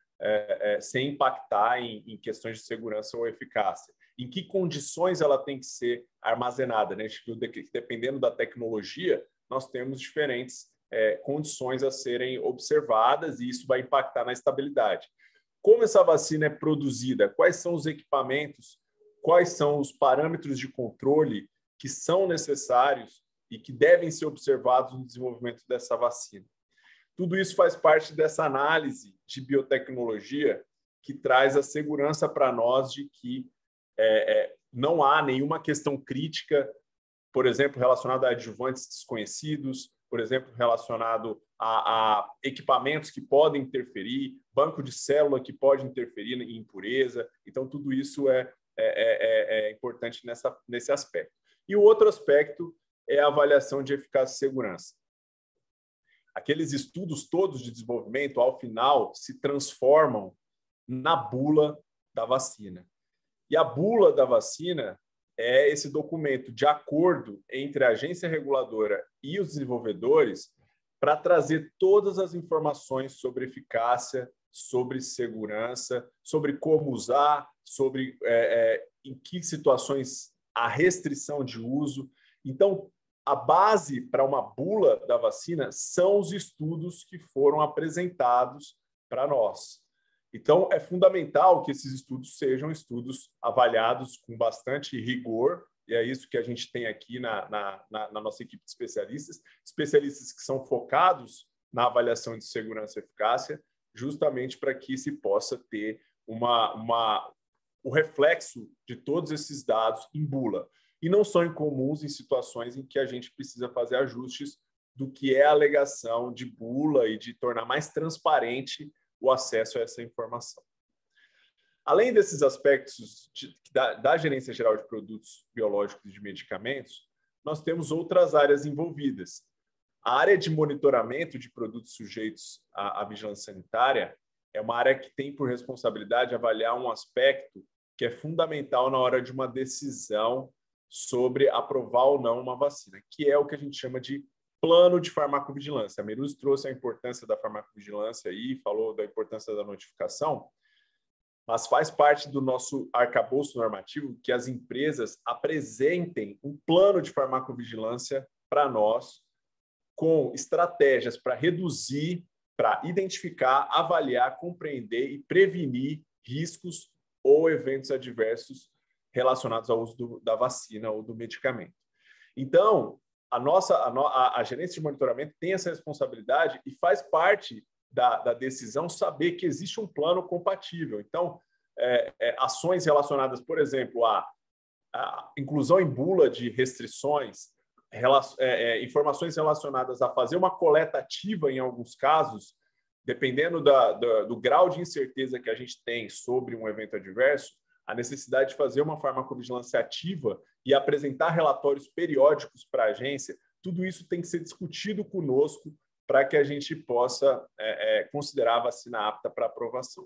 é, é, sem impactar em, em questões de segurança ou eficácia. Em que condições ela tem que ser armazenada, né? A gente viu que, dependendo da tecnologia, nós temos diferentes é, condições a serem observadas e isso vai impactar na estabilidade. Como essa vacina é produzida? Quais são os equipamentos? Quais são os parâmetros de controle que são necessários e que devem ser observados no desenvolvimento dessa vacina? Tudo isso faz parte dessa análise de biotecnologia que traz a segurança para nós de que é, é, não há nenhuma questão crítica, por exemplo, relacionada a adjuvantes desconhecidos, por exemplo, relacionado a, a equipamentos que podem interferir, banco de célula que pode interferir em impureza. Então, tudo isso é É, é, é importante nessa, nesse aspecto. E o outro aspecto é a avaliação de eficácia e segurança. Aqueles estudos todos de desenvolvimento, ao final, se transformam na bula da vacina. E a bula da vacina é esse documento de acordo entre a agência reguladora e os desenvolvedores para trazer todas as informações sobre eficácia, sobre segurança, sobre como usar, sobre é, é, em que situações há restrição de uso. Então, a base para uma bula da vacina são os estudos que foram apresentados para nós. Então, é fundamental que esses estudos sejam estudos avaliados com bastante rigor, e é isso que a gente tem aqui na, na, na, na nossa equipe de especialistas, especialistas que são focados na avaliação de segurança e eficácia, justamente para que se possa ter uma, uma, o reflexo de todos esses dados em bula. E não são incomuns em situações em que a gente precisa fazer ajustes do que é a alegação de bula e de tornar mais transparente o acesso a essa informação. Além desses aspectos de, da, da Gerência Geral de Produtos Biológicos e de Medicamentos, nós temos outras áreas envolvidas. A área de monitoramento de produtos sujeitos à, à vigilância sanitária é uma área que tem por responsabilidade avaliar um aspecto que é fundamental na hora de uma decisão sobre aprovar ou não uma vacina, que é o que a gente chama de plano de farmacovigilância. A Meruzzi trouxe a importância da farmacovigilância aí, falou da importância da notificação, mas faz parte do nosso arcabouço normativo que as empresas apresentem um plano de farmacovigilância para nós, com estratégias para reduzir, para identificar, avaliar, compreender e prevenir riscos ou eventos adversos relacionados ao uso do, da vacina ou do medicamento. Então, a nossa a, no, a, a gerência de monitoramento tem essa responsabilidade e faz parte da, da decisão saber que existe um plano compatível. Então, é, é, ações relacionadas, por exemplo, à, à inclusão em bula de restrições, relacion, é, é, informações relacionadas a fazer uma coleta ativa em alguns casos, dependendo da, da, do grau de incerteza que a gente tem sobre um evento adverso, a necessidade de fazer uma farmacovigilância ativa e apresentar relatórios periódicos para a agência, tudo isso tem que ser discutido conosco para que a gente possa é, é, considerar a vacina apta para aprovação.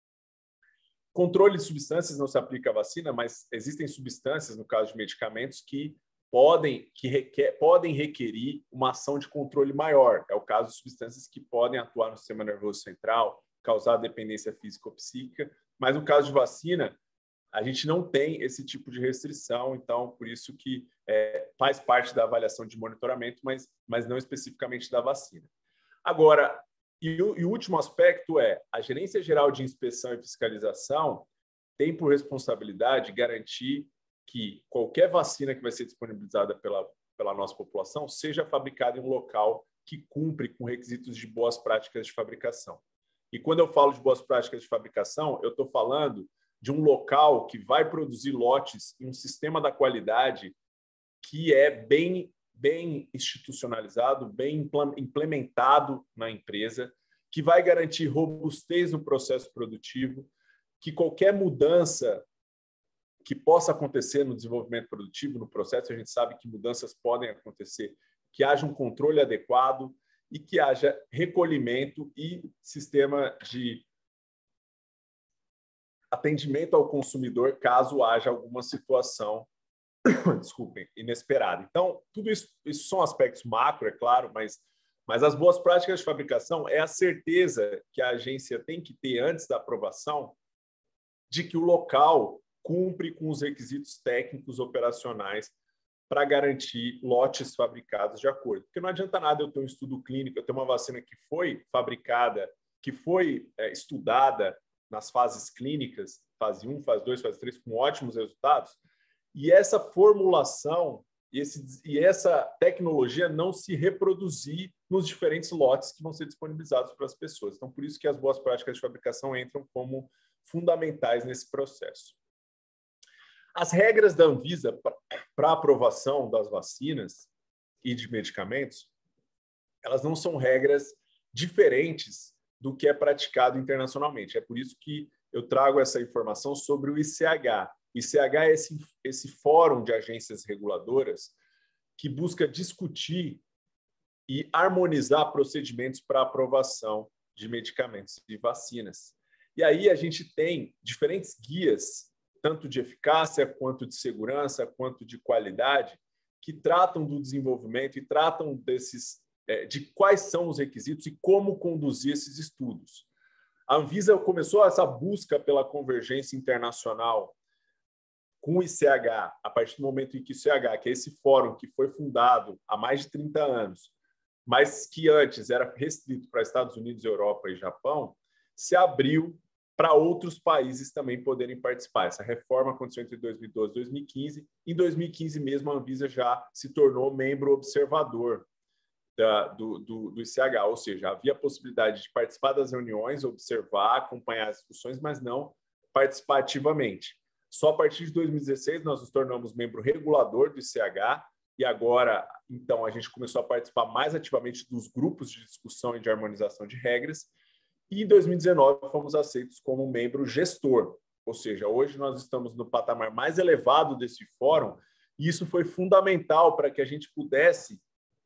Controle de substâncias não se aplica à vacina, mas existem substâncias, no caso de medicamentos, que podem, que requer, podem requerir uma ação de controle maior. É o caso de substâncias que podem atuar no sistema nervoso central, causar dependência física ou psíquica, mas no caso de vacina, a gente não tem esse tipo de restrição, então, por isso que é, faz parte da avaliação de monitoramento, mas, mas não especificamente da vacina. Agora, e o, e o último aspecto é, a Gerência Geral de Inspeção e Fiscalização tem por responsabilidade garantir que qualquer vacina que vai ser disponibilizada pela, pela nossa população seja fabricada em um local que cumpre com requisitos de boas práticas de fabricação. E quando eu falo de boas práticas de fabricação, eu estou falando de um local que vai produzir lotes em um sistema da qualidade que é bem, bem institucionalizado, bem implementado na empresa, que vai garantir robustez no processo produtivo, que qualquer mudança que possa acontecer no desenvolvimento produtivo, no processo, a gente sabe que mudanças podem acontecer, que haja um controle adequado e que haja recolhimento e sistema de atendimento ao consumidor caso haja alguma situação, desculpem, inesperada. Então, tudo isso, isso são aspectos macro, é claro, mas, mas as boas práticas de fabricação é a certeza que a agência tem que ter antes da aprovação de que o local cumpre com os requisitos técnicos operacionais para garantir lotes fabricados de acordo. Porque não adianta nada eu ter um estudo clínico, eu ter uma vacina que foi fabricada, que foi é, estudada nas fases clínicas, fase um, fase dois, fase três, com ótimos resultados, e essa formulação e, esse, e essa tecnologia não se reproduzir nos diferentes lotes que vão ser disponibilizados para as pessoas. Então, por isso que as boas práticas de fabricação entram como fundamentais nesse processo. As regras da Anvisa para aprovação das vacinas e de medicamentos, elas não são regras diferentes do que é praticado internacionalmente. É por isso que eu trago essa informação sobre o I C H. O I C H é esse, esse fórum de agências reguladoras que busca discutir e harmonizar procedimentos para aprovação de medicamentos e vacinas. E aí a gente tem diferentes guias, tanto de eficácia, quanto de segurança, quanto de qualidade, que tratam do desenvolvimento e tratam desses de quais são os requisitos e como conduzir esses estudos. A Anvisa começou essa busca pela convergência internacional com o I C H, a partir do momento em que o I C H, que é esse fórum que foi fundado há mais de trinta anos, mas que antes era restrito para Estados Unidos, Europa e Japão, se abriu para outros países também poderem participar. Essa reforma aconteceu entre dois mil e doze e dois mil e quinze. Em dois mil e quinze mesmo, a Anvisa já se tornou membro observador Da, do, do, do I C H, ou seja, havia a possibilidade de participar das reuniões, observar, acompanhar as discussões, mas não participar ativamente. Só a partir de dois mil e dezesseis nós nos tornamos membro regulador do I C H e agora, então, a gente começou a participar mais ativamente dos grupos de discussão e de harmonização de regras e em dois mil e dezenove fomos aceitos como membro gestor, ou seja, hoje nós estamos no patamar mais elevado desse fórum e isso foi fundamental para que a gente pudesse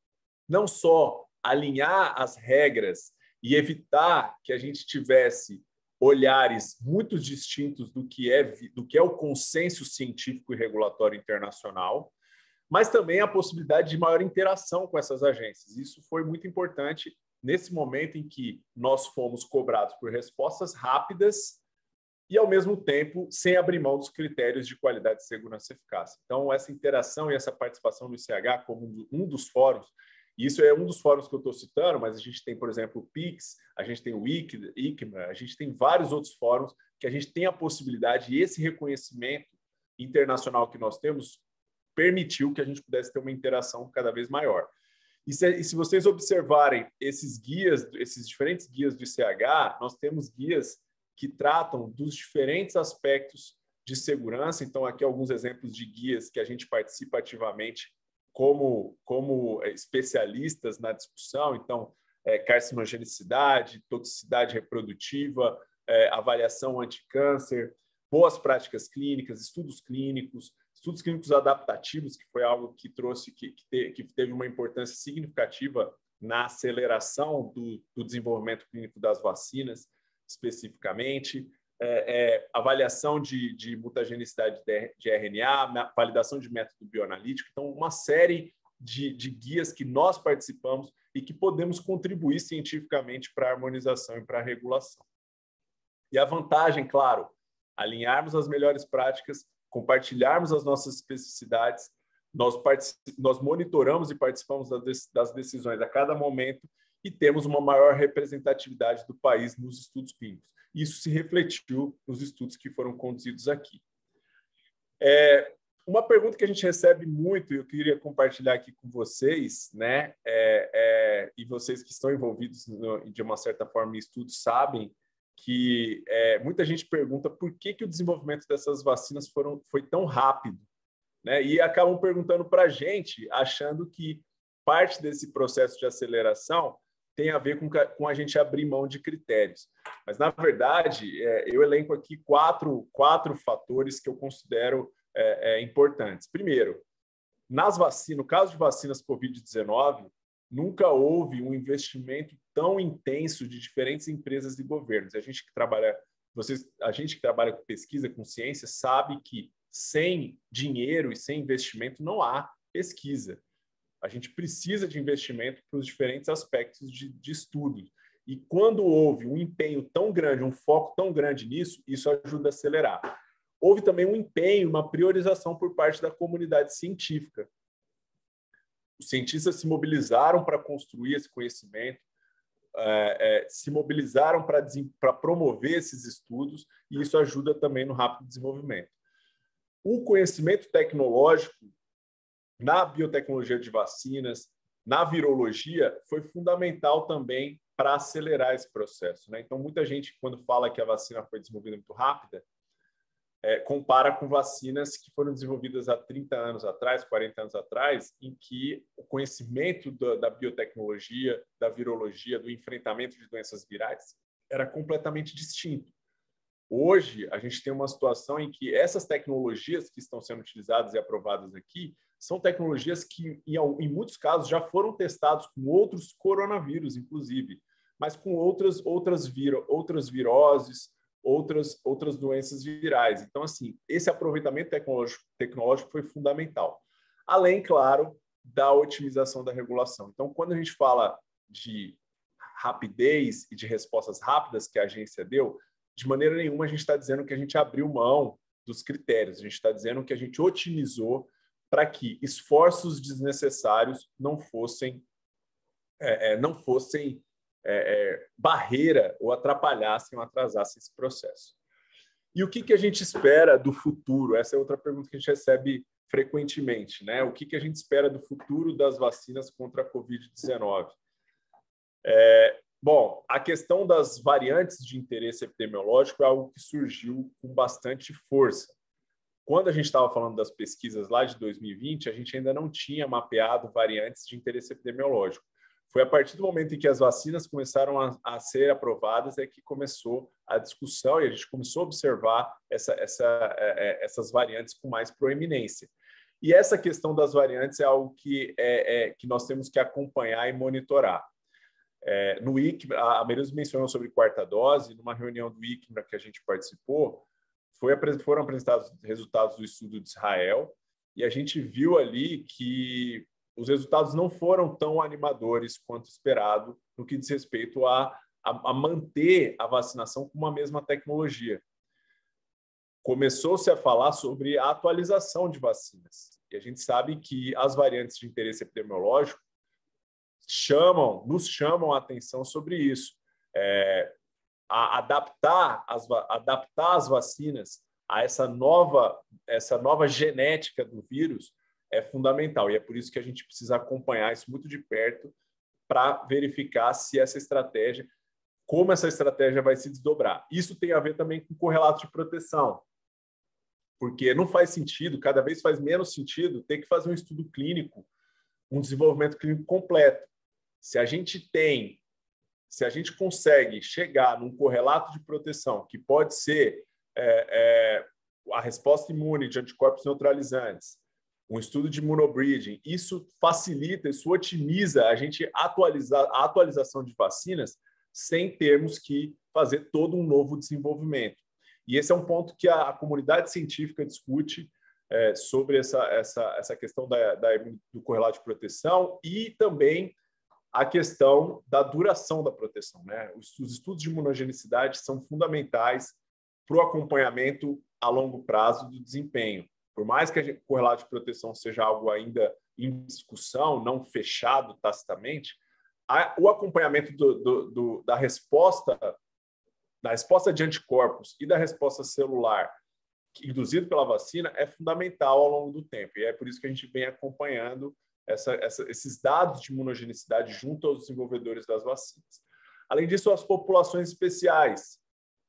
não só alinhar as regras e evitar que a gente tivesse olhares muito distintos do que é, do que é o consenso científico e regulatório internacional, mas também a possibilidade de maior interação com essas agências. Isso foi muito importante nesse momento em que nós fomos cobrados por respostas rápidas e, ao mesmo tempo, sem abrir mão dos critérios de qualidade, segurança e eficácia. Então, essa interação e essa participação do I C H como um dos fóruns, e isso é um dos fóruns que eu estou citando, mas a gente tem, por exemplo, o P I X, a gente tem o I C M A, a gente tem vários outros fóruns que a gente tem a possibilidade, e esse reconhecimento internacional que nós temos permitiu que a gente pudesse ter uma interação cada vez maior. E se, e se vocês observarem esses guias, esses diferentes guias do I C H, nós temos guias que tratam dos diferentes aspectos de segurança. Então, aqui alguns exemplos de guias que a gente participa ativamente como, como especialistas na discussão. Então, é, carcinogenicidade, toxicidade reprodutiva, é, avaliação anticâncer, boas práticas clínicas, estudos clínicos, estudos clínicos adaptativos, que foi algo que trouxe, que, que, te, que teve uma importância significativa na aceleração do, do desenvolvimento clínico das vacinas, especificamente, é, é, avaliação de, de mutagenicidade de, de R N A, validação de método bioanalítico. Então, uma série de, de guias que nós participamos e que podemos contribuir cientificamente para a harmonização e para a regulação. E a vantagem, claro, alinharmos as melhores práticas, compartilharmos as nossas especificidades, nós, nós monitoramos e participamos das decisões a cada momento e temos uma maior representatividade do país nos estudos clínicos. Isso se refletiu nos estudos que foram conduzidos aqui. É, uma pergunta que a gente recebe muito, e eu queria compartilhar aqui com vocês, né, é, é, e vocês que estão envolvidos no, de uma certa forma em estudos sabem que é, muita gente pergunta por que, que o desenvolvimento dessas vacinas foram, foi tão rápido, né? E acabam perguntando para a gente, achando que parte desse processo de aceleração tem a ver com, com a gente abrir mão de critérios. Mas, na verdade, é, eu elenco aqui quatro, quatro fatores que eu considero é, é, importantes. Primeiro, nas vacinas, no caso de vacinas covid dezenove, nunca houve um investimento tão intenso de diferentes empresas e governos. A gente que trabalha, vocês, a gente que trabalha com pesquisa, com ciência, sabe que sem dinheiro e sem investimento não há pesquisa. A gente precisa de investimento para os diferentes aspectos de, de estudo. E quando houve um empenho tão grande, um foco tão grande nisso, isso ajuda a acelerar. Houve também um empenho, uma priorização por parte da comunidade científica. Os cientistas se mobilizaram para construir esse conhecimento, é, é, se mobilizaram para, para promover esses estudos, e isso ajuda também no rápido desenvolvimento. O conhecimento tecnológico na biotecnologia de vacinas, na virologia, foi fundamental também para acelerar esse processo, né? Então, muita gente, quando fala que a vacina foi desenvolvida muito rápida, é, compara com vacinas que foram desenvolvidas há trinta anos atrás, quarenta anos atrás, em que o conhecimento da, da biotecnologia, da virologia, do enfrentamento de doenças virais era completamente distinto. Hoje, a gente tem uma situação em que essas tecnologias que estão sendo utilizadas e aprovadas aqui são tecnologias que, em, em muitos casos, já foram testados com outros coronavírus, inclusive, mas com outras, outras, viro, outras viroses, outras, outras doenças virais. Então, assim, esse aproveitamento tecnológico, tecnológico foi fundamental. Além, claro, da otimização da regulação. Então, quando a gente fala de rapidez e de respostas rápidas que a agência deu, de maneira nenhuma a gente está dizendo que a gente abriu mão dos critérios, a gente está dizendo que a gente otimizou para que esforços desnecessários não fossem, é, é, não fossem é, é, barreira ou atrapalhassem ou atrasassem esse processo. E o que, que a gente espera do futuro? Essa é outra pergunta que a gente recebe frequentemente, né? O que, que a gente espera do futuro das vacinas contra a covid dezenove? É, bom, a questão das variantes de interesse epidemiológico é algo que surgiu com bastante força. Quando a gente estava falando das pesquisas lá de dois mil e vinte, a gente ainda não tinha mapeado variantes de interesse epidemiológico. Foi a partir do momento em que as vacinas começaram a, a ser aprovadas é que começou a discussão e a gente começou a observar essa, essa, é, essas variantes com mais proeminência. E essa questão das variantes é algo que, é, é, que nós temos que acompanhar e monitorar. É, no I C M, a Meirelles mencionou sobre quarta dose, numa reunião do I C M que a gente participou, foi, foram apresentados resultados do estudo de Israel, e a gente viu ali que os resultados não foram tão animadores quanto esperado no que diz respeito a, a, a manter a vacinação com uma mesma tecnologia. Começou-se a falar sobre a atualização de vacinas. E a gente sabe que as variantes de interesse epidemiológico chamam, nos chamam a atenção sobre isso. É, a adaptar, as, adaptar as vacinas a essa nova, essa nova genética do vírus é fundamental. E é por isso que a gente precisa acompanhar isso muito de perto para verificar se essa estratégia, como essa estratégia vai se desdobrar. Isso tem a ver também com o correlato de proteção. Porque não faz sentido, cada vez faz menos sentido ter que fazer um estudo clínico, um desenvolvimento clínico completo. Se a gente tem, se a gente consegue chegar num correlato de proteção, que pode ser é, é, a resposta imune de anticorpos neutralizantes, um estudo de immunobridging, isso facilita, isso otimiza a gente atualizar a atualização de vacinas sem termos que fazer todo um novo desenvolvimento. E esse é um ponto que a, a comunidade científica discute é, sobre essa, essa, essa questão da, da, do correlato de proteção e também a questão da duração da proteção, né? Os, os estudos de imunogenicidade são fundamentais para o acompanhamento a longo prazo do desempenho. Por mais que o correlato de proteção seja algo ainda em discussão, não fechado tacitamente, a, o acompanhamento do, do, do, da resposta da resposta de anticorpos e da resposta celular induzida pela vacina é fundamental ao longo do tempo. E é por isso que a gente vem acompanhando essa, essa, esses dados de imunogenicidade junto aos desenvolvedores das vacinas. Além disso, as populações especiais.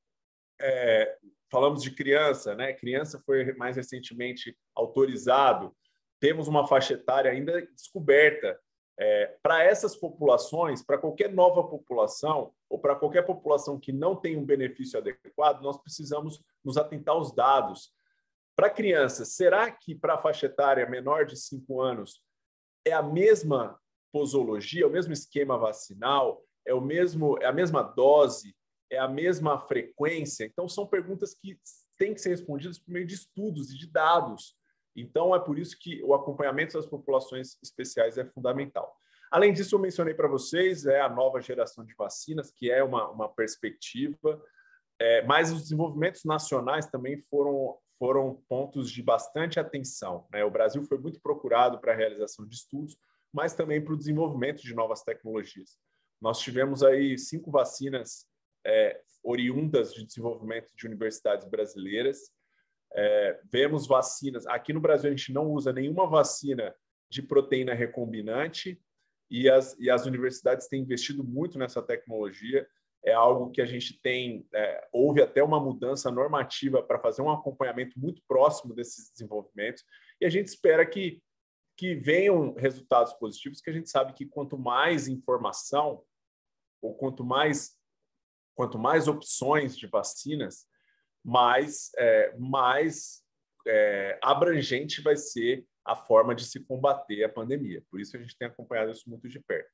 É, falamos de criança, né? Criança foi mais recentemente autorizado. Temos uma faixa etária ainda descoberta. É, para essas populações, para qualquer nova população, ou para qualquer população que não tem um benefício adequado, nós precisamos nos atentar aos dados. Para crianças, será que para a faixa etária menor de cinco anos é a mesma posologia, é o mesmo esquema vacinal, é, o mesmo, é a mesma dose, é a mesma frequência? Então, são perguntas que têm que ser respondidas por meio de estudos e de dados. Então, é por isso que o acompanhamento das populações especiais é fundamental. Além disso, eu mencionei para vocês é a nova geração de vacinas, que é uma, uma perspectiva, é, mas os desenvolvimentos nacionais também foram, foram pontos de bastante atenção, né? O Brasil foi muito procurado para a realização de estudos, mas também para o desenvolvimento de novas tecnologias. Nós tivemos aí cinco vacinas é, oriundas de desenvolvimento de universidades brasileiras. É, vemos vacinas. Aqui no Brasil, a gente não usa nenhuma vacina de proteína recombinante e as, e as universidades têm investido muito nessa tecnologia. É algo que a gente tem... É, houve até uma mudança normativa para fazer um acompanhamento muito próximo desses desenvolvimentos e a gente espera que, que venham resultados positivos, que a gente sabe que quanto mais informação ou quanto mais, quanto mais opções de vacinas, mais, é, mais é, abrangente vai ser a forma de se combater a pandemia. Por isso a gente tem acompanhado isso muito de perto.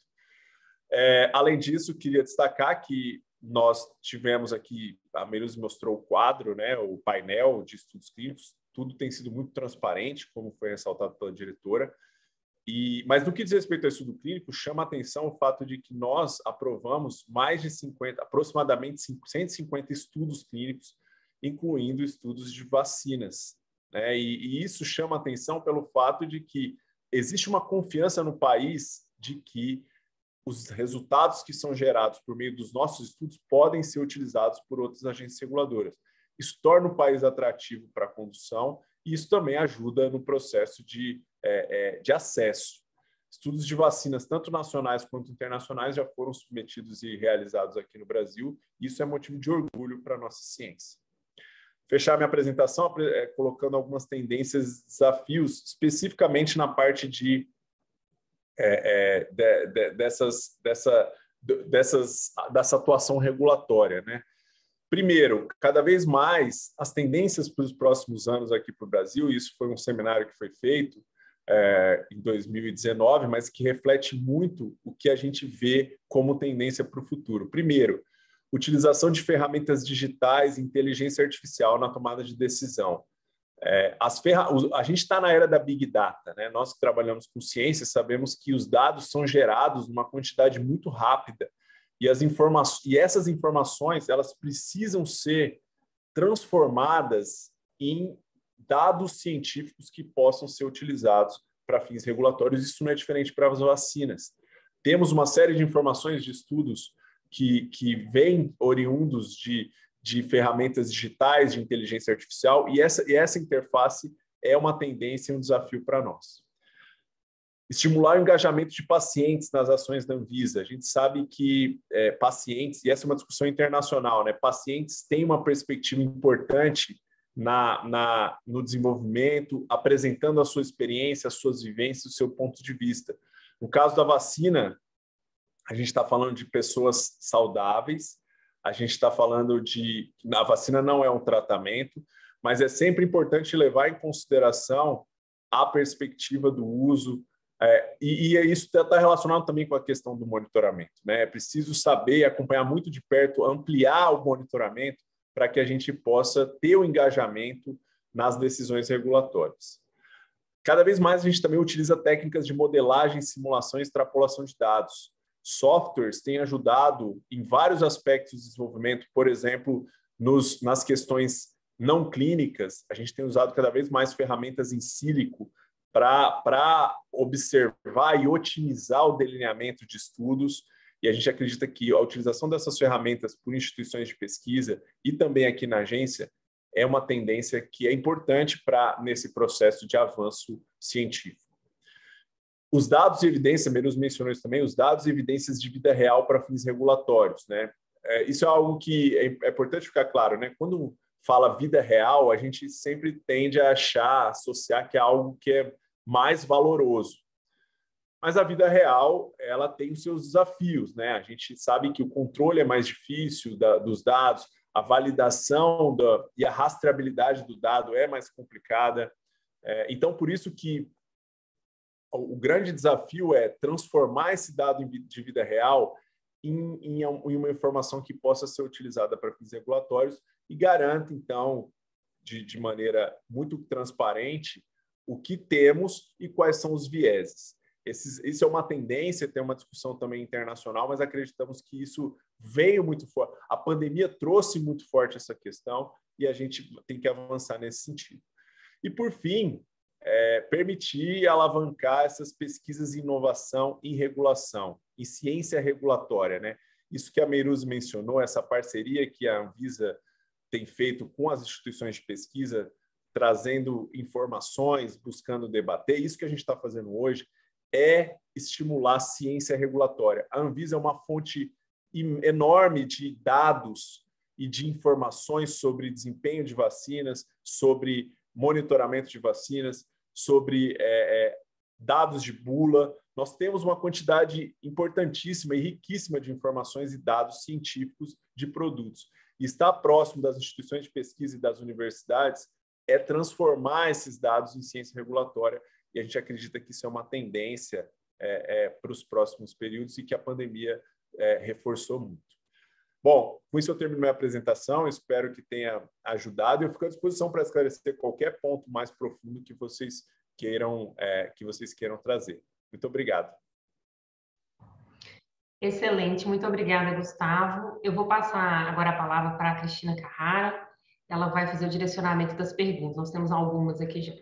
É, além disso, queria destacar que nós tivemos aqui, a Meirelles mostrou o quadro, né, o painel de estudos clínicos, tudo tem sido muito transparente, como foi ressaltado pela diretora, e, mas no que diz respeito ao estudo clínico, chama a atenção o fato de que nós aprovamos mais de cinquenta, aproximadamente cento e cinquenta estudos clínicos, incluindo estudos de vacinas, né? E, e isso chama atenção pelo fato de que existe uma confiança no país de que os resultados que são gerados por meio dos nossos estudos podem ser utilizados por outras agências reguladoras. Isso torna o país atrativo para a condução e isso também ajuda no processo de, é, é, de acesso. Estudos de vacinas, tanto nacionais quanto internacionais, já foram submetidos e realizados aqui no Brasil. Isso é motivo de orgulho para a nossa ciência. Fechar minha apresentação é, colocando algumas tendências, desafios, especificamente na parte de, é, é, de, de, dessas, dessa, dessas, dessa atuação regulatória, né? Primeiro, cada vez mais as tendências para os próximos anos aqui para o Brasil, isso foi um seminário que foi feito é, em dois mil e dezenove, mas que reflete muito o que a gente vê como tendência para o futuro. Primeiro, utilização de ferramentas digitais e inteligência artificial na tomada de decisão. É, as ferra... A gente está na era da Big Data, né? Nós que trabalhamos com ciência sabemos que os dados são gerados numa quantidade muito rápida e, as informa... e essas informações elas precisam ser transformadas em dados científicos que possam ser utilizados para fins regulatórios. Isso não é diferente para as vacinas. Temos uma série de informações de estudos que, que vêm oriundos de de ferramentas digitais, de inteligência artificial, e essa, e essa interface é uma tendência e um desafio para nós. Estimular o engajamento de pacientes nas ações da Anvisa. A gente sabe que é, pacientes, e essa é uma discussão internacional, né? Pacientes têm uma perspectiva importante na, na, no desenvolvimento, apresentando a sua experiência, as suas vivências, o seu ponto de vista. No caso da vacina, a gente está falando de pessoas saudáveis, a gente está falando de... A vacina não é um tratamento, mas é sempre importante levar em consideração a perspectiva do uso, é, e, e isso está relacionado também com a questão do monitoramento, né? É preciso saber e acompanhar muito de perto, ampliar o monitoramento para que a gente possa ter o engajamento nas decisões regulatórias. Cada vez mais a gente também utiliza técnicas de modelagem, simulação e extrapolação de dados. Softwares têm ajudado em vários aspectos de desenvolvimento, por exemplo, nos, nas questões não clínicas, a gente tem usado cada vez mais ferramentas em sílico para observar e otimizar o delineamento de estudos, e a gente acredita que a utilização dessas ferramentas por instituições de pesquisa e também aqui na agência é uma tendência que é importante para nesse processo de avanço científico. Os dados e evidência, Meiruz mencionou isso também, os dados e evidências de vida real para fins regulatórios, né? É, isso é algo que é, é importante ficar claro, né? Quando fala vida real, a gente sempre tende a achar, associar que é algo que é mais valoroso. Mas a vida real, ela tem os seus desafios, né? A gente sabe que o controle é mais difícil da, dos dados, a validação da, e a rastreabilidade do dado é mais complicada. É, então, por isso que o grande desafio é transformar esse dado de vida real em, em, em uma informação que possa ser utilizada para fins regulatórios e garanta, então, de, de maneira muito transparente, o que temos e quais são os vieses. Esses, isso é uma tendência, tem uma discussão também internacional, mas acreditamos que isso veio muito forte. A pandemia trouxe muito forte essa questão e a gente tem que avançar nesse sentido. E, por fim, É, permitir alavancar essas pesquisas em inovação em regulação, em ciência regulatória, né? Isso que a Meiruz mencionou, essa parceria que a Anvisa tem feito com as instituições de pesquisa, trazendo informações, buscando debater, isso que a gente está fazendo hoje é estimular a ciência regulatória. A Anvisa é uma fonte enorme de dados e de informações sobre desempenho de vacinas, sobre monitoramento de vacinas, sobre é, é, dados de bula. Nós temos uma quantidade importantíssima e riquíssima de informações e dados científicos de produtos. E estar próximo das instituições de pesquisa e das universidades é transformar esses dados em ciência regulatória, e a gente acredita que isso é uma tendência é, é, para os próximos períodos e que a pandemia é, reforçou muito. Bom, com isso eu termino minha apresentação, espero que tenha ajudado e eu fico à disposição para esclarecer qualquer ponto mais profundo que vocês queiram, é, que vocês queiram trazer. Muito obrigado. Excelente, muito obrigada, Gustavo. Eu vou passar agora a palavra para a Cristina Carrara, ela vai fazer o direcionamento das perguntas. Nós temos algumas aqui já.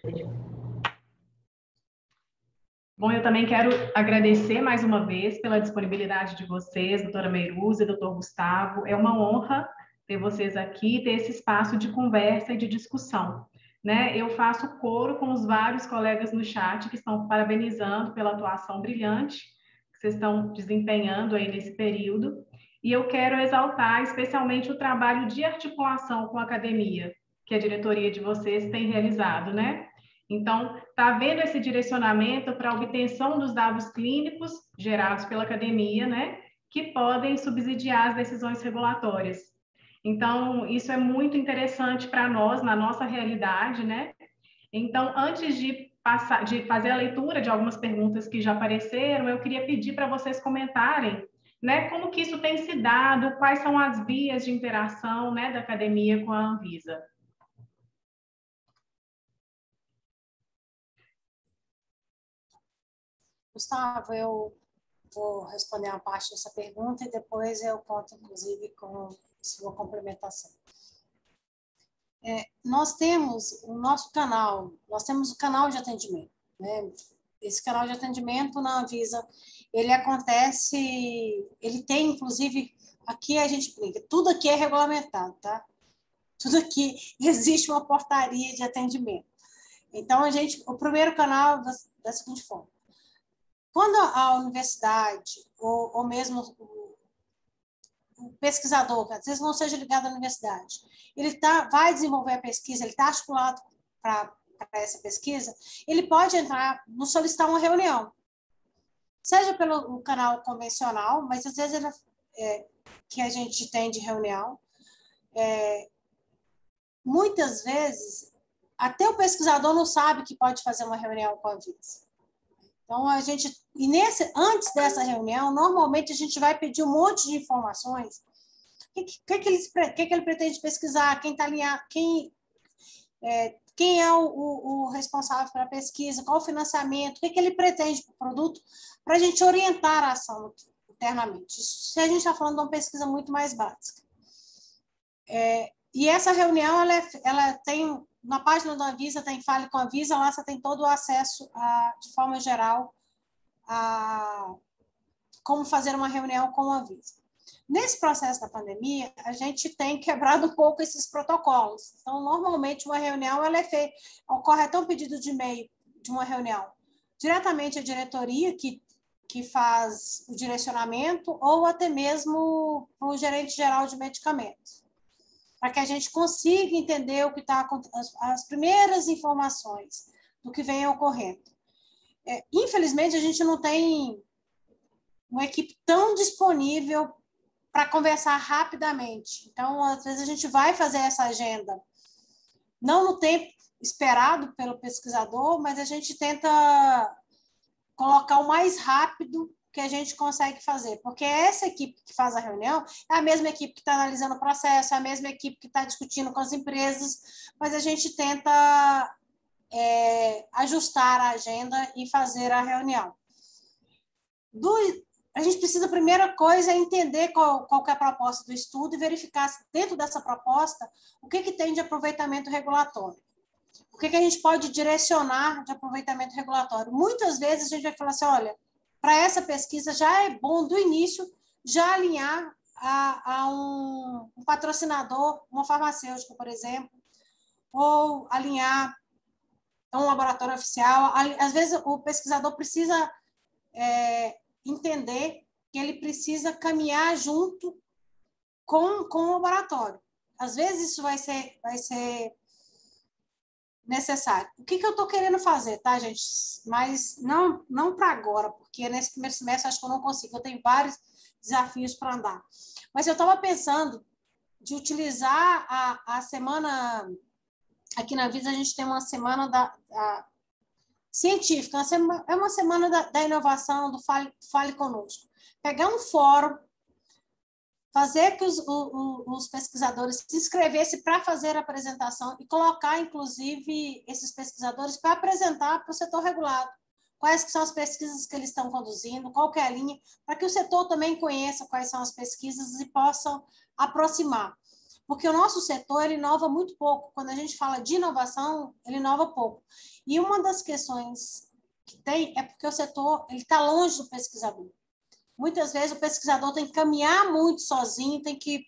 Bom, eu também quero agradecer mais uma vez pela disponibilidade de vocês, doutora Meiruz e doutor Gustavo. É uma honra ter vocês aqui, ter esse espaço de conversa e de discussão, né? Eu faço coro com os vários colegas no chat que estão parabenizando pela atuação brilhante que vocês estão desempenhando aí nesse período. E eu quero exaltar especialmente o trabalho de articulação com a academia, que a diretoria de vocês tem realizado, né? Então, está havendo esse direcionamento para a obtenção dos dados clínicos gerados pela academia, né, que podem subsidiar as decisões regulatórias. Então, isso é muito interessante para nós, na nossa realidade, né? Então, antes de passar, de fazer a leitura de algumas perguntas que já apareceram, eu queria pedir para vocês comentarem, né, como que isso tem se dado, quais são as vias de interação, né, da academia com a Anvisa. Gustavo, eu vou responder uma parte dessa pergunta e depois eu conto, inclusive, com sua complementação. É, nós temos o nosso canal, nós temos o canal de atendimento, né? Esse canal de atendimento na Anvisa, ele acontece, ele tem, inclusive, aqui a gente brinca, tudo aqui é regulamentado, tá? Tudo aqui existe uma portaria de atendimento. Então, a gente, o primeiro canal da, da seguinte forma, quando a universidade, ou, ou mesmo o, o pesquisador, que às vezes não seja ligado à universidade, ele tá, vai desenvolver a pesquisa, ele está articulado para essa pesquisa, ele pode entrar, no solicitar uma reunião, seja pelo canal convencional, mas às vezes ele, é, que a gente tem de reunião, é, muitas vezes, até o pesquisador não sabe que pode fazer uma reunião com a Anvisa. Então, a gente, e nesse, antes dessa reunião, normalmente a gente vai pedir um monte de informações. O que, que, que, ele, que, que ele pretende pesquisar, quem está alinhado, quem, é, quem é o, o, o responsável pela pesquisa, qual o financiamento, o que, que ele pretende para o produto, para a gente orientar a ação internamente. Isso, se a gente está falando de uma pesquisa muito mais básica. É, e essa reunião, ela, é, ela tem... Na página da Anvisa tem Fale com a Anvisa, lá você tem todo o acesso, a, de forma geral, a como fazer uma reunião com a Anvisa. Nesse processo da pandemia, a gente tem quebrado um pouco esses protocolos. Então, normalmente, uma reunião ela é feita, ocorre até um pedido de e-mail de uma reunião, diretamente a diretoria que, que faz o direcionamento, ou até mesmo o gerente geral de medicamentos, para que a gente consiga entender o que está acontecendo, as primeiras informações do que vem ocorrendo. É, infelizmente, a gente não tem uma equipe tão disponível para conversar rapidamente. Então, às vezes, a gente vai fazer essa agenda, não no tempo esperado pelo pesquisador, mas a gente tenta colocar o mais rápido que a gente consegue fazer, porque essa equipe que faz a reunião é a mesma equipe que está analisando o processo, é a mesma equipe que está discutindo com as empresas, mas a gente tenta é, ajustar a agenda e fazer a reunião. Do, a gente precisa, a primeira coisa, é entender qual, qual que é a proposta do estudo e verificar dentro dessa proposta o que, que tem de aproveitamento regulatório. O que, que a gente pode direcionar de aproveitamento regulatório. Muitas vezes a gente vai falar assim, olha, para essa pesquisa já é bom, do início, já alinhar a, a um, um patrocinador, uma farmacêutica, por exemplo, ou alinhar a um laboratório oficial. Às vezes, o pesquisador precisa é, entender que ele precisa caminhar junto com, com o laboratório. Às vezes, isso vai ser, vai ser necessário. O que, que eu estou querendo fazer, tá, gente? Mas não, não para agora, porque nesse primeiro semestre acho que eu não consigo. Eu tenho vários desafios para andar. Mas eu estava pensando de utilizar a, a semana... Aqui na Anvisa a gente tem uma semana da, da científica, uma semana, é uma semana da, da inovação, do Fale, Fale Conosco. Pegar um fórum, fazer que os, os, os pesquisadores se inscrevessem para fazer a apresentação e colocar, inclusive, esses pesquisadores para apresentar para o setor regulado. Quais que são as pesquisas que eles estão conduzindo, qual que é a linha, para que o setor também conheça quais são as pesquisas e possam aproximar. Porque o nosso setor, ele inova muito pouco. Quando a gente fala de inovação, ele inova pouco. E uma das questões que tem é porque o setor está longe do pesquisador. Muitas vezes o pesquisador tem que caminhar muito sozinho, tem que,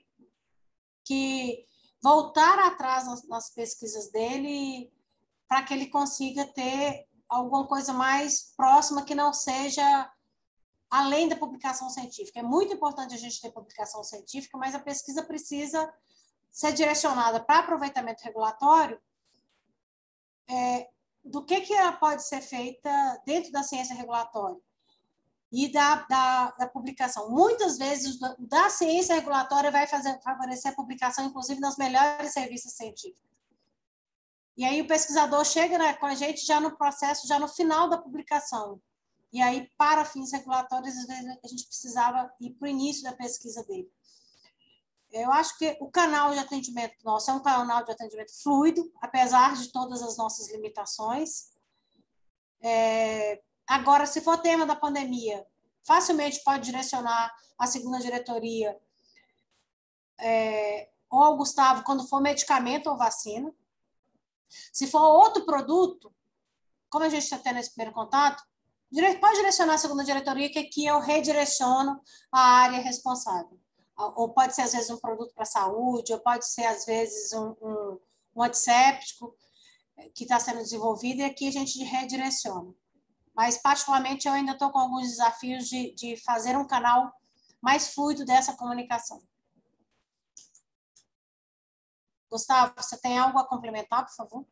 que voltar atrás nas, nas pesquisas dele para que ele consiga ter alguma coisa mais próxima que não seja além da publicação científica. É muito importante a gente ter publicação científica, mas a pesquisa precisa ser direcionada para aproveitamento regulatório, é, do que, que ela pode ser feita dentro da ciência regulatória. e da, da, da publicação. Muitas vezes, da ciência regulatória vai fazer, favorecer a publicação, inclusive, nas melhores revistas científicas. E aí o pesquisador chega, né, com a gente já no processo, já no final da publicação. E aí, para fins regulatórios, às vezes a gente precisava ir para o início da pesquisa dele. Eu acho que o canal de atendimento nosso é um canal de atendimento fluido, apesar de todas as nossas limitações. É, agora, se for tema da pandemia, facilmente pode direcionar a segunda diretoria é, ou ao Gustavo, quando for medicamento ou vacina. Se for outro produto, como a gente está tendo esse primeiro contato, pode direcionar a segunda diretoria, que aqui eu redireciono a área responsável. Ou pode ser, às vezes, um produto para a saúde, ou pode ser, às vezes, um, um, um antisséptico que está sendo desenvolvido, e aqui a gente redireciona. Mas, particularmente, eu ainda estou com alguns desafios de, de fazer um canal mais fluido dessa comunicação. Gustavo, você tem algo a complementar, por favor?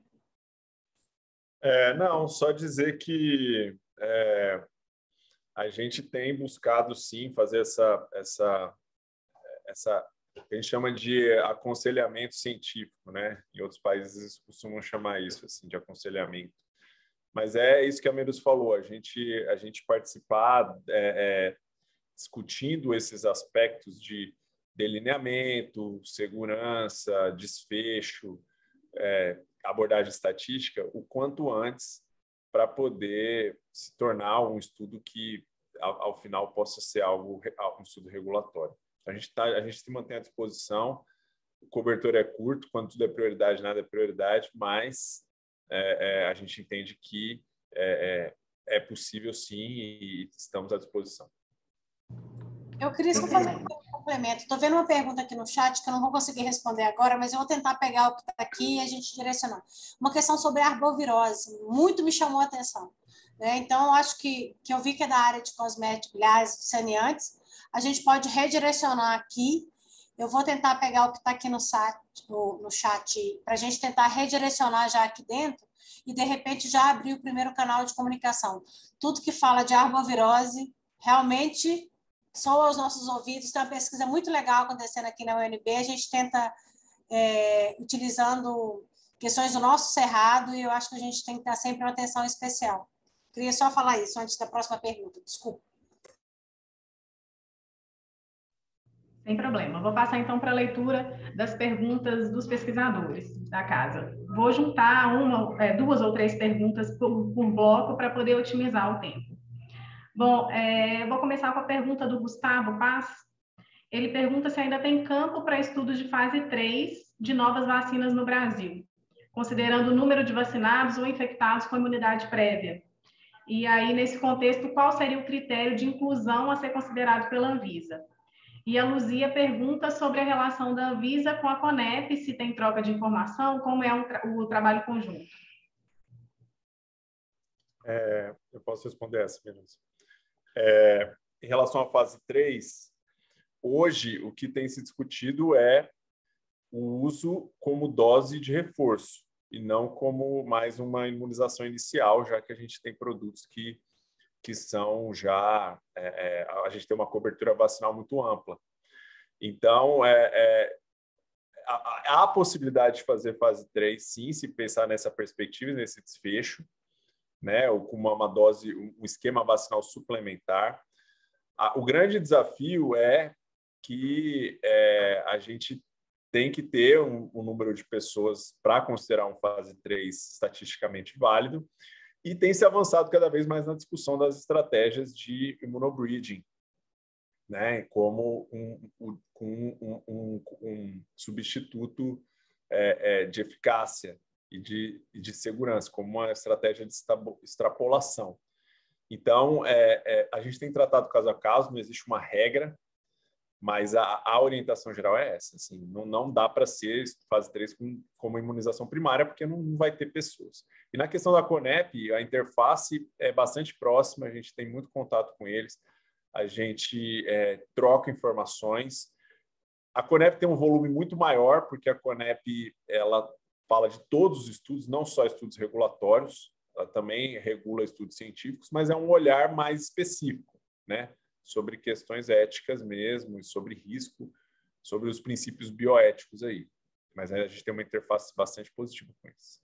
É, não, só dizer que é, a gente tem buscado, sim, fazer essa, essa, essa, que a gente chama de aconselhamento científico, né? Em outros países costumam chamar isso, assim, de aconselhamento. Mas é isso que a Merus falou, a gente, a gente participar é, é, discutindo esses aspectos de delineamento, segurança, desfecho, é, abordagem estatística, o quanto antes, para poder se tornar um estudo que, ao, ao final, possa ser algo, um estudo regulatório. A gente, tá, a gente se mantém à disposição, o cobertor é curto, quando tudo é prioridade, nada é prioridade, mas é, é, a gente entende que é, é, é possível, sim, e estamos à disposição. Eu queria só fazer um complemento. Estou vendo uma pergunta aqui no chat que eu não vou conseguir responder agora, mas eu vou tentar pegar o que está aqui e a gente direcionar. Uma questão sobre a arbovirose. Muito me chamou a atenção. Né? Então, eu acho que, que eu vi que é da área de cosméticos, aliás, saneantes. A gente pode redirecionar aqui. Eu vou tentar pegar o que está aqui no, site, no, no chat para a gente tentar redirecionar já aqui dentro e, de repente, já abrir o primeiro canal de comunicação. Tudo que fala de arbovirose, realmente soa aos nossos ouvidos. Tem uma pesquisa muito legal acontecendo aqui na U N B. A gente tenta, é, utilizando questões do nosso cerrado, e eu acho que a gente tem que dar sempre uma atenção especial. Queria só falar isso antes da próxima pergunta. Desculpa. Sem problema. Vou passar, então, para a leitura das perguntas dos pesquisadores da casa. Vou juntar uma, é, duas ou três perguntas por, por bloco para poder otimizar o tempo. Bom, é, vou começar com a pergunta do Gustavo Paz. Ele pergunta se ainda tem campo para estudos de fase três de novas vacinas no Brasil, considerando o número de vacinados ou infectados com imunidade prévia. E aí, nesse contexto, qual seria o critério de inclusão a ser considerado pela Anvisa? E a Luzia pergunta sobre a relação da Anvisa com a CONEP, se tem troca de informação, como é um tra- o trabalho conjunto. É, eu posso responder essa, Menos. É, em relação à fase três, hoje o que tem se discutido é o uso como dose de reforço e não como mais uma imunização inicial, já que a gente tem produtos que, que são já... É, é, a gente tem uma cobertura vacinal muito ampla. Então, é, é, há, há a possibilidade de fazer fase três, sim, se pensar nessa perspectiva, nesse desfecho, né, ou com uma, uma dose, um esquema vacinal suplementar. O grande desafio é que é, a gente tem que ter um, um número de pessoas para considerar um fase três estatisticamente válido, e tem se avançado cada vez mais na discussão das estratégias de immunobridging, né, como um, um, um, um, um substituto é, é, de eficácia e de, e de segurança, como uma estratégia de extrapolação. Então, é, é, a gente tem tratado caso a caso, não existe uma regra, mas a, a orientação geral é essa. Assim, não, não dá para ser fase três com, como imunização primária, porque não, não vai ter pessoas. E na questão da CONEP, a interface é bastante próxima, a gente tem muito contato com eles, a gente é, troca informações. A CONEP tem um volume muito maior, porque a CONEP ela fala de todos os estudos, não só estudos regulatórios, ela também regula estudos científicos, mas é um olhar mais específico. né? Sobre questões éticas mesmo, e sobre risco, sobre os princípios bioéticos aí. Mas a gente tem uma interface bastante positiva com isso.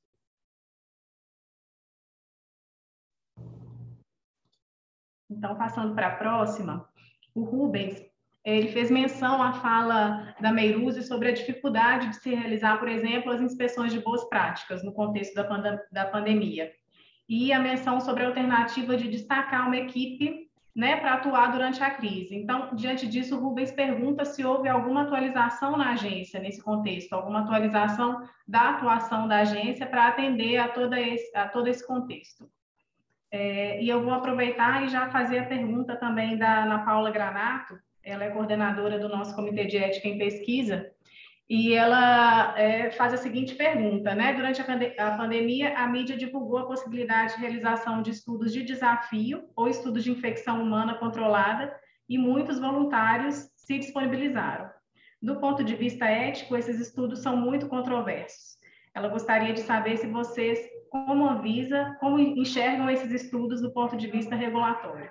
Então, passando para a próxima, o Rubens, ele fez menção à fala da Meiruzi sobre a dificuldade de se realizar, por exemplo, as inspeções de boas práticas no contexto da, pand da pandemia. E a menção sobre a alternativa de destacar uma equipe, né, para atuar durante a crise. Então, diante disso, o Rubens pergunta se houve alguma atualização na agência nesse contexto, alguma atualização da atuação da agência para atender a, toda esse, a todo esse contexto. É, e eu vou aproveitar e já fazer a pergunta também da Ana Paula Granato, ela é coordenadora do nosso Comitê de Ética em Pesquisa, e ela é, faz a seguinte pergunta, né? Durante a, a pandemia, a mídia divulgou a possibilidade de realização de estudos de desafio ou estudos de infecção humana controlada, e muitos voluntários se disponibilizaram. Do ponto de vista ético, esses estudos são muito controversos. Ela gostaria de saber se vocês, como Anvisa, como enxergam esses estudos do ponto de vista regulatório.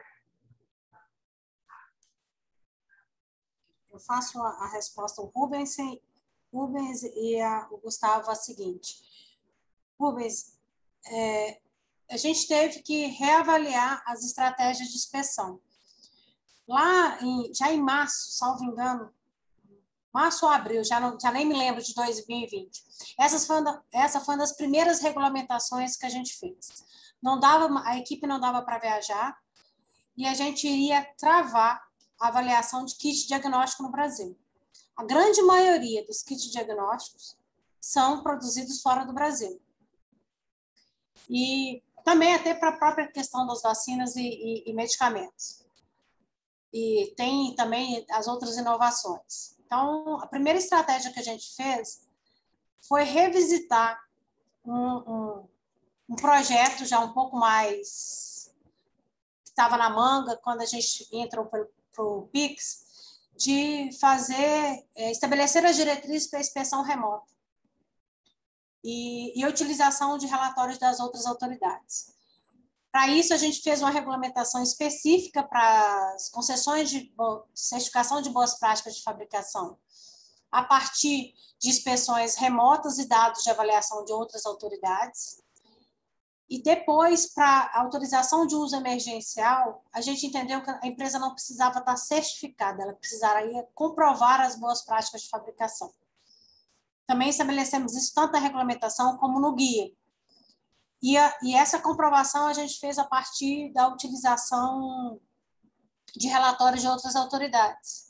Eu faço a, a resposta ao Rubens, Rubens e a, o Gustavo a seguinte. Rubens, é, a gente teve que reavaliar as estratégias de inspeção. Lá, em, já em março, salvo engano, março ou abril, já, não, já nem me lembro de dois mil e vinte. Essas foi uma, essa foi uma das primeiras regulamentações que a gente fez. Não dava, a equipe não dava para viajar e a gente iria travar a avaliação de kit diagnóstico no Brasil. A grande maioria dos kits diagnósticos são produzidos fora do Brasil. E também até para a própria questão das vacinas e, e, e medicamentos. E tem também as outras inovações. Então, a primeira estratégia que a gente fez foi revisitar um, um, um projeto já um pouco mais que estava na manga quando a gente entrou para o PIX, de fazer, é, estabelecer as diretrizes para a inspeção remota e, e a utilização de relatórios das outras autoridades. Para isso, a gente fez uma regulamentação específica para as concessões de certificação de boas práticas de fabricação, a partir de inspeções remotas e dados de avaliação de outras autoridades. E depois, para a autorização de uso emergencial, a gente entendeu que a empresa não precisava estar certificada, ela precisaria comprovar as boas práticas de fabricação. Também estabelecemos isso tanto na regulamentação como no guia. E, a, e essa comprovação a gente fez a partir da utilização de relatórios de outras autoridades.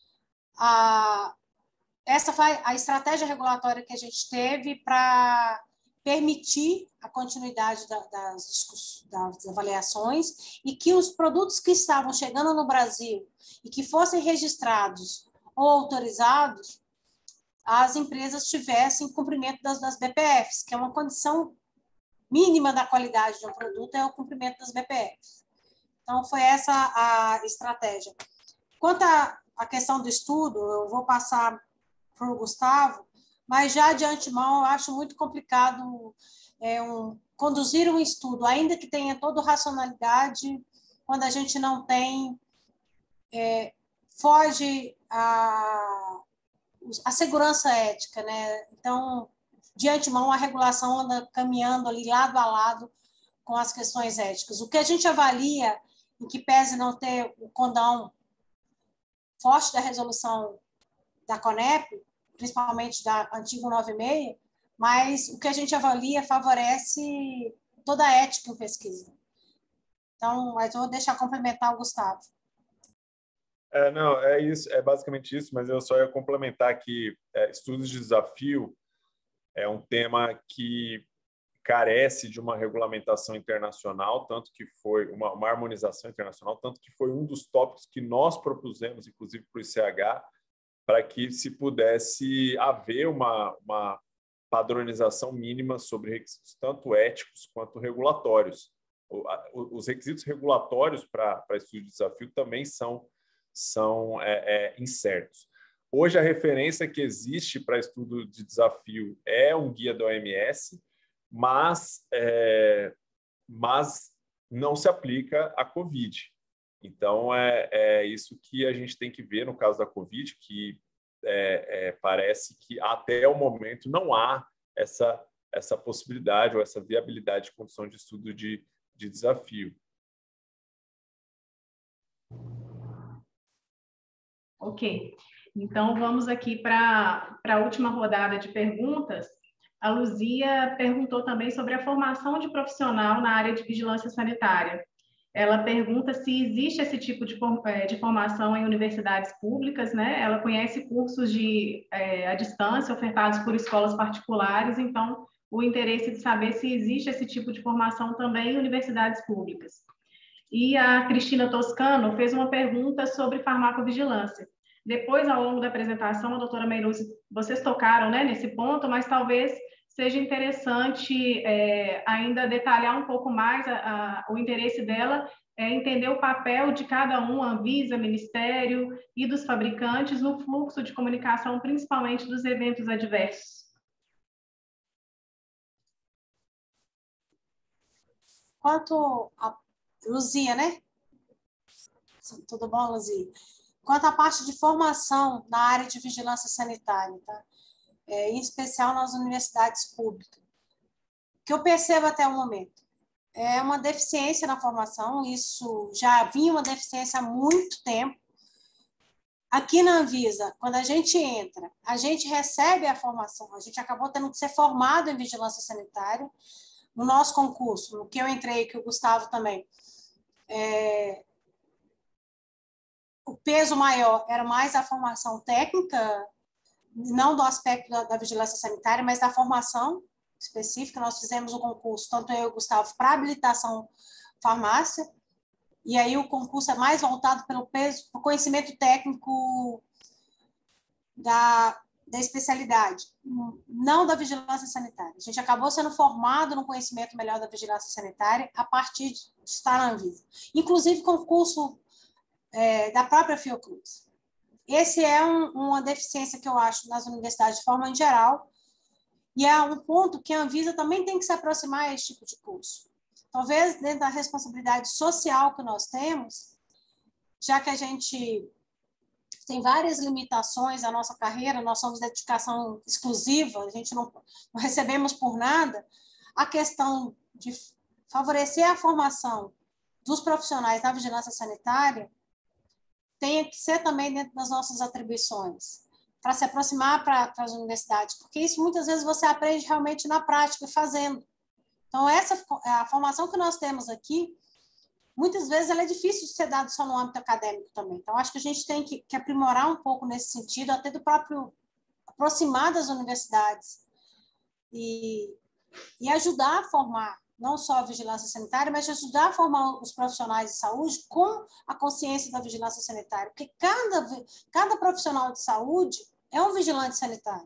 A, essa foi a estratégia regulatória que a gente teve para permitir a continuidade da, das, das avaliações e que os produtos que estavam chegando no Brasil e que fossem registrados ou autorizados, as empresas tivessem cumprimento das, das B P Fs, que é uma condição mínima da qualidade de um produto, é o cumprimento das B P Fs. Então, foi essa a estratégia. Quanto à, à questão do estudo, eu vou passar para o Gustavo, mas já de antemão eu acho muito complicado é, um, conduzir um estudo, ainda que tenha toda racionalidade, quando a gente não tem, é, foge a, a segurança ética, né? Então, de antemão, a regulação anda caminhando ali lado a lado com as questões éticas. O que a gente avalia, em que pese não ter o condão forte da resolução da CONEP, principalmente da antiga nove seis, mas o que a gente avalia favorece toda a ética em pesquisa. Então, mas eu vou deixar complementar o Gustavo. É, não, é isso, é basicamente isso, mas eu só ia complementar que é, estudos de desafio é um tema que carece de uma regulamentação internacional, tanto que foi uma, uma harmonização internacional, tanto que foi um dos tópicos que nós propusemos, inclusive para o I C H, para que se pudesse haver uma, uma padronização mínima sobre requisitos tanto éticos quanto regulatórios. Os requisitos regulatórios para estudo de desafio também são, são é, é, incertos. Hoje, a referência que existe para estudo de desafio é um guia da O M S, mas, é, mas não se aplica à Covid. Então, é, é isso que a gente tem que ver no caso da Covid, que é, é, parece que até o momento não há essa, essa possibilidade ou essa viabilidade de condição de estudo de, de desafio. Ok. Então, vamos aqui para a última rodada de perguntas. A Luzia perguntou também sobre a formação de profissional na área de vigilância sanitária. Ela pergunta se existe esse tipo de, de formação em universidades públicas, né? Ela conhece cursos de, é, à distância ofertados por escolas particulares, então o interesse de saber se existe esse tipo de formação também em universidades públicas. E a Cristina Toscano fez uma pergunta sobre farmacovigilância. Depois, ao longo da apresentação, a doutora Meiruzzi, vocês tocaram, né, nesse ponto, mas talvez seja interessante é, ainda detalhar um pouco mais a, a, o interesse dela, é entender o papel de cada um, Anvisa, Ministério e dos fabricantes no fluxo de comunicação, principalmente dos eventos adversos. Quanto a Luzia, né? Tudo bom, Luzia? Quanto à parte de formação na área de vigilância sanitária, tá? É, em especial nas universidades públicas, o que eu percebo até o momento é uma deficiência na formação, isso já vinha uma deficiência há muito tempo. Aqui na Anvisa, quando a gente entra, a gente recebe a formação, a gente acabou tendo que ser formado em vigilância sanitária. No nosso concurso, no que eu entrei, que o Gustavo também, é, o peso maior era mais a formação técnica, não do aspecto da, da vigilância sanitária, mas da formação específica. Nós fizemos o concurso, tanto eu e o Gustavo, para habilitação farmácia, e aí o concurso é mais voltado pelo peso, pelo conhecimento técnico da, da especialidade, não da vigilância sanitária. A gente acabou sendo formado no conhecimento melhor da vigilância sanitária a partir de estar na Anvisa. Inclusive concurso é, da própria Fiocruz. Esse é um, uma deficiência que eu acho nas universidades de forma em geral, e é um ponto que a Anvisa também tem que se aproximar a esse tipo de curso. Talvez dentro da responsabilidade social que nós temos, já que a gente tem várias limitações na nossa carreira, nós somos dedicação exclusiva, a gente não, não recebemos por nada, a questão de favorecer a formação dos profissionais da vigilância sanitária tem que ser também dentro das nossas atribuições, para se aproximar para as universidades, porque isso muitas vezes você aprende realmente na prática, fazendo. Então, essa a formação que nós temos aqui, muitas vezes ela é difícil de ser dada só no âmbito acadêmico também. Então, acho que a gente tem que, que aprimorar um pouco nesse sentido, até do próprio aproximar das universidades e, e ajudar a formar não só a vigilância sanitária, mas ajudar a formar os profissionais de saúde com a consciência da vigilância sanitária, porque cada, cada profissional de saúde é um vigilante sanitário.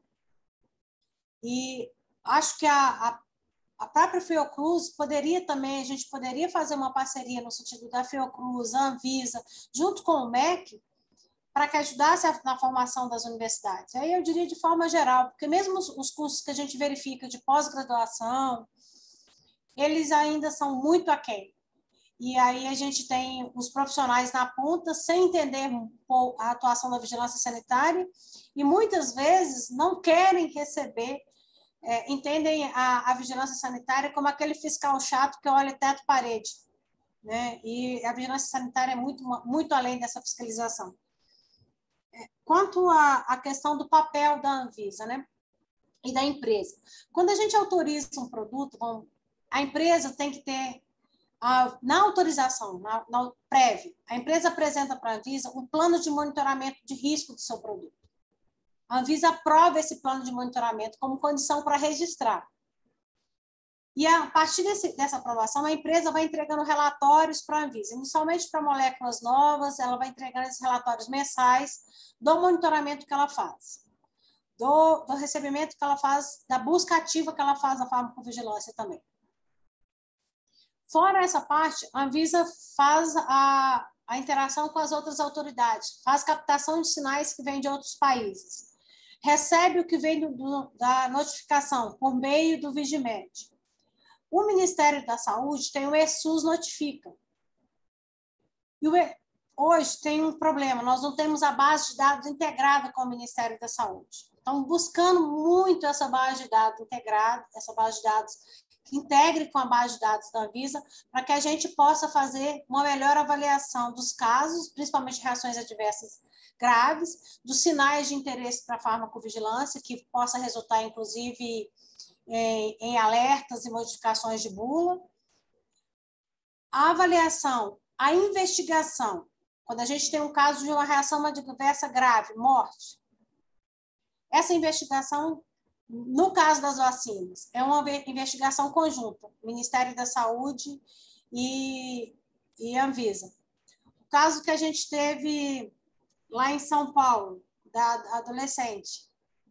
E acho que a, a, a própria Fiocruz poderia também, a gente poderia fazer uma parceria no sentido da Fiocruz, a Anvisa, junto com o M E C, para que ajudasse a, na formação das universidades. Aí eu diria de forma geral, porque mesmo os, os cursos que a gente verifica de pós-graduação, eles ainda são muito aquém. E aí a gente tem os profissionais na ponta sem entender a atuação da vigilância sanitária e muitas vezes não querem receber, é, entendem a, a vigilância sanitária como aquele fiscal chato que olha teto e parede, né? E a vigilância sanitária é muito, muito além dessa fiscalização. Quanto à, à questão do papel da Anvisa, né? E da empresa. Quando a gente autoriza um produto, vamos, a empresa tem que ter, a, na autorização, na, na prévia, a empresa apresenta para a Anvisa um plano de monitoramento de risco do seu produto. A Anvisa aprova esse plano de monitoramento como condição para registrar. E a partir desse, dessa aprovação, a empresa vai entregando relatórios para a Anvisa. Inicialmente para moléculas novas, ela vai entregando esses relatórios mensais do monitoramento que ela faz, do, do recebimento que ela faz, da busca ativa que ela faz da farmacovigilância também. Fora essa parte, a Anvisa faz a, a interação com as outras autoridades, faz captação de sinais que vêm de outros países, recebe o que vem do, do, da notificação por meio do Vigimed. O Ministério da Saúde tem o ESUS Notifica. E o, hoje tem um problema, nós não temos a base de dados integrada com o Ministério da Saúde. Estamos buscando muito essa base de dados integrada, essa base de dados que integre com a base de dados da Anvisa, para que a gente possa fazer uma melhor avaliação dos casos, principalmente reações adversas graves, dos sinais de interesse para a farmacovigilância, que possa resultar, inclusive, em, em alertas e modificações de bula. A avaliação, a investigação, quando a gente tem um caso de uma reação adversa grave, morte, essa investigação, no caso das vacinas, é uma investigação conjunta, Ministério da Saúde e, e Anvisa. O caso que a gente teve lá em São Paulo, da adolescente,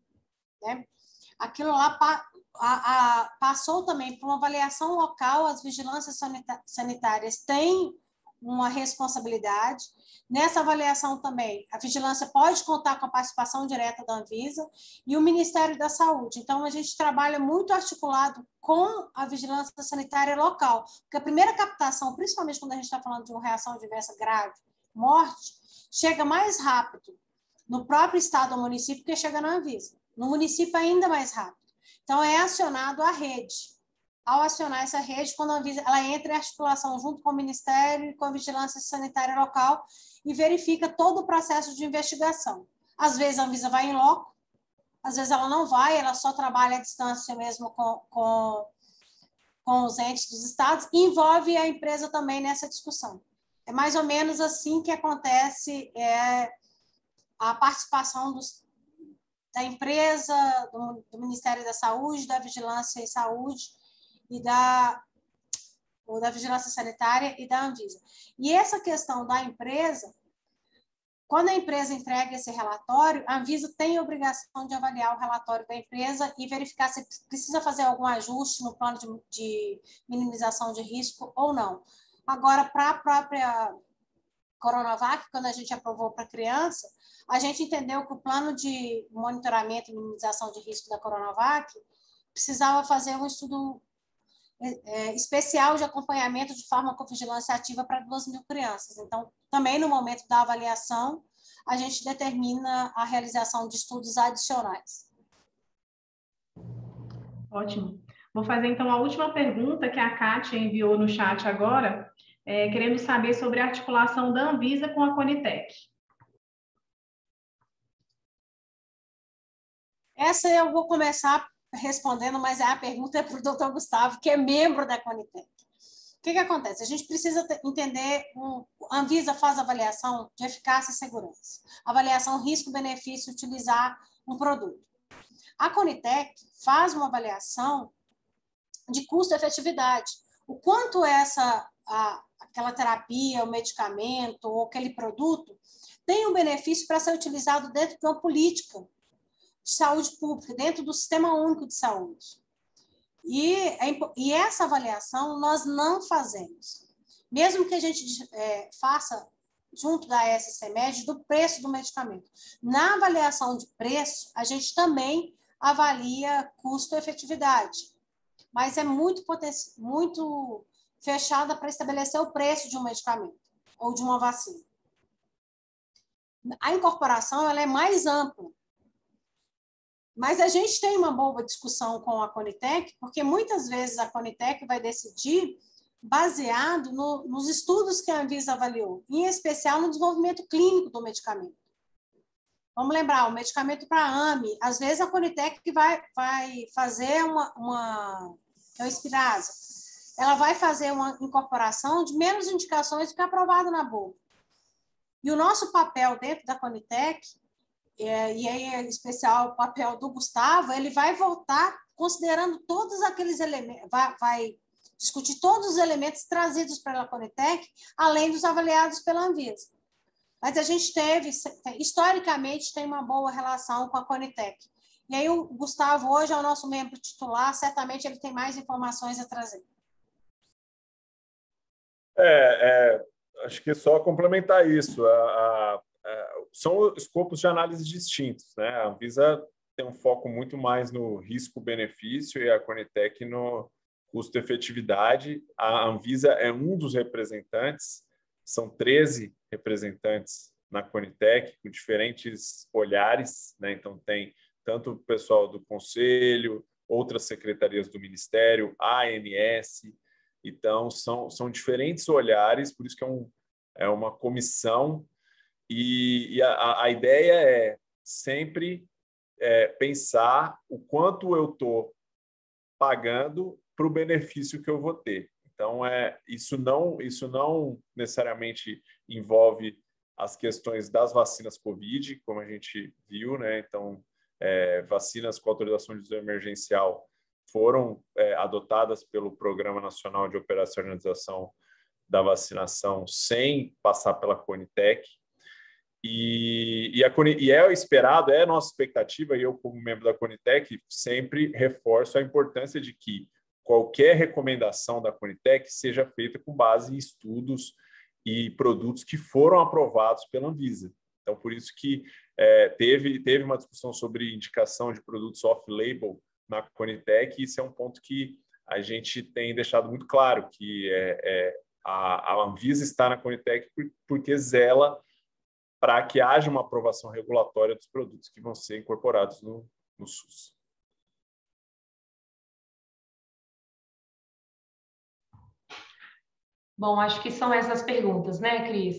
né? Aquilo lá pa, a, a, passou também por uma avaliação local, as vigilâncias sanitárias têm uma responsabilidade. Nessa avaliação também, a vigilância pode contar com a participação direta da Anvisa e o Ministério da Saúde. Então, a gente trabalha muito articulado com a vigilância sanitária local, porque a primeira captação, principalmente quando a gente está falando de uma reação adversa grave, morte, chega mais rápido no próprio estado ou município que chega na Anvisa. No município, ainda mais rápido. Então, é acionado a rede. Ao acionar essa rede, quando a Anvisa, ela entra em articulação junto com o Ministério e com a Vigilância Sanitária Local e verifica todo o processo de investigação. Às vezes, a Anvisa vai em loco, às vezes ela não vai, ela só trabalha à distância mesmo com, com, com os entes dos estados e envolve a empresa também nessa discussão. É mais ou menos assim que acontece é, a participação dos, da empresa, do, do Ministério da Saúde, da Vigilância em Saúde, e da, ou da Vigilância Sanitária e da Anvisa. E essa questão da empresa, quando a empresa entrega esse relatório, a Anvisa tem a obrigação de avaliar o relatório da empresa e verificar se precisa fazer algum ajuste no plano de, de minimização de risco ou não. Agora, para a própria Coronavac, quando a gente aprovou para criança, a gente entendeu que o plano de monitoramento e minimização de risco da Coronavac precisava fazer um estudo É, especial de acompanhamento de farmacovigilância ativa para duas mil crianças. Então, também no momento da avaliação, a gente determina a realização de estudos adicionais. Ótimo. Vou fazer, então, a última pergunta que a Kátia enviou no chat agora, é, querendo saber sobre a articulação da Anvisa com a Conitec. Essa eu vou começar respondendo, mas a pergunta é para o doutor Gustavo, que é membro da Conitec. O que, que acontece? A gente precisa entender, um, a Anvisa faz avaliação de eficácia e segurança, avaliação risco-benefício, utilizar um produto. A Conitec faz uma avaliação de custo-efetividade, o quanto essa, a, aquela terapia, o medicamento ou aquele produto tem um benefício para ser utilizado dentro de uma política de saúde pública, dentro do Sistema Único de Saúde. E, e essa avaliação nós não fazemos. Mesmo que a gente é, faça, junto da S C M E D, do preço do medicamento. Na avaliação de preço, a gente também avalia custo-efetividade, mas é muito, muito fechada para estabelecer o preço de um medicamento ou de uma vacina. A incorporação ela é mais ampla. Mas a gente tem uma boa discussão com a Conitec, porque muitas vezes a Conitec vai decidir baseado no, nos estudos que a Anvisa avaliou, em especial no desenvolvimento clínico do medicamento. Vamos lembrar, o medicamento para A M E, às vezes a Conitec vai, vai fazer uma, uma, que é o Spinraza, ela vai fazer uma incorporação de menos indicações do que aprovado na boca. E o nosso papel dentro da Conitec, É, e aí, em especial, o papel do Gustavo, ele vai voltar considerando todos aqueles elementos, vai, vai discutir todos os elementos trazidos pela Conitec, além dos avaliados pela Anvisa. Mas a gente teve, historicamente, tem uma boa relação com a Conitec. E aí, o Gustavo, hoje, é o nosso membro titular, certamente ele tem mais informações a trazer. É, é acho que só complementar isso. A, a... São escopos de análise distintos, né? A Anvisa tem um foco muito mais no risco-benefício e a Conitec no custo-efetividade. A Anvisa é um dos representantes são treze representantes na Conitec, com diferentes olhares, né? Então, tem tanto o pessoal do Conselho, outras secretarias do Ministério, A N S. Então, são, são diferentes olhares, por isso que é, um, é uma comissão. E, e a, a ideia é sempre é, pensar o quanto eu estou pagando para o benefício que eu vou ter. Então, é, isso, não, isso não necessariamente envolve as questões das vacinas Covid, como a gente viu, né? Então, é, vacinas com autorização de uso emergencial foram é, adotadas pelo Programa Nacional de Operacionalização da Vacinação sem passar pela Conitec. E, e, a, e é esperado, é a nossa expectativa, e eu, como membro da Conitec, sempre reforço a importância de que qualquer recomendação da Conitec seja feita com base em estudos e produtos que foram aprovados pela Anvisa. Então, por isso que é, teve, teve uma discussão sobre indicação de produtos off-label na Conitec, e isso é um ponto que a gente tem deixado muito claro, que é, é, a, a Anvisa está na Conitec porque zela para que haja uma aprovação regulatória dos produtos que vão ser incorporados no, no SUS. Bom, acho que são essas perguntas, né, Cris?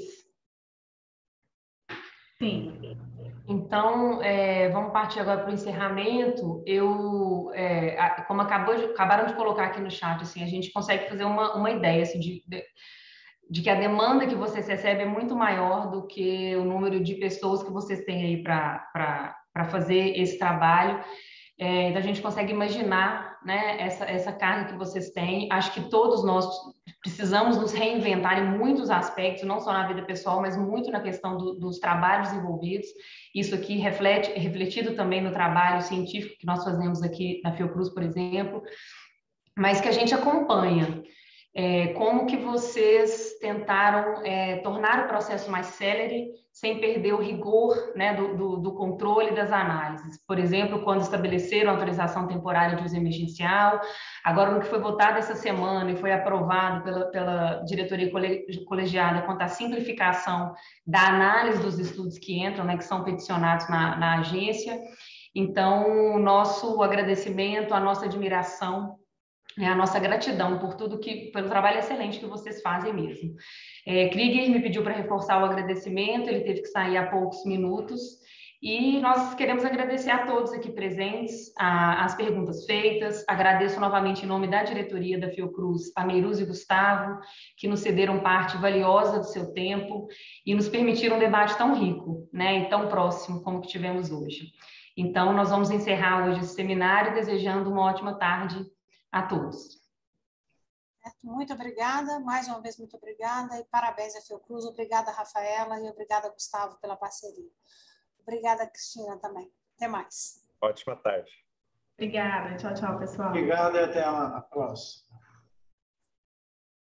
Sim. Então, é, vamos partir agora para o encerramento. Eu, é, como acabou de, acabaram de colocar aqui no chat, assim, a gente consegue fazer uma, uma ideia assim, de, de, de que a demanda que vocês recebem é muito maior do que o número de pessoas que vocês têm aí para fazer esse trabalho. É, então, a gente consegue imaginar, né, essa, essa carga que vocês têm. Acho que todos nós precisamos nos reinventar em muitos aspectos, não só na vida pessoal, mas muito na questão do, dos trabalhos envolvidos. Isso aqui reflete, refletido também no trabalho científico que nós fazemos aqui na Fiocruz, por exemplo, mas que a gente acompanha. É, como que vocês tentaram é, tornar o processo mais célere, sem perder o rigor, né, do, do, do controle das análises? Por exemplo, quando estabeleceram a autorização temporária de uso emergencial, agora no que foi votado essa semana e foi aprovado pela, pela diretoria colegiada quanto à simplificação da análise dos estudos que entram, né, que são peticionados na, na agência. Então, o nosso agradecimento, a nossa admiração, é a nossa gratidão por tudo que, pelo trabalho excelente que vocês fazem mesmo. É, Krieger me pediu para reforçar o agradecimento, ele teve que sair há poucos minutos, e nós queremos agradecer a todos aqui presentes, a, as perguntas feitas. Agradeço novamente em nome da diretoria da Fiocruz, a Meiruz e Gustavo, que nos cederam parte valiosa do seu tempo e nos permitiram um debate tão rico, né, e tão próximo como que tivemos hoje. Então, nós vamos encerrar hoje esse seminário desejando uma ótima tarde a todos. Muito obrigada, mais uma vez muito obrigada, e parabéns à Fiocruz, obrigada Rafaela e obrigada Gustavo pela parceria. Obrigada Cristina também. Até mais. Ótima tarde. Obrigada, tchau, tchau, pessoal. Obrigado e até a próxima.